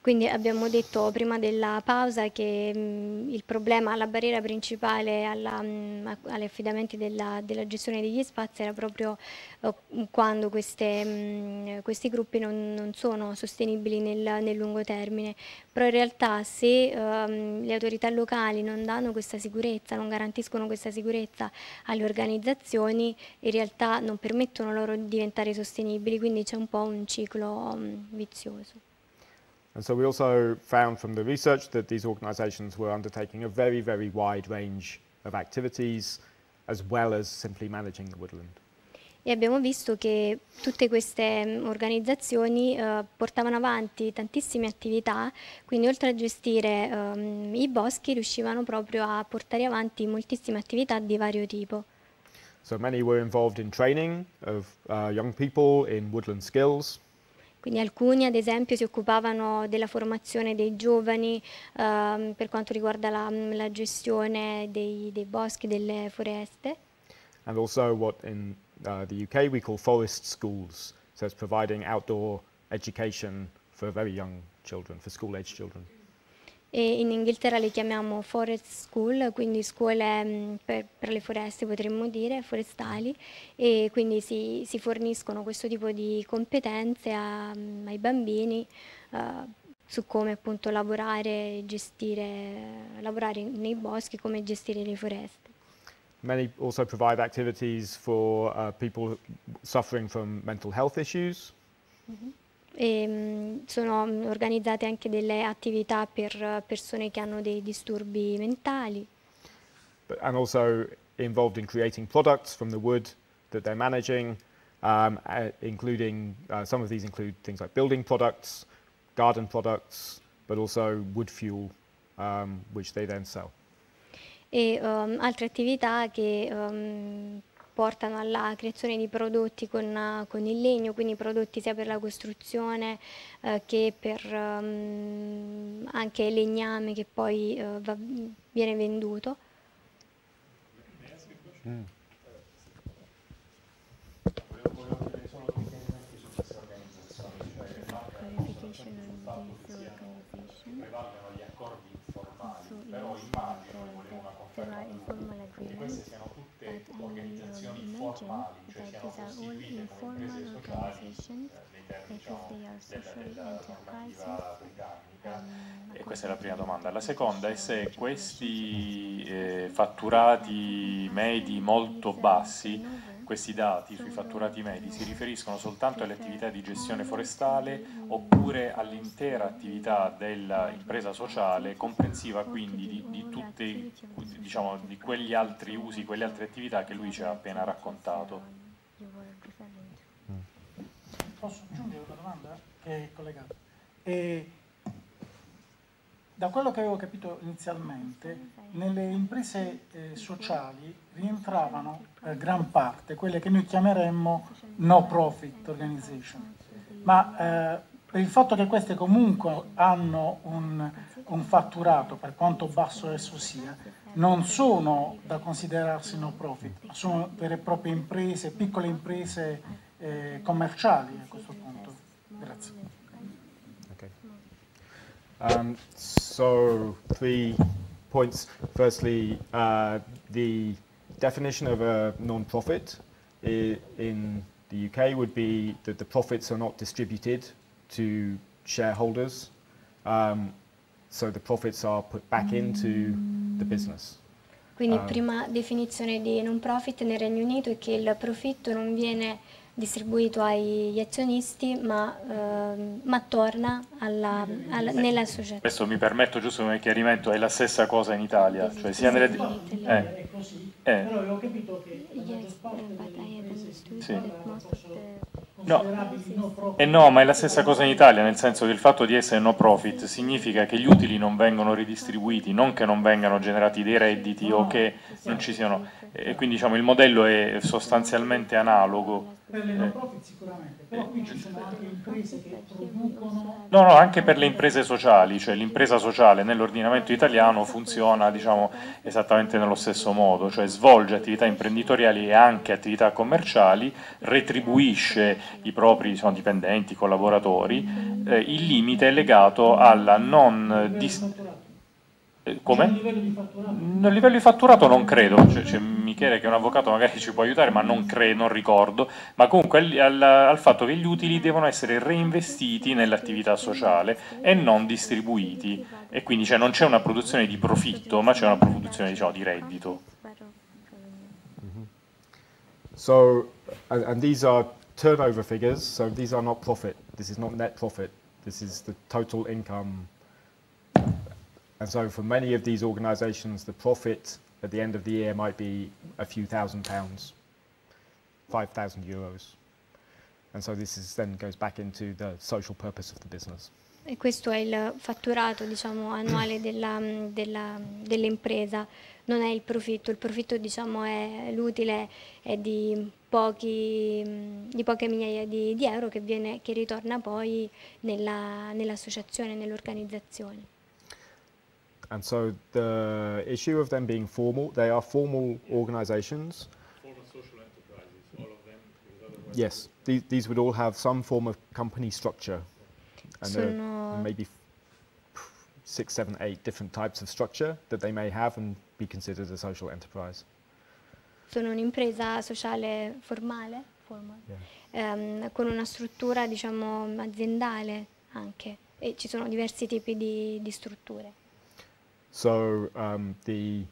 Quindi abbiamo detto prima della pausa che mh, il problema, la barriera principale alla, mh, agli affidamenti della, della gestione degli spazi era proprio eh, quando queste, mh, questi gruppi non, non sono sostenibili nel, nel lungo termine. Però in realtà se ehm, le autorità locali non danno questa sicurezza, non garantiscono questa sicurezza alle organizzazioni, in realtà non permettono loro di diventare sostenibili, quindi c'è un po' un ciclo mh, vizioso. And so we also found from the research that these organisations were undertaking a very, very wide range of activities as well as simply managing the woodland. E abbiamo visto che tutte queste mh, organizzazioni eh, portavano avanti tantissime attività, quindi oltre a gestire ehm, i boschi riuscivano proprio a portare avanti moltissime attività di vario tipo. So many were involved in training of uh, young people in woodland skills. Quindi alcuni ad esempio si occupavano della formazione dei giovani ehm, per quanto riguarda la, la gestione dei, dei boschi, delle foreste. And also what in uh, the U K we call forest schools. So it's providing outdoor education for very young children, for school-age children. E in Inghilterra le chiamiamo forest school, quindi scuole mh, per, per le foreste potremmo dire, forestali, e quindi si, si forniscono questo tipo di competenze a, ai bambini uh, su come appunto lavorare e gestire, lavorare nei boschi, come gestire le foreste. Many also provide activities for uh, people suffering from mental health issues. Mm-hmm. E, mh, sono organizzate anche delle attività per persone che hanno dei disturbi mentali. But, and also involved in creating products from the wood that they're managing, um, uh, including, uh, some of these include things like building products, garden products, but also wood fuel, um, which they then sell. E um, altre attività che um, portano alla creazione di prodotti con, uh, con il legno, quindi prodotti sia per la costruzione uh, che per um, anche legname che poi uh, va, viene venduto. Mm. Prevalgono gli accordi informali, però immagino che volevo una conferma, che queste siano tutte organizzazioni formali, cioè siano costituite come imprese sociali all'interno diciamo, della, della normativa britannica. E questa è la prima domanda. La seconda è se questi eh, fatturati medi molto bassi, questi dati sui fatturati medi si riferiscono soltanto alle attività di gestione forestale oppure all'intera attività dell'impresa sociale, comprensiva quindi di, di tutti, diciamo, di quegli altri usi, quelle altre attività che lui ci ha appena raccontato. Posso aggiungere una domanda che è collegata? E, da quello che avevo capito inizialmente, nelle imprese eh, sociali rientravano eh, gran parte quelle che noi chiameremmo no profit organization, ma eh, per il fatto che queste comunque hanno un, un fatturato, per quanto basso esso sia, non sono da considerarsi no profit, ma sono vere e proprie imprese, piccole imprese eh, commerciali a questo punto. Grazie. Um, so three points. Firstly, uh, the definition of a non-profit in the U K would be that the profits are not distributed to shareholders, um, so the profits are put back into the business. Quindi um, prima definizione di non-profit nel Regno Unito è che il profitto non viene distribuito agli azionisti, ma, eh, ma torna alla, alla, nell'associazione. Questo mi permetto giusto come chiarimento, è la stessa cosa in Italia, cioè sia nelle... Eh. È così, eh. però avevo capito che sì. No. Eh no, ma è la stessa cosa in Italia, nel senso che il fatto di essere no profit significa che gli utili non vengono ridistribuiti, non che non vengano generati dei redditi o che non ci siano, e quindi diciamo il modello è sostanzialmente analogo. Per le non profit sicuramente, però qui ci sono anche imprese che producono... No, no, anche per le imprese sociali, cioè l'impresa sociale nell'ordinamento italiano funziona, diciamo, esattamente nello stesso modo, cioè svolge attività imprenditoriali e anche attività commerciali, retribuisce i propri, diciamo, dipendenti, collaboratori, eh, il limite è legato alla non... Dis- Come? C'è un livello di fatturato? Nel livello di fatturato non credo, c'è, c'è Michele che è un avvocato magari ci può aiutare, ma non credo, non ricordo, ma comunque al, al, al fatto che gli utili devono essere reinvestiti nell'attività sociale e non distribuiti, e quindi cioè, non c'è una produzione di profitto, ma c'è una produzione, diciamo, di reddito. Mm-hmm. So, and, and these are turnover figures, so these are not profit, this is not net profit, this is the total income. And so for many of these organisations, the profit at the end of the year might be a few thousand pounds, five thousand euros. And so this is then goes back into the social purpose of the business. E questo è il fatturato, diciamo, annuale della, della, dell'impresa, non è il profitto. Il profitto, diciamo, è l'utile è di, pochi, di poche migliaia di, di euro che, viene, che ritorna poi nella, nell'associazione, nell'organizzazione. And so the issue of them being formal, they are formal organisations. Formal social enterprises, all of them. Yes, these, these would all have some form of company structure. And there Sono... may be six, seven, eight different types of structure that they may have and be considered a social enterprise. Sono un'impresa sociale formale, formal, yeah. ehm, con una struttura, diciamo, aziendale anche, e ci sono diversi tipi di, di strutture. So um, the,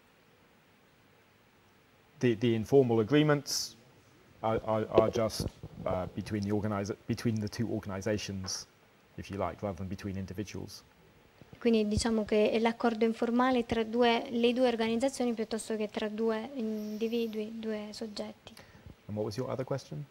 the the informal agreements are, are, are just uh, between the organizer between the two organizations, if you like, rather than between individuals. Quindi diciamo che è l'accordo informale tra due, le due organizzazioni piuttosto che tra due individui, due soggetti. And what was your other question?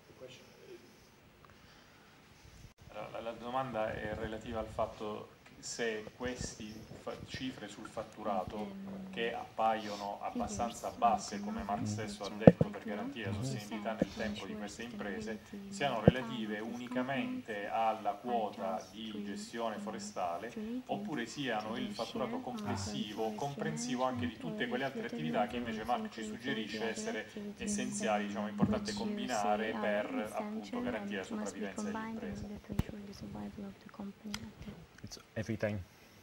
La, la domanda è relativa al fatto se queste cifre sul fatturato, che appaiono abbastanza basse, come Mark stesso ha detto, per garantire la sostenibilità nel tempo di queste imprese, siano relative unicamente alla quota di gestione forestale, oppure siano il fatturato complessivo, comprensivo anche di tutte quelle altre attività che invece Mark ci suggerisce essere essenziali, diciamo, importante combinare per appunto garantire la sopravvivenza dell'impresa. It's everything.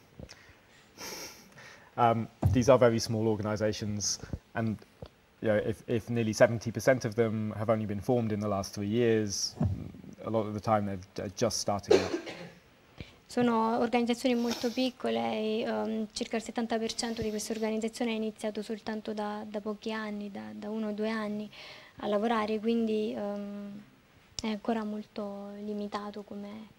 Um, these are very small organisations, and you know, if, if nearly seventy percent of them have only been formed in the last three years, a lot of the time they're just starting up. Sono organizzazioni molto piccole e um, circa il settanta per cento di queste organizzazioni ha iniziato soltanto da, da pochi anni, da, da uno o due anni a lavorare, quindi um, è ancora molto limitato come...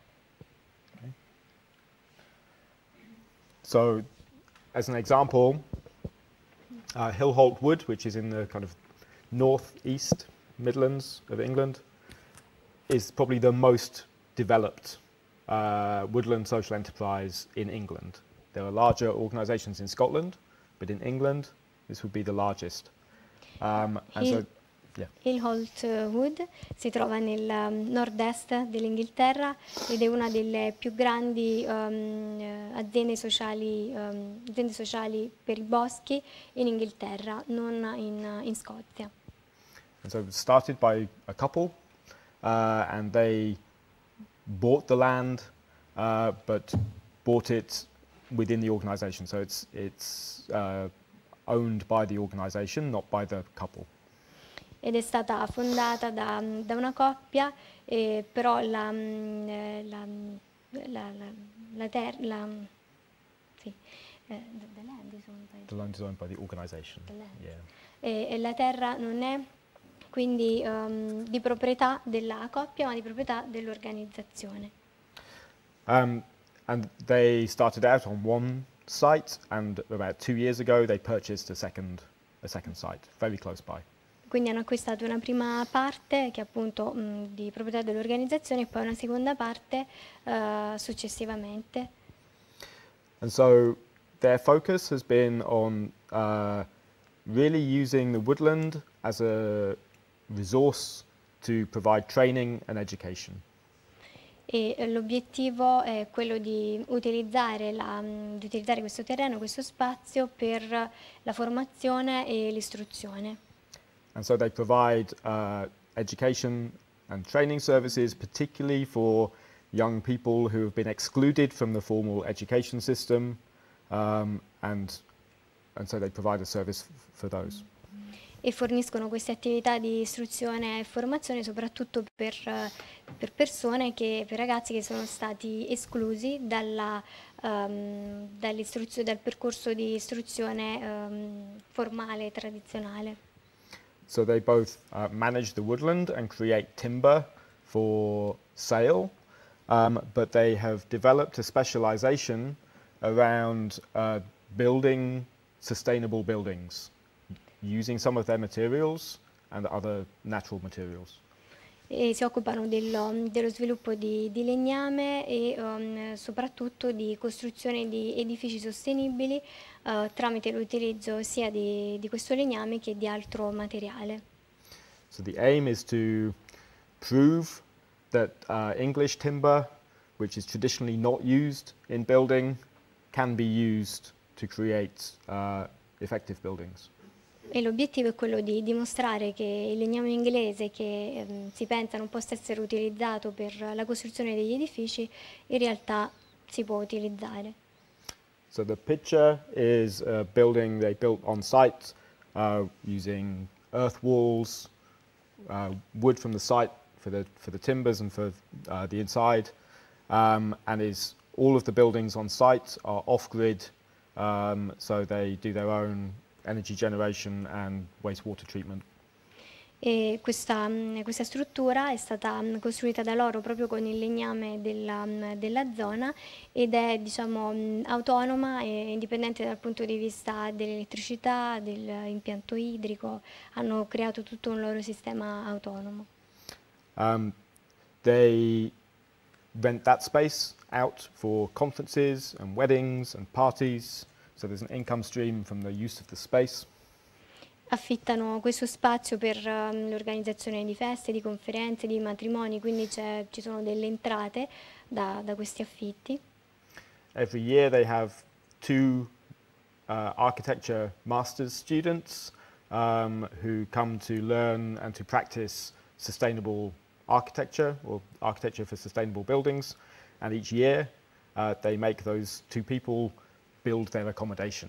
So, as an example, uh, Hillholt Wood, which is in the kind of north-east Midlands of England, is probably the most developed uh, woodland social enterprise in England. There are larger organisations in Scotland, but in England, this would be the largest. Um, and so, yeah. Hillholt Wood si trova nel um, nord-est dell'Inghilterra ed è una delle più grandi um, aziende, sociali, um, aziende sociali per i boschi in Inghilterra, non in, in Scozia. And so it was started by a couple, uh, and they bought the land, uh, but bought it within the organisation. So it's, it's uh, owned by the organisation, not by the couple. Ed è stata fondata da, da una coppia, eh, però la, la, la, la, la, ter, la, sì, eh, the land is owned by the land is owned by the organisation. Yeah. E, e la terra non è quindi um, di proprietà della coppia, ma di proprietà dell'organizzazione. Um, and they started out on one site, and about two years ago they purchased a second, a second site, very close by. Quindi hanno acquistato una prima parte che è appunto mh, di proprietà dell'organizzazione e poi una seconda parte uh, successivamente. And so their focus has been on uh, really using the woodland as a resource to provide training and education. E l'obiettivo è quello di utilizzare, la, di utilizzare questo terreno, questo spazio per la formazione e l'istruzione. And so they provide uh, education and training services, particularly for young people who have been excluded from the formal education system, um, and, and so they provide a service for those. E forniscono queste attività di istruzione e formazione soprattutto per, per persone, che, per ragazzi che sono stati esclusi dalla, um, dal percorso di istruzione um, formale e tradizionale. So they both uh, manage the woodland and create timber for sale, um, but they have developed a specialization around uh, building sustainable buildings, using some of their materials and other natural materials. E si occupano dello, dello sviluppo di, di legname e um, soprattutto di costruzione di edifici sostenibili uh, tramite l'utilizzo sia di, di questo legname che di altro materiale. So the aim is to prove that uh, English timber, which is traditionally not used in building, can be used to create uh, effective buildings. E l'obiettivo è quello di dimostrare che il legname inglese, che ehm, si pensa non possa essere utilizzato per la costruzione degli edifici, in realtà si può utilizzare. So the picture is a building they built on site uh, using earth walls, uh, wood from the site for the, for the timbers and for uh, the inside, um, and is all of the buildings on site are off-grid, um, so they do their own energy generation and wastewater treatment. E questa, questa struttura è stata costruita da loro proprio con il legname della, della zona ed è, diciamo, autonoma e indipendente dal punto di vista dell'elettricità, dell'impianto idrico. Hanno creato tutto un loro sistema autonomo. Um, they rent that space out for conferences and weddings and parties. So there's an income stream from the use of the space. Affittano questo spazio per um, l'organizzazione di feste, di conferenze, di matrimoni, quindi ci sono delle entrate da, da questi affitti. Every year they have two uh, architecture master's students um, who come to learn and to practice sustainable architecture or architecture for sustainable buildings, and each year uh, they make those two people build their accommodation.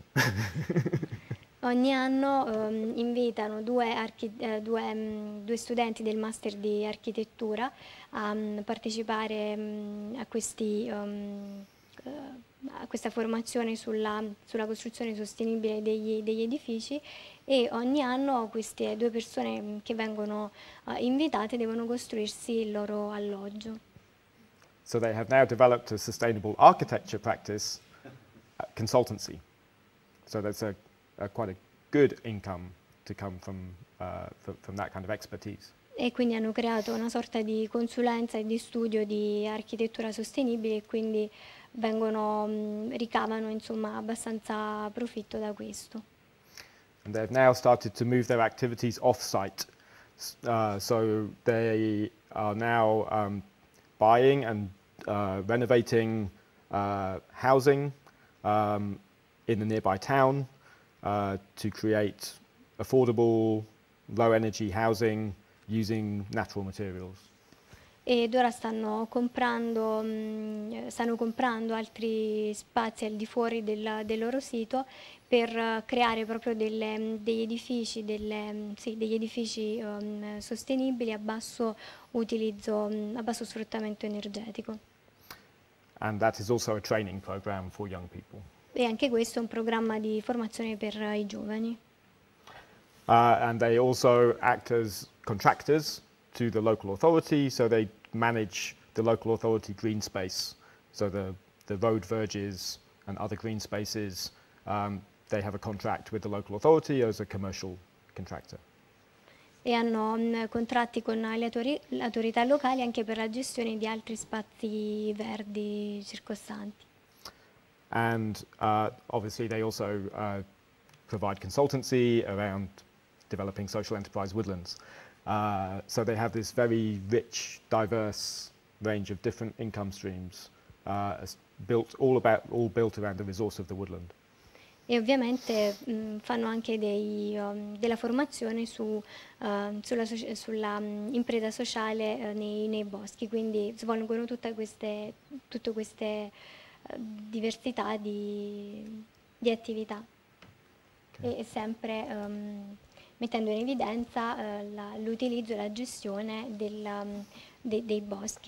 Ogni anno um, invitano due, eh, due, um, due studenti del master di architettura a um, partecipare um, a, questi, um, uh, a questa formazione sulla, sulla costruzione sostenibile degli, degli edifici, e ogni anno queste due persone che vengono uh, invitate devono costruirsi il loro alloggio. So they have now developed a sustainable architecture practice consultancy. So that's a, a quite a good income to come from, uh, from that kind of expertise. E quindi hanno creato una sorta di consulenza e di studio di architettura sostenibile, e quindi vengono, mh, ricavano insomma abbastanza profitto da questo. And they've now started to move their activities off-site. Uh, so they are now um, buying and uh, renovating uh, housing Um, in the nearby town uh, to create affordable, low-energy housing using natural materials. Ed ora stanno comprando, mh, stanno comprando altri spazi al di fuori del, del loro sito per creare proprio delle, degli edifici, delle, sì, degli edifici um, sostenibili a basso utilizzo, a basso sfruttamento energetico. And that is also a training program for young people. E anche questo è un programma di formazione per i giovani. Uh, and they also act as contractors to the local authority, so they manage the local authority green space. So the, the road verges and other green spaces, um, they have a contract with the local authority as a commercial contractor. E hanno mh, contratti con le, autori le autorità locali anche per la gestione di altri spazi verdi circostanti. And uh, obviously they also uh, provide consultancy around developing social enterprise woodlands. Uh, so they have this very rich, diverse range of different income streams, uh, built all about all built around the resource of the woodland. E ovviamente mh, fanno anche dei, um, della formazione su, uh, sulla, so- sulla um, impresa sociale uh, nei, nei boschi, quindi svolgono tutte queste, tutte queste uh, diversità di, di attività. Okay. E, e sempre um, mettendo in evidenza uh, la, l'utilizzo e la gestione del, um, de, dei boschi.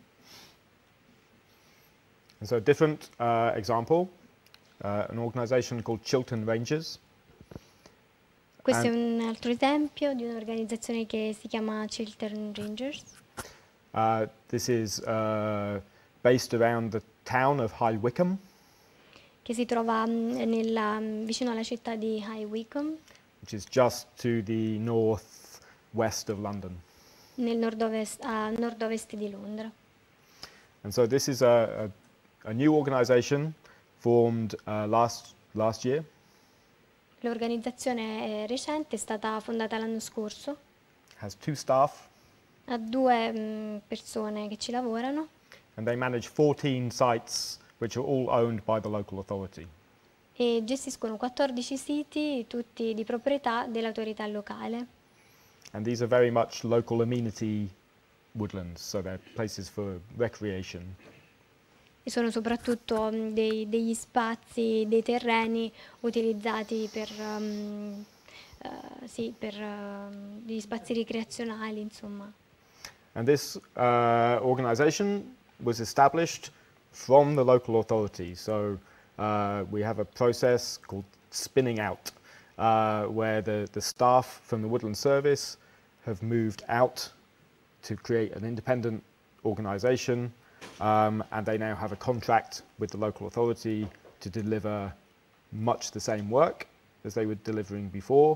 And so a different uh, example, uh, an organization called Chiltern Rangers. Questo And è un altro esempio di un'organizzazione che si chiama Chiltern Rangers. Uh, this is uh, based around the town of High Wycombe. Che si trova mh, nella, mh, vicino alla città di High Wycombe, Which is just to the northwest of London. nel nord-ovest, a nord-ovest di Londra. And so this is a, a, a new organization formed uh, last, last year. L'organizzazione è recente, è stata fondata l'anno scorso, Has two staff, ha due mh, persone che ci lavorano and they manage fourteen sites which are all owned by the local authority. e gestiscono quattordici siti, tutti di proprietà dell'autorità locale. And these are very much local amenity woodlands, so they're places for recreation. E sono soprattutto mh, dei- degli spazi, dei terreni utilizzati per, um, eh, sì, per um, degli spazi ricreazionali, insomma. And this uh, organization was established from the local authority. So uh, we have a process called spinning out, uh, where the, the staff from the Woodland Service have moved out to create an independent organization, um, and they now have a contract with the local authority to deliver much the same work as they were delivering before.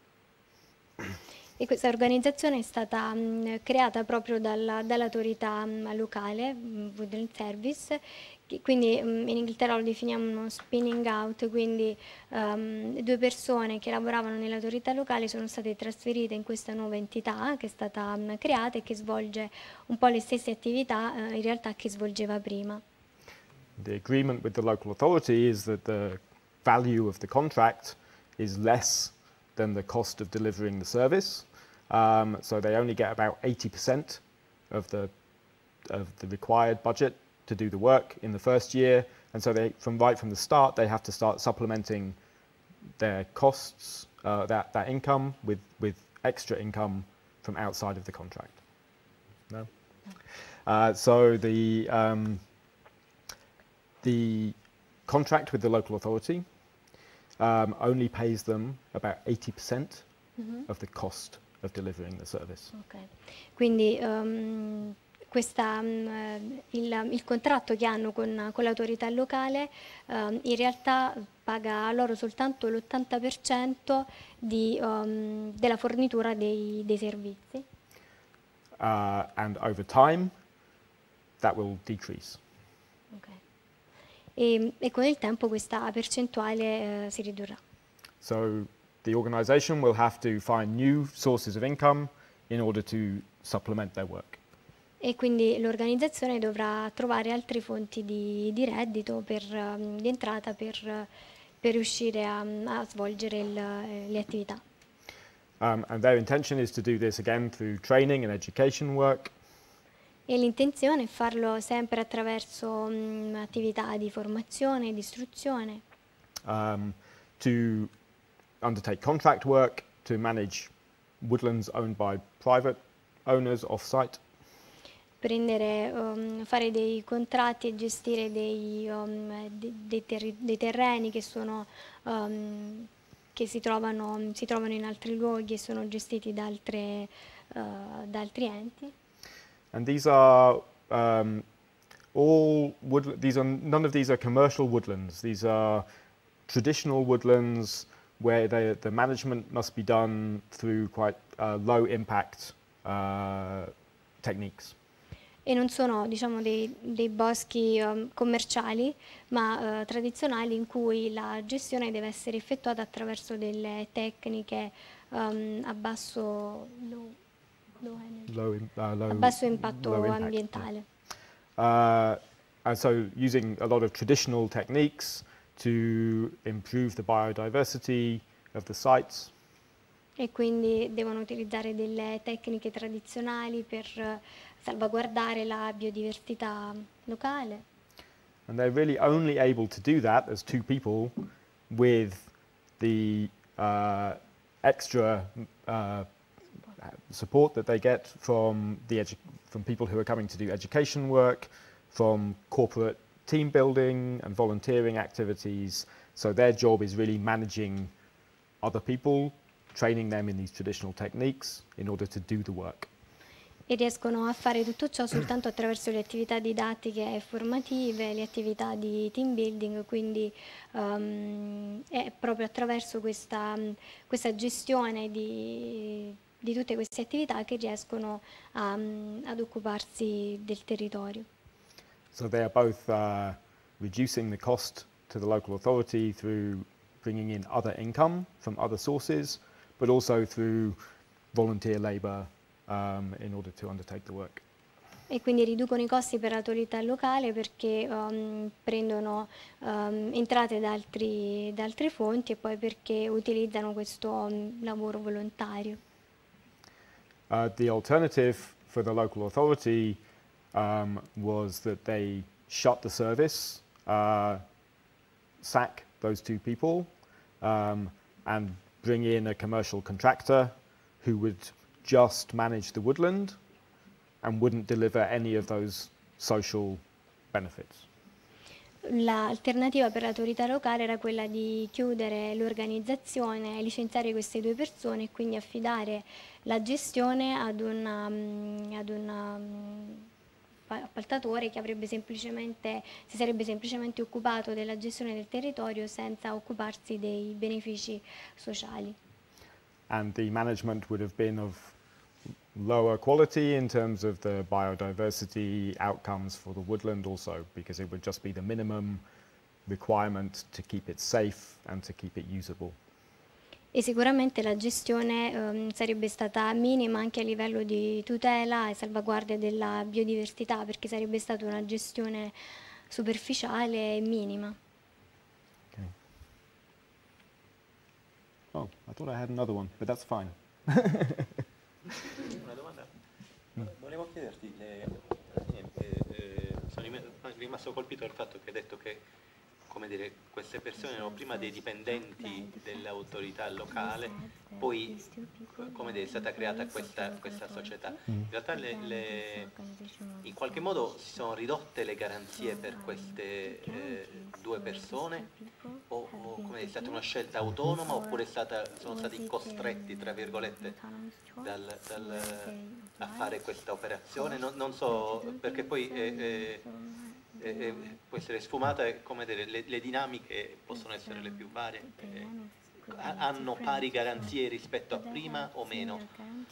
E questa organizzazione è stata mh, creata proprio dalla- dall'autorità mh, locale, mh, Woodland Service, che quindi mh, in Inghilterra lo definiamo uno spinning out, quindi ehm, due persone che lavoravano nell'autorità locale sono state trasferite in questa nuova entità che è stata mh, creata e che svolge un po' le stesse attività eh, in realtà che svolgeva prima. The agreement with the local authority is that the value of the contract is less than the cost of delivering the service. Um, so they only get about eighty percent of the, of the required budget to do the work in the first year. And so they, from right from the start, they have to start supplementing their costs, uh, that, that income, with, with extra income from outside of the contract. No? Uh, so the, um, the contract with the local authority um, only pays them about eighty percent Mhm. of the cost of delivering the service. Ok. Quindi ehm, questa, mm, eh, il, il contratto che hanno con, con l'autorità locale ehm, in realtà paga loro soltanto l'ottanta per cento di, ehm, della fornitura dei, dei servizi. Uh, and over time, that will decrease. Ok. E, e con il tempo questa percentuale eh, si ridurrà. So the organization will have to find new sources of income in order to supplement their work. E quindi l'organizzazione dovrà trovare altre fonti di, di reddito, per, ehm, di entrata per, eh, per riuscire a, a svolgere il, eh, le attività. Um, and their intention is to do this again through training and education work, E l'intenzione è farlo sempre attraverso mh, attività di formazione, di istruzione, um, to undertake contract work, to manage woodlands owned by private owners off-site, prendere, um, fare dei contratti e gestire dei, um, de- dei terri- dei terreni che, sono, um, che si trovano, si trovano in altri luoghi e sono gestiti da, altre, uh, da altri enti. and these are um, all wood. These are none of these are commercial woodlands. These are traditional woodlands where they, the management must be done through quite uh, low impact uh, techniques. E non sono, diciamo, dei, dei boschi um, commerciali, ma uh, tradizionali, in cui la gestione deve essere effettuata attraverso delle tecniche um, a basso, low, Low energy. low, im- uh, low, A basso impatto low impact, ambientale. yeah. Uh, and so using a lot of traditional techniques to improve the biodiversity of the sites. E quindi devono utilizzare delle tecniche tradizionali per eh, salvaguardare la biodiversità locale. And they're really only able to do that as two people with the uh, extra uh, support that they get from the edu- from people who are coming to do education work, from corporate team building and volunteering activities. So their job is really managing other people, training them in these traditional techniques in order to do the work. E riescono a fare tutto ciò soltanto attraverso le attività didattiche e formative, le attività di team building, quindi um, è proprio attraverso questa, questa gestione di, di tutte queste attività che riescono a, ad occuparsi del territorio. So they are both uh, reducing the cost to the local authority through bringing in other income from other sources, but also through volunteer labour um, in order to undertake the work. E quindi riducono i costi per l'autorità locale perché um, prendono um, entrate da, altri, da altre fonti e poi perché utilizzano questo um, lavoro volontario. Uh, the alternative for the local authority um, was that they shut the service, uh, sack those two people, um, and bring in a commercial contractor who would just manage the woodland and wouldn't deliver any of those social benefits. L'alternativa per l'autorità locale era quella di chiudere l'organizzazione, licenziare queste due persone e quindi affidare la gestione ad, una, ad un appaltatore che avrebbe semplicemente, si sarebbe semplicemente occupato della gestione del territorio senza occuparsi dei benefici sociali. And the management would have been of lower quality in terms of the biodiversity outcomes for the woodland also, because it would just be the minimum requirement to keep it safe and to keep it usable. E sicuramente la gestione um, sarebbe stata minima anche a livello di tutela e salvaguardia della biodiversità, perché sarebbe stata una gestione superficiale e minima. Okay. Oh, I thought I had another one, but that's fine. Una domanda. Volevo chiederti, eh, niente, eh, sono rimasto colpito dal fatto che hai detto che, come dire, queste persone erano prima dei dipendenti dell'autorità locale, poi, come dire, è stata creata questa, questa società. In realtà le, le, in qualche modo si sono ridotte le garanzie per queste eh, due persone, o, o come dire, è stata una scelta autonoma, oppure è stata, sono stati costretti, tra virgolette, dal, dal, a fare questa operazione? Non, non so, perché poi eh, eh, eh, può essere sfumata, e, come dire, le, le dinamiche possono essere le più varie. Eh, hanno pari garanzie rispetto a prima o meno?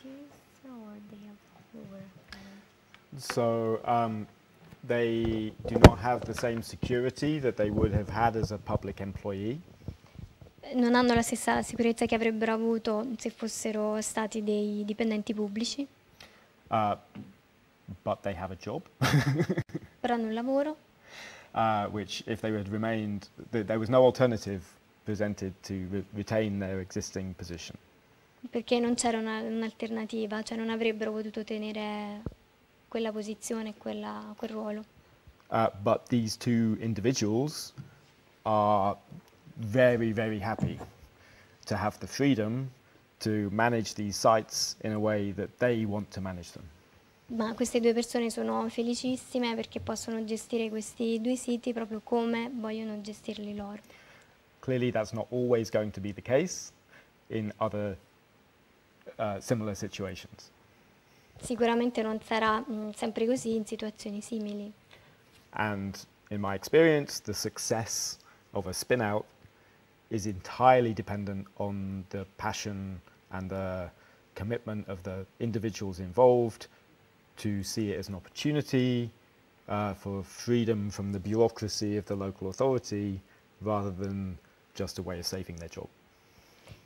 So um, they do not have the same security that they would have had as a public employee. Non hanno la stessa sicurezza che avrebbero avuto se fossero stati dei dipendenti pubblici. Uh, but they have a job. Però hanno un lavoro. Uh, which, if they had remained, th there was no alternative presented to re retain their existing position. Perché non c'era un'alternativa, cioè non avrebbero potuto tenere quella posizione, quella, quel ruolo. Uh, but these two individuals are very, very happy to have the freedom to manage these sites in a way that they want to manage them. Ma queste due persone sono felicissime perché possono gestire questi due siti proprio come vogliono gestirli loro. Clearly that's not always going to be the case in other uh, similar situations. Sicuramente non sarà mh, sempre così in situazioni simili. And in my experience, the success of a spin-out is entirely dependent on the passion and the commitment of the individuals involved to see it as an opportunity uh, for freedom from the bureaucracy of the local authority rather than just a way of saving their job.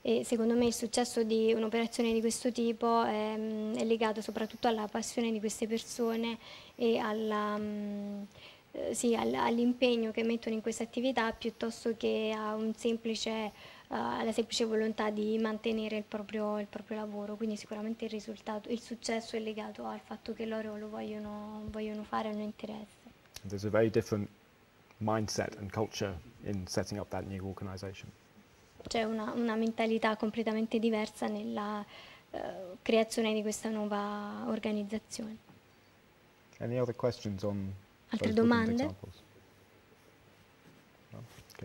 E secondo me il successo di un'operazione di questo tipo è, è legato soprattutto alla passione di queste persone e alla, eh, sì, all'impegno che mettono in questa attività piuttosto che a un semplice, uh, alla semplice volontà di mantenere il proprio, il proprio lavoro. Quindi sicuramente il risultato, il successo è legato al fatto che loro lo vogliono, vogliono fare, hanno interesse. There's a very different mindset and culture in setting up that new organization. C'è una, una mentalità completamente diversa nella uh, creazione di questa nuova organizzazione. Any other questions on Altre those different domande? examples? No? Okay.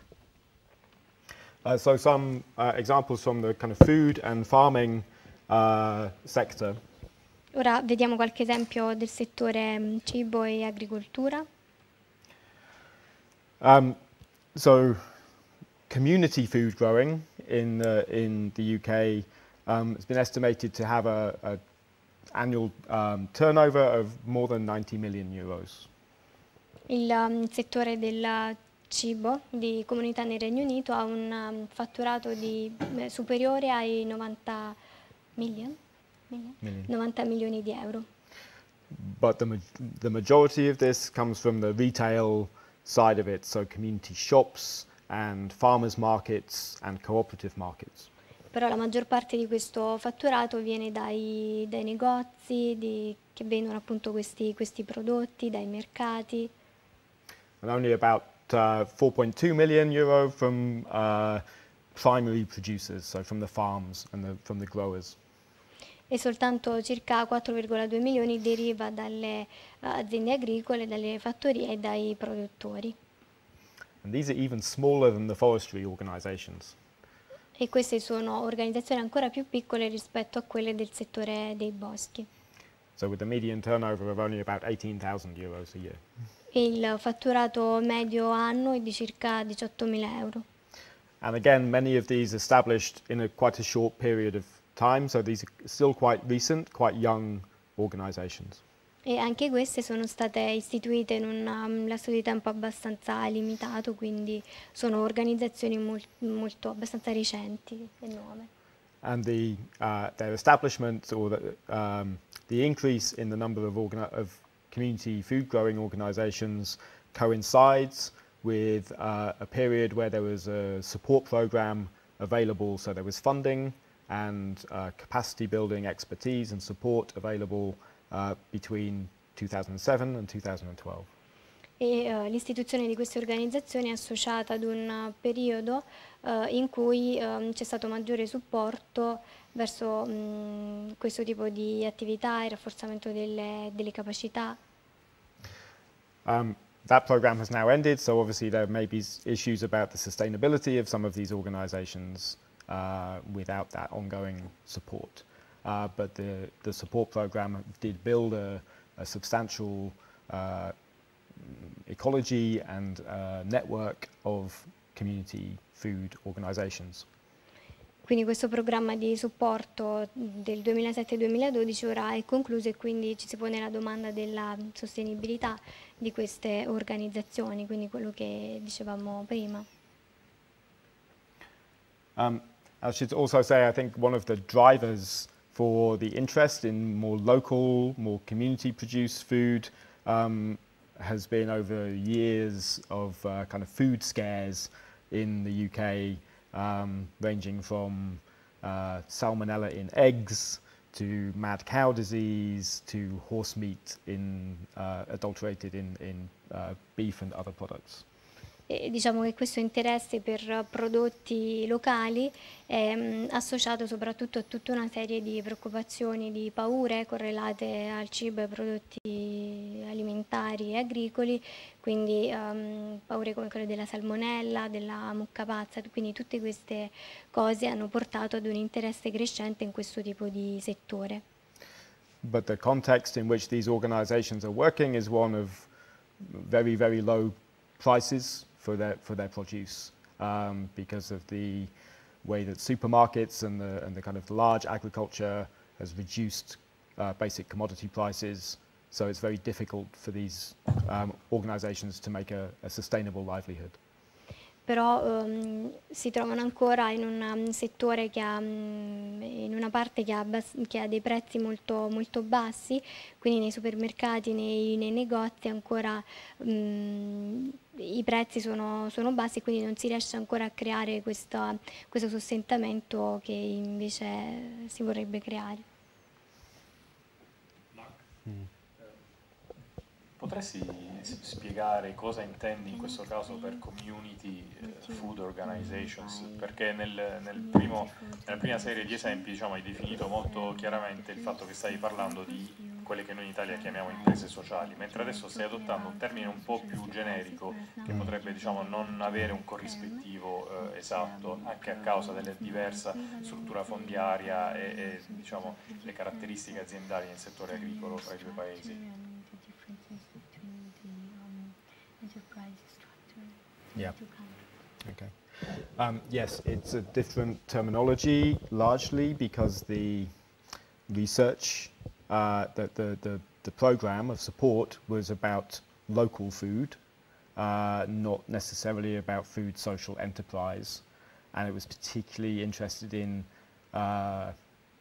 Uh, so some uh, examples from the kind of food and farming uh, sector. Ora vediamo qualche esempio del settore um, cibo e agricoltura. Um, so community food growing in uh, in the U K um, has been estimated to have a, a annual um, turnover of more than ninety million euros. Il um, settore del cibo di comunità nel Regno Unito ha un um, fatturato di, eh, superiore ai novanta million? Million? Million. novanta milioni di euro. But the, ma the majority of this comes from the retail side of it, so community shops and farmers markets and cooperative markets. Però la maggior parte di questo fatturato viene dai, dai negozi di, che vendono appunto questi, questi prodotti, dai mercati. And only about uh, four point two million euro from uh, primary producers, so from the farms and the, from the growers. E soltanto circa quattro virgola due milioni deriva dalle uh, aziende agricole, dalle fattorie e dai produttori. And these are even smaller than the forestry organizations. E queste sono organizzazioni ancora più piccole rispetto a quelle del settore dei boschi. So with a median turnover of only about eighteen thousand euros a year. E il fatturato medio anno è di circa diciottomila euro. And again, many of these established in a quite a short period of time, so these are still quite recent, quite young organizations. E anche queste sono state istituite in un um, lasso di tempo abbastanza limitato, quindi sono organizzazioni mol molto abbastanza recenti e nuove. And the, uh, their establishment or the, um, the increase in the number of, of community food growing organizations coincides with uh, a period where there was a support program available, so there was funding and uh, capacity building expertise and support available uh, between two thousand seven and two thousand twelve. E uh, l'istituzione di queste organizzazioni è associata ad un uh, periodo uh, in cui um, c'è stato maggiore supporto verso um, questo tipo di attività e rafforzamento delle, delle capacità. Um, that program has now ended, so obviously there may be issues about the sustainability of some of these organizations uh, without that ongoing support. Uh, but the, the support program did build a, a substantial uh, ecology and uh, network of community food organizations. Quindi questo programma di supporto del duemilasette duemiladodici ora è concluso e quindi ci si pone la domanda della sostenibilità di queste organizzazioni, quindi quello che dicevamo prima. Um, I should also say, I think one of the drivers for the interest in more local, more community-produced food um, has been over years of uh, kind of food scares in the U K, um, ranging from uh, salmonella in eggs to mad cow disease to horse meat in, uh, adulterated in, in uh, beef and other products. E diciamo che questo interesse per prodotti locali è mh, associato soprattutto a tutta una serie di preoccupazioni, di paure correlate al cibo e ai prodotti alimentari e agricoli, quindi um, paure come quelle della salmonella, della mucca pazza, quindi tutte queste cose hanno portato ad un interesse crescente in questo tipo di settore. But the context in which these organizations are working is one of very, very low prices for their for their produce um, because of the way that supermarkets and the and the kind of large agriculture has reduced uh, basic commodity prices, so it's very difficult for these um, organizations to make a, a sustainable livelihood. però um, si trovano ancora in un settore che ha, um, in una parte che ha, che ha dei prezzi molto, molto bassi, quindi nei supermercati, nei, nei negozi ancora um, i prezzi sono, sono bassi, quindi non si riesce ancora a creare questa, questo sostentamento che invece si vorrebbe creare. Mm. Potresti spiegare cosa intendi in questo caso per community eh, food organizations? Perché nel, nel primo, nella prima serie di esempi, diciamo, hai definito molto chiaramente il fatto che stavi parlando di quelle che noi in Italia chiamiamo imprese sociali, mentre adesso stai adottando un termine un po' più generico che potrebbe, diciamo, non avere un corrispettivo eh, esatto, anche a causa della diversa struttura fondiaria e, e diciamo, le caratteristiche aziendali nel settore agricolo tra i due paesi. Yeah. Okay. Um, yes, it's a different terminology, largely because the research, uh, the, the, the, the program of support was about local food, uh, not necessarily about food social enterprise. And it was particularly interested in uh,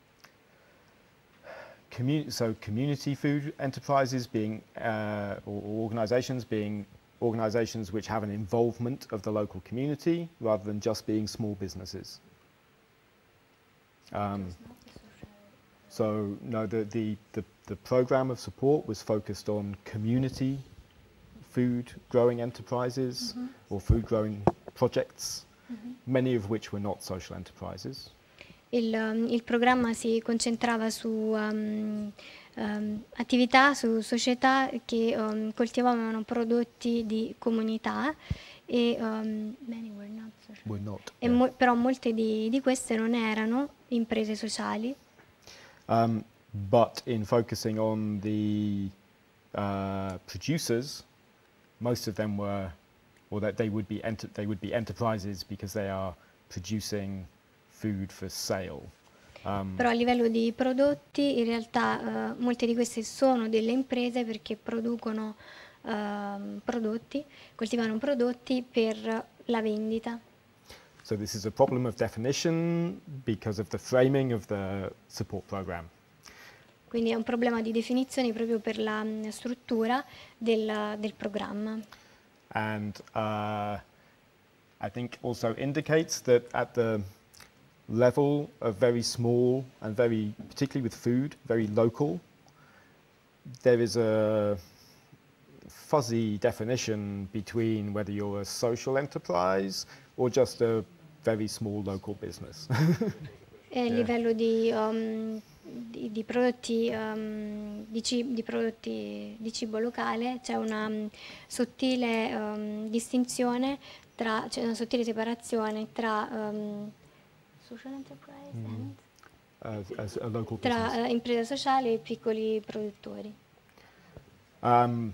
community, so community food enterprises being, uh, or, or organizations being organizations which have an involvement of the local community rather than just being small businesses. Um, so no, the, the, the, the program of support was focused on community food growing enterprises mm-hmm. or food growing projects, mm-hmm. many of which were not social enterprises. Il, um, il programma si concentrava su um, um, attività, su società che um, coltivavano prodotti di comunità e, um, many were not social. Were not, e yeah. mo però molte di, di queste non erano imprese sociali. Um, but in focusing on the uh, producers, most of them were, or that they would be enter they would be enterprises because they are producing food for sale. Um, Però a livello di prodotti, in realtà uh, molte di queste sono delle imprese perché producono uh, prodotti, coltivano prodotti per la vendita. So this is a problem of definition because of the framing of the support program. Quindi è un problema di definizioni proprio per la um, struttura del, del programma. And uh, I think also indicates that at the level of very small and very, particularly with food, very local, there is a fuzzy definition between whether you're a social enterprise or just a very small local business. E a yeah. livello di, um, di, di prodotti um, di, cibo, di prodotti di cibo locale c'è una um, sottile um, distinzione tra, c'è una sottile separazione tra um, social enterprise mm. and as, as a local tra uh, imprese sociali e piccoli produttori. Um,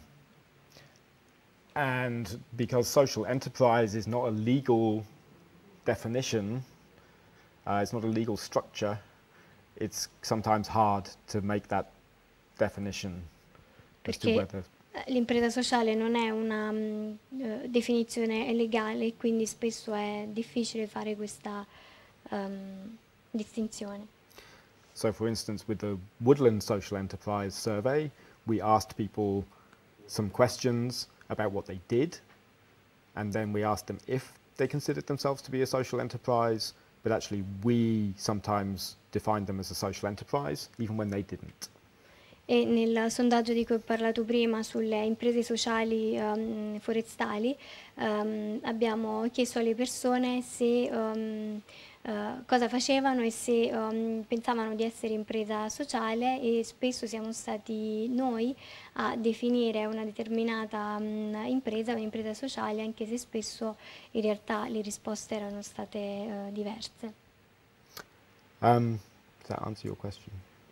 and because social enterprise is not a legal definition, uh, it's not a legal structure, it's sometimes hard to make that definition. Perché l'impresa sociale non è una um, uh, definizione legale, quindi spesso è difficile fare questa um, distinzione. So for instance, with the Woodland Social Enterprise Survey, we asked people some questions about what they did, and then we asked them if they considered themselves to be a social enterprise, but actually we sometimes defined them as a social enterprise, even when they didn't. E nel sondaggio di cui ho parlato prima sulle imprese sociali um, forestali um, abbiamo chiesto alle persone se um, uh, cosa facevano e se um, pensavano di essere impresa sociale, e spesso siamo stati noi a definire una determinata um, impresa un'impresa sociale, anche se spesso in realtà le risposte erano state uh, diverse. Um, does that answer your question?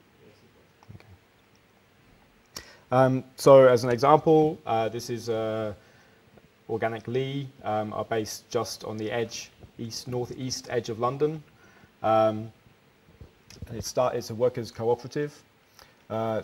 Um, so as an example, uh, this is uh, Organic Lee, um, are based just on the edge, east, northeast edge of London. Um, it start, it's a workers' cooperative. Uh,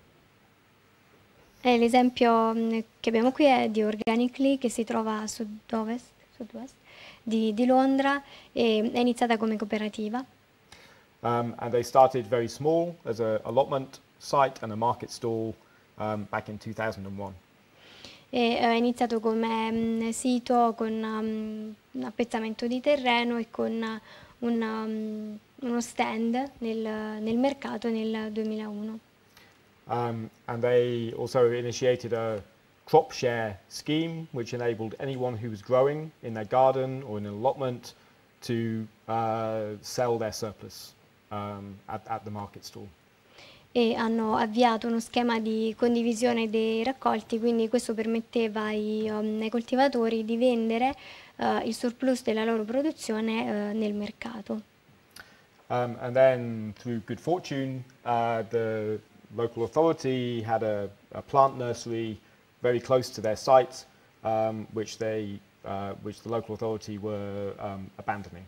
e l'esempio che abbiamo qui è di Organic Lee, che si trova a sud-ovest, sud-west, di, di Londra e è iniziata come cooperativa. Um, and they started very small as an allotment site and a market stall um, back in two thousand one. E è iniziato come um, sito con um, un appezzamento di terreno e con un, um, uno stand nel, nel mercato nel duemilauno. Um, and they also initiated a crop share scheme which enabled anyone who was growing in their garden or in an allotment to uh, sell their surplus um, at, at the market stall. E hanno avviato uno schema di condivisione dei raccolti, quindi questo permetteva ai, um, ai coltivatori di vendere uh, il surplus della loro produzione uh, nel mercato. Um, and then through good fortune, uh, the local authority had a, a plant nursery very close to their site, um, which, they, uh, which the local authority were um, abandoning.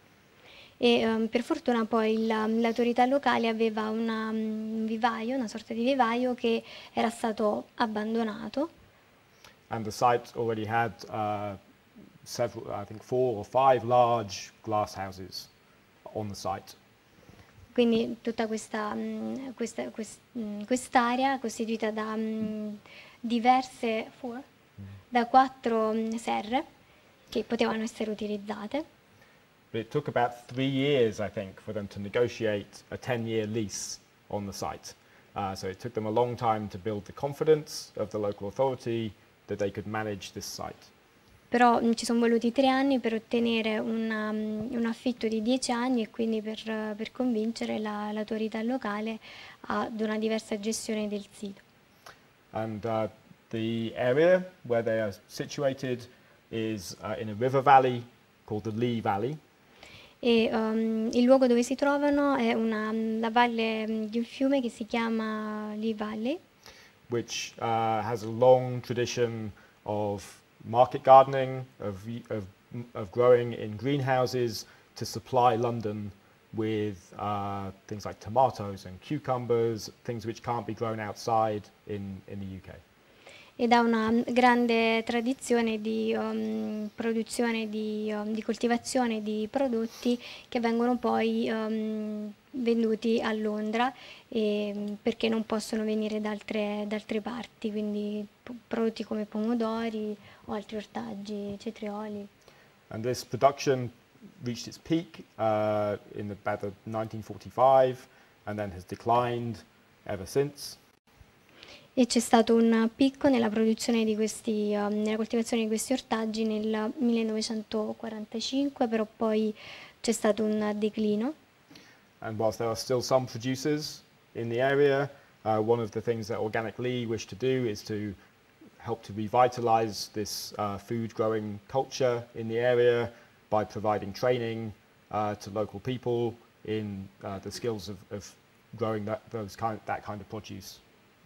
E um, per fortuna poi l'autorità locale aveva una, um, un vivaio, una sorta di vivaio che era stato abbandonato. And the site already had uh, several, I think four or five large glass houses on the site. Quindi tutta questa, um, questa, quest, um, quest'area costituita da um, diverse, four, da quattro um, serre che potevano essere utilizzate. But it took about three years, I think, for them to negotiate a ten-year lease on the site. Uh, so it took them a long time to build the confidence of the local authority that they could manage this site. Però mh, ci sono voluti tre anni per ottenere una, um, un affitto di dieci anni e quindi per, uh, per convincere la, l'autorità locale ad una diversa gestione del sito. And uh, the area where they are situated is uh, in a river valley called the Lee Valley. E um, il luogo dove si trovano è una, la valle um, di un fiume che si chiama Lee Valley, which uh, has a long tradition of market gardening, of, of, of growing in greenhouses to supply London with uh, things like tomatoes and cucumbers, things which can't be grown outside in, in the U K. ed ha una grande tradizione di um, produzione, di, um, di coltivazione di prodotti che vengono poi um, venduti a Londra e, perché non possono venire da altre, da altre parti, quindi prodotti come pomodori o altri ortaggi, cetrioli. And this production reached its peak uh, in the, about the nineteen forty-five and then has declined ever since. E c'è stato un picco nella produzione di questi, um, nella coltivazione di questi ortaggi nel millenovecentoquarantacinque, però poi c'è stato un declino. And whilst there are still some producers in the area, uh, one of the things that Organic Lee wish to do is to help to revitalize this uh, food growing culture in the area by providing training uh, to local people in uh, the skills of, of growing that, those kind, that kind of produce.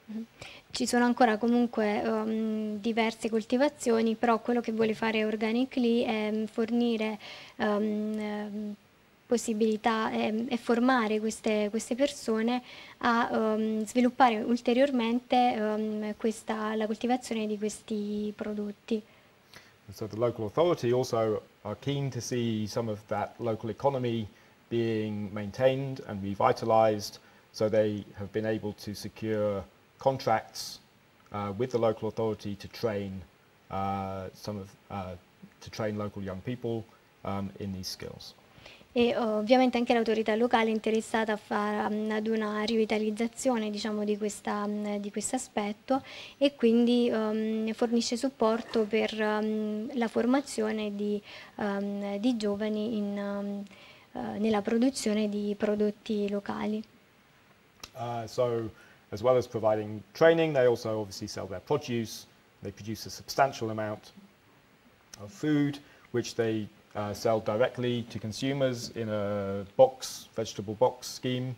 Ci sono ancora comunque um, diverse coltivazioni, però quello che vuole fare Organic Lee è fornire um, possibilità e, e formare queste, queste persone a um, sviluppare ulteriormente um, questa, la coltivazione di questi prodotti. And so the local authority also are keen to see some of that local economy being maintained and revitalized, so they have been able to secure contracts uh, with the local authority to train uh, some of uh, to train local young people um, in these skills. E ovviamente anche l'autorità locale è interessata a far, um, ad una rivitalizzazione, diciamo, di questa, um, di questo aspetto e quindi um, fornisce supporto per um, la formazione di, um, di giovani in, um, uh, nella produzione di prodotti locali. Uh, so as well as providing training, they also obviously sell their produce. They produce a substantial amount of food, which they uh, sell directly to consumers in a box, vegetable box scheme.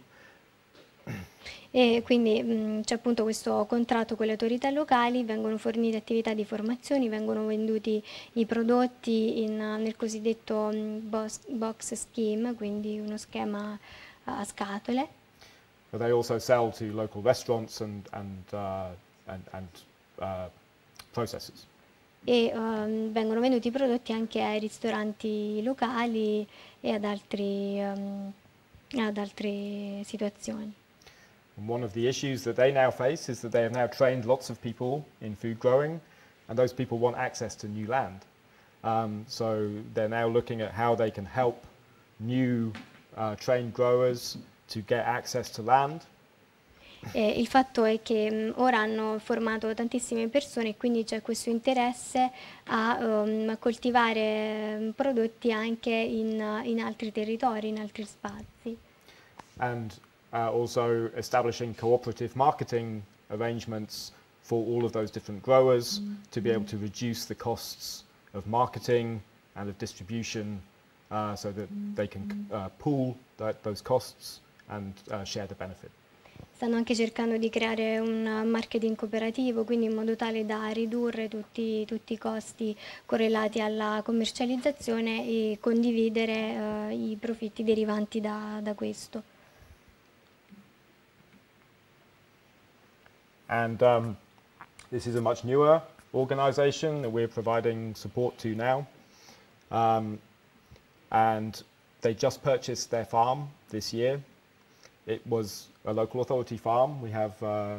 E quindi mh, c'è appunto questo contratto con le autorità locali, vengono fornite attività di formazione, vengono venduti i prodotti in, nel cosiddetto mh, box, box scheme, quindi uno schema a scatole. But they also sell to local restaurants and, and, uh, and, and uh, processors. e um, vengono venduti i prodotti anche ai ristoranti locali e ad, altri, um, ad altre situazioni. And one of the issues that they now face is that they have now trained lots of people in food growing, and those people want access to new land. Um, so they're now looking at how they can help new uh, trained growers to get access to land. Eh, il fatto è che mh, ora hanno formato tantissime persone e quindi c'è questo interesse a um, coltivare um, prodotti anche in, in altri territori, in altri spazi. And uh, also establishing cooperative marketing arrangements for all of those different growers mm. to be able to reduce the costs of marketing and of distribution uh, so that mm. they can uh, pool that, those costs and uh, share the benefit. Stanno anche cercando di creare un marketing cooperativo, quindi in modo tale da ridurre tutti, tutti i costi correlati alla commercializzazione e condividere uh, i profitti derivanti da, da questo. And um, this is a much newer organization that we're providing support to now. Um, and they just purchased their farm this year. It was a local authority farm. We have, uh,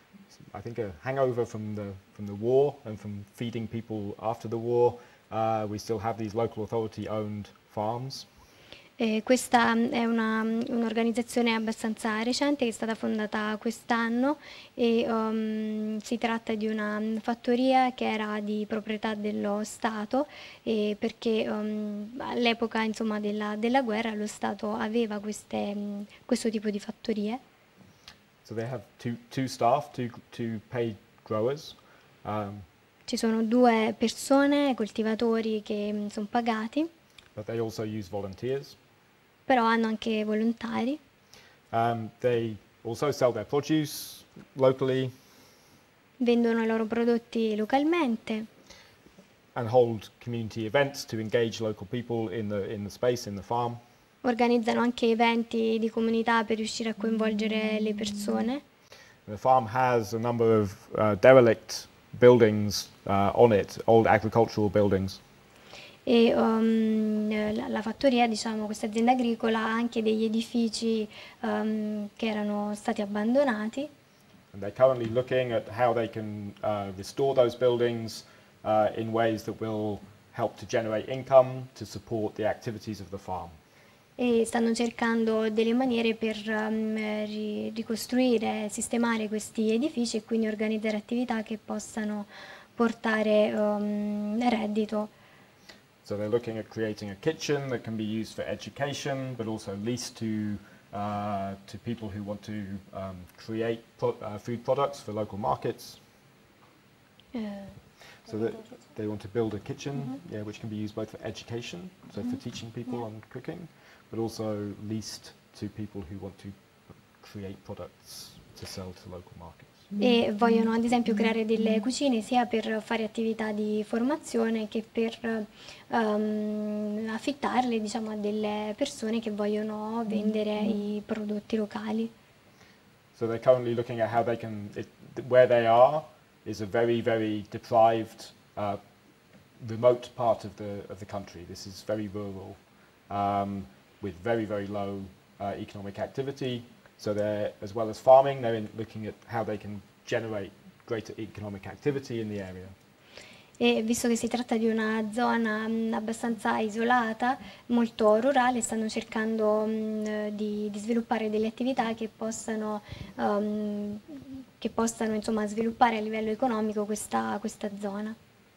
I think, a hangover from the, from the war and from feeding people after the war. Uh, we still have these local authority-owned farms. Eh, questa è una, un'organizzazione abbastanza recente che è stata fondata quest'anno e um, si tratta di una fattoria che era di proprietà dello Stato e perché um, all'epoca insomma, della, della guerra lo Stato aveva queste, um, questo tipo di fattorie. So they have two, two staff, two, two paid growers. Um, Ci sono due persone, coltivatori che um, sono pagati. But they also use volunteers. Però hanno anche volontari. Um, they also sell their produce locally. Vendono i loro prodotti localmente. And hold community events to engage local people in the, in the space, in the farm. Organizzano anche eventi di comunità per riuscire a coinvolgere le persone. The farm has a number of uh, derelict buildings uh, on it, old agricultural buildings. E um, la, la fattoria, diciamo, questa azienda agricola ha anche degli edifici um, che erano stati abbandonati. And they're currently looking at how they can uh, restore those buildings uh, in ways that will help to generate income to support the activities of the farm. E stanno cercando delle maniere per um, ri, ricostruire, sistemare questi edifici e quindi organizzare attività che possano portare um, reddito. So they're looking at creating a kitchen that can be used for education, but also leased to uh, to people who want to um, create pro uh, food products for local markets. Uh, so that they want to build a kitchen, mm-hmm. yeah, which can be used both for education, so mm-hmm. for teaching people yeah. on cooking, but also leased to people who want to create products to sell to local markets. E vogliono ad esempio creare delle cucine sia per fare attività di formazione che per um, affittarle, diciamo, a delle persone che vogliono vendere mm-hmm. i prodotti locali. So they're currently looking at how they can, it, where they are is a very, very deprived, uh, remote part of the, of the country. This is very rural, um, with very, very low uh, economic activity. So they're, as well as farming, they're in looking at how they can generate greater economic activity in the area. E visto che si tratta di una zona mh, abbastanza isolata, molto rurale, stanno cercando mh, di, di sviluppare delle attività che possano, um, che possano insomma, sviluppare a livello economico questa, questa zona.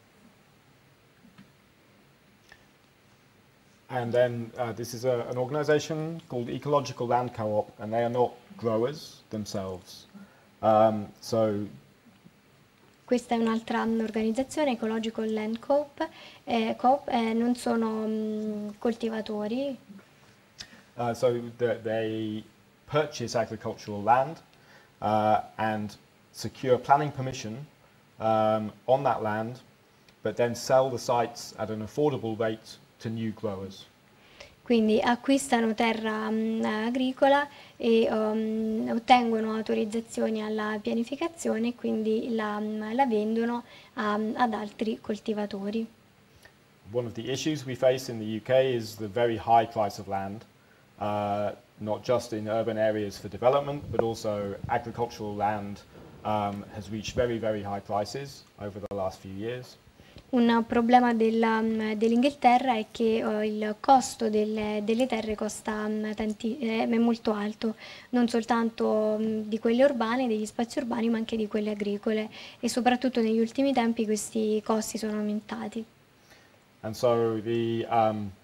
And then uh, this is a, an organization called Ecological Land Co-op, and they are not growers themselves. Um, so Questa è un'altra organizzazione, Ecological Land Co-op, eh, Co-op eh, non sono mh, coltivatori. Uh, so the, they purchase agricultural land uh, and secure planning permission um, on that land, but then sell the sites at an affordable rate to new growers. Quindi acquistano terra mh, agricola e um, ottengono autorizzazioni alla pianificazione e quindi la, la vendono a, ad altri coltivatori. One of the issues we face in the U K is the very high price of land, uh, not just in urban areas for development, but also agricultural land um, has reached very, very high prices over the last few years. Un problema dell'Inghilterra è che uh, il costo delle, delle terre costa, um, tanti, eh, è molto alto, non soltanto um, di quelle urbane, degli spazi urbani, ma anche di quelle agricole, e soprattutto negli ultimi tempi questi costi sono aumentati. And so the, um,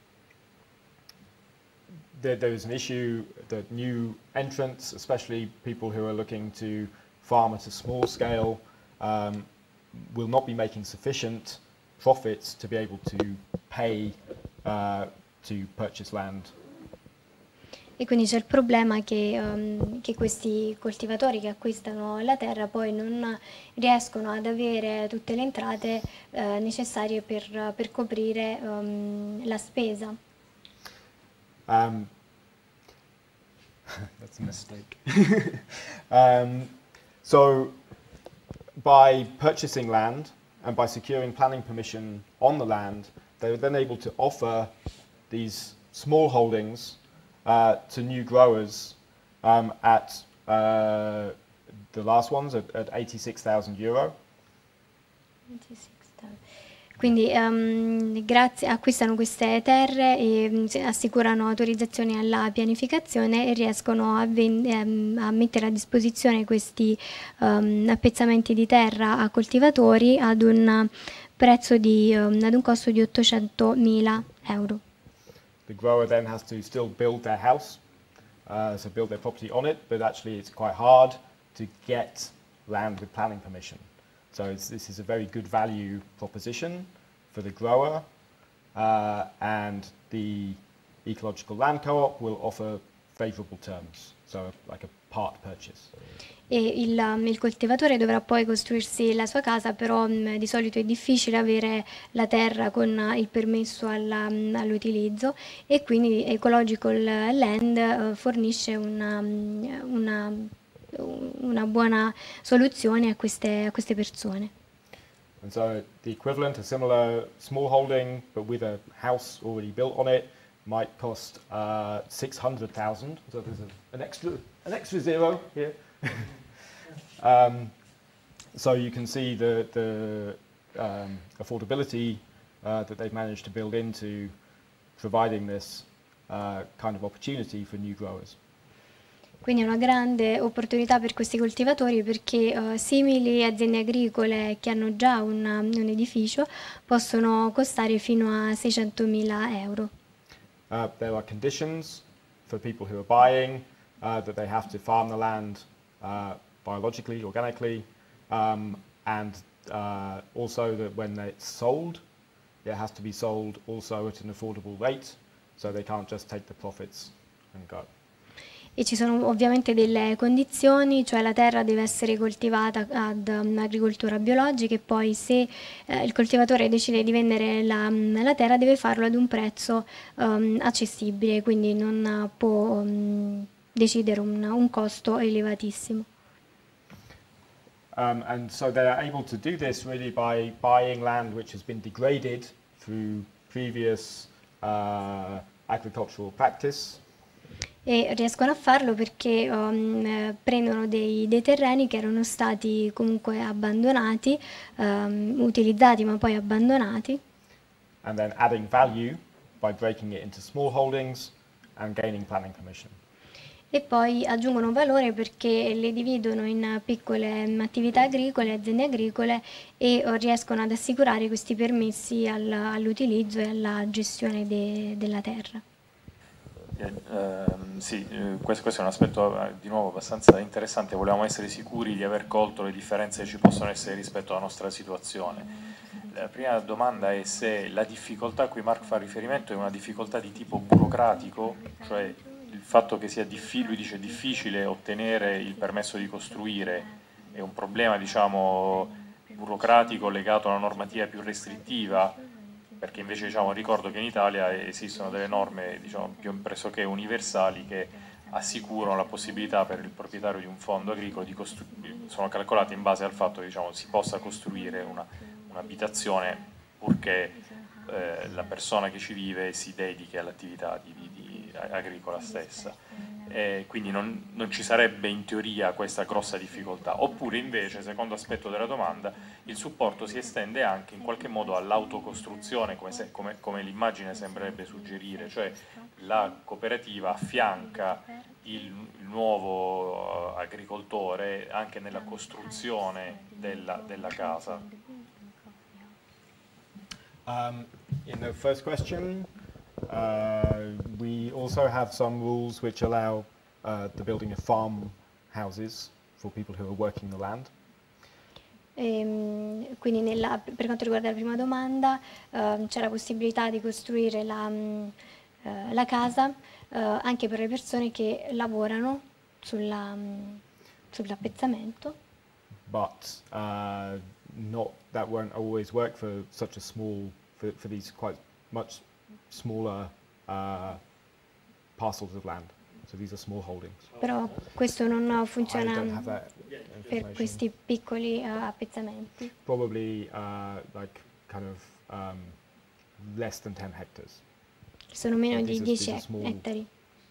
there, there is an issue that new entrants, especially people who are looking to farm at a small scale, um, will not be making sufficient profits to be able to pay uh, to purchase land. E quindi c'è il problema che, um, che questi coltivatori che acquistano la terra poi non riescono ad avere tutte le entrate uh, necessarie per, per coprire um, la spesa. Um, that's a mistake. um, so by purchasing land and by securing planning permission on the land, they were then able to offer these small holdings uh, to new growers um, at uh, the last ones at, at eighty-six thousand euro. Quindi um, grazie, acquistano queste terre e um, assicurano autorizzazioni alla pianificazione e riescono a, um, a mettere a disposizione questi um, appezzamenti di terra a coltivatori ad un prezzo di, um, ad un costo di ottocentomila euro. The grower then has to still build their house, uh, so build their property on it, but actually it's quite hard to get land with planning permission. So it's, this is a very good value proposition for the grower, uh, and the ecological land co-op will offer favourable terms, so like a part purchase. E il, il coltivatore dovrà poi costruirsi la sua casa, però mh, di solito è difficile avere la terra con il permesso all'utilizzo, e quindi Ecological Land uh, fornisce una, una una buona soluzione a queste, a queste persone. And so the equivalent, a similar small holding but with a house already built on it, might cost uh, six hundred thousand. So there's a, an extra an extra zero here. um, so you can see the the um, affordability uh, that they've managed to build into providing this uh, kind of opportunity for new growers. Quindi è una grande opportunità per questi coltivatori, perché uh, simili aziende agricole che hanno già un, un edificio possono costare fino a seicentomila euro. Uh, there are conditions for people who are buying, uh, that they have to farm the land uh, biologically, organically, um, and uh, also that when it's sold, it has to be sold also at an affordable rate, so they can't just take the profits and go. E ci sono ovviamente delle condizioni, cioè la terra deve essere coltivata ad um, agricoltura biologica, e poi se eh, il coltivatore decide di vendere la, la terra deve farlo ad un prezzo um, accessibile, quindi non può um, decidere un, un costo elevatissimo. Um, and so they're able to do this really by buying land which has been degraded through previous uh, agricultural practice. E riescono a farlo perché um, prendono dei, dei terreni che erano stati comunque abbandonati, um, utilizzati ma poi abbandonati. And then adding value by breaking it into small holdings and gaining planning permission. E poi aggiungono valore perché le dividono in piccole attività agricole, aziende agricole, e riescono ad assicurare questi permessi al, all'utilizzo e alla gestione de, della terra. Eh, ehm, sì, eh, questo, questo è un aspetto eh, di nuovo abbastanza interessante. Volevamo essere sicuri di aver colto le differenze che ci possono essere rispetto alla nostra situazione. La prima domanda è se la difficoltà a cui Mark fa riferimento è una difficoltà di tipo burocratico, cioè il fatto che sia diffi- lui dice difficile ottenere il permesso di costruire è un problema, diciamo, burocratico legato a una normativa più restrittiva, perché invece diciamo, ricordo che in Italia esistono delle norme diciamo, più pressoché universali che assicurano la possibilità per il proprietario di un fondo agricolo di costruire, sono calcolate in base al fatto che diciamo, si possa costruire un'abitazione purché eh, la persona che ci vive si dedichi all'attività di, di, di agricola stessa. Eh, quindi non, non ci sarebbe in teoria questa grossa difficoltà. Oppure invece, secondo aspetto della domanda, il supporto si estende anche in qualche modo all'autocostruzione, come, come, come l'immagine sembrerebbe suggerire, cioè la cooperativa affianca il, il nuovo uh, agricoltore anche nella costruzione della, della casa. Um, in the first question, uh, we also have some rules which allow uh, the building of farm houses for people who are working the land. Ehm, quindi nella, per quanto riguarda la prima domanda, eh, c'è la possibilità di costruire la, mh, eh, la casa eh, anche per le persone che lavorano sulla, mh, sull'appezzamento. But uh, not that won't always work for such a small, for, for these quite much smaller uh, parcels of land. So these are small holdings. Però questo non funziona I don't have that per questi piccoli uh, appezzamenti. Probably uh, like kind of um, less than ten hectares. Sono meno di These are- dieci these are small. ettari.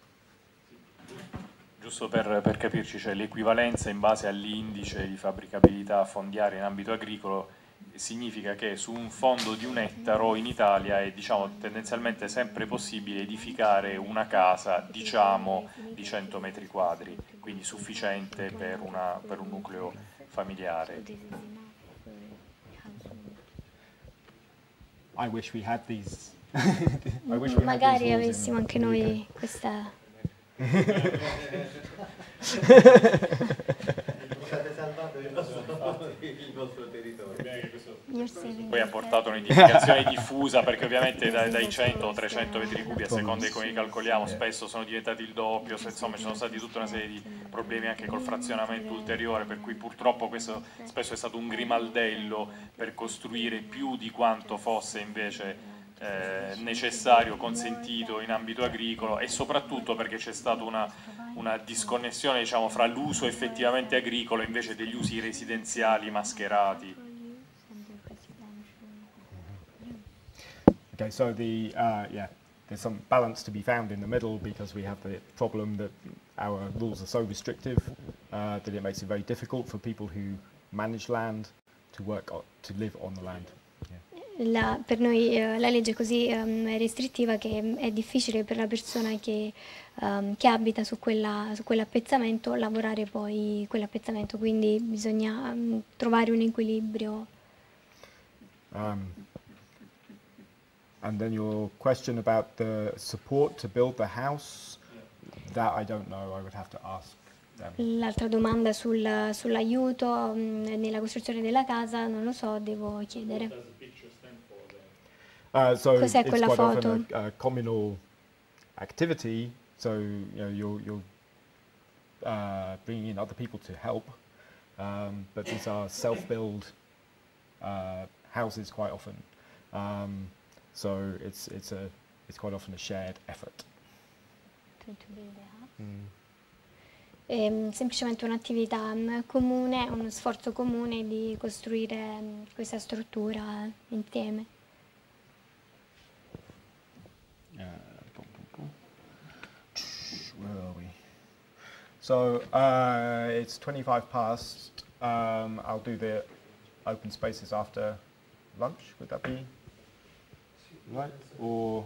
Giusto per, per capirci, cioè l'equivalenza in base all'indice di fabbricabilità fondiaria in ambito agricolo significa che su un fondo di un ettaro in Italia è diciamo, tendenzialmente sempre possibile edificare una casa diciamo, di cento metri quadri, quindi sufficiente per, una, per un nucleo familiare. I wish we had these. I wish we had Magari these rules in- avessimo anche in the U K. noi questa... State salvando il vostro, il vostro territorio. Poi ha portato un'edificazione diffusa perché ovviamente dai, dai cento o trecento metri cubi a seconda di come li calcoliamo spesso sono diventati il doppio, se, insomma ci sono stati tutta una serie di problemi anche col frazionamento ulteriore, per cui purtroppo questo spesso è stato un grimaldello per costruire più di quanto fosse invece eh, necessario, consentito in ambito agricolo, e soprattutto perché c'è stata una, una disconnessione diciamo, fra l'uso effettivamente agricolo invece degli usi residenziali mascherati. Okay, so the uh, yeah, there's some balance to be found in the middle because we have the problem that our rules are so restrictive uh, that it makes it very difficult for people who manage land to work o- to live on the land. La, per noi eh, la legge è così ehm, restrittiva che è difficile per la persona che, ehm, che abita su, quella, su quell'appezzamento lavorare poi quell'appezzamento, quindi bisogna ehm, trovare un equilibrio. Um, and then your question about the support to build the house, that I don't know, I would have to ask them. L'altra domanda sul, sull'aiuto mh, nella costruzione della casa, non lo so, devo chiedere. Uh, so Cos'è it's quella quite foto? often a, a communal activity, so you know you're, you're uh, bringing in other people to help, um, but these are self-build uh, houses quite often, um, so it's it's a it's quite often a shared effort. Mm. È semplicemente un'attività mh, comune, uno sforzo comune di costruire mh, questa struttura insieme. Uh, boom, boom, boom. Where are we? So uh, it's twenty-five past. Um, I'll do the open spaces after lunch. Would that be right? Or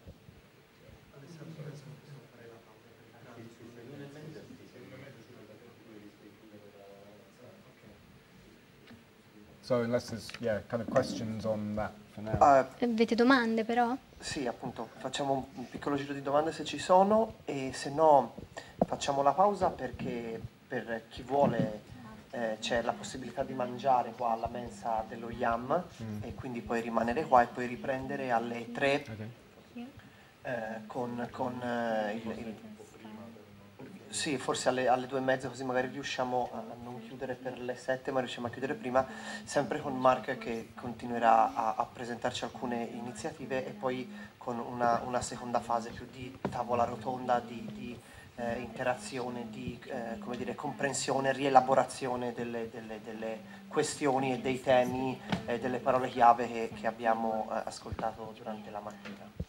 so unless there's yeah kind of questions on that for now. Uh, Avete domande però? Sì, appunto, facciamo un, un piccolo giro di domande se ci sono e se no facciamo la pausa perché per chi vuole eh, c'è la possibilità di mangiare qua alla mensa dello I A M Mm. e quindi puoi rimanere qua e poi riprendere alle tre Okay. eh, con, con eh, il, il, Sì, forse alle, alle due e mezza, così magari riusciamo a non chiudere per le sette, ma riusciamo a chiudere prima, sempre con Mark che continuerà a, a presentarci alcune iniziative e poi con una, una seconda fase più di tavola rotonda, di, di eh, interazione, di eh, come dire, comprensione, rielaborazione delle, delle, delle questioni e dei temi e eh, delle parole chiave che, che abbiamo eh, ascoltato durante la mattina.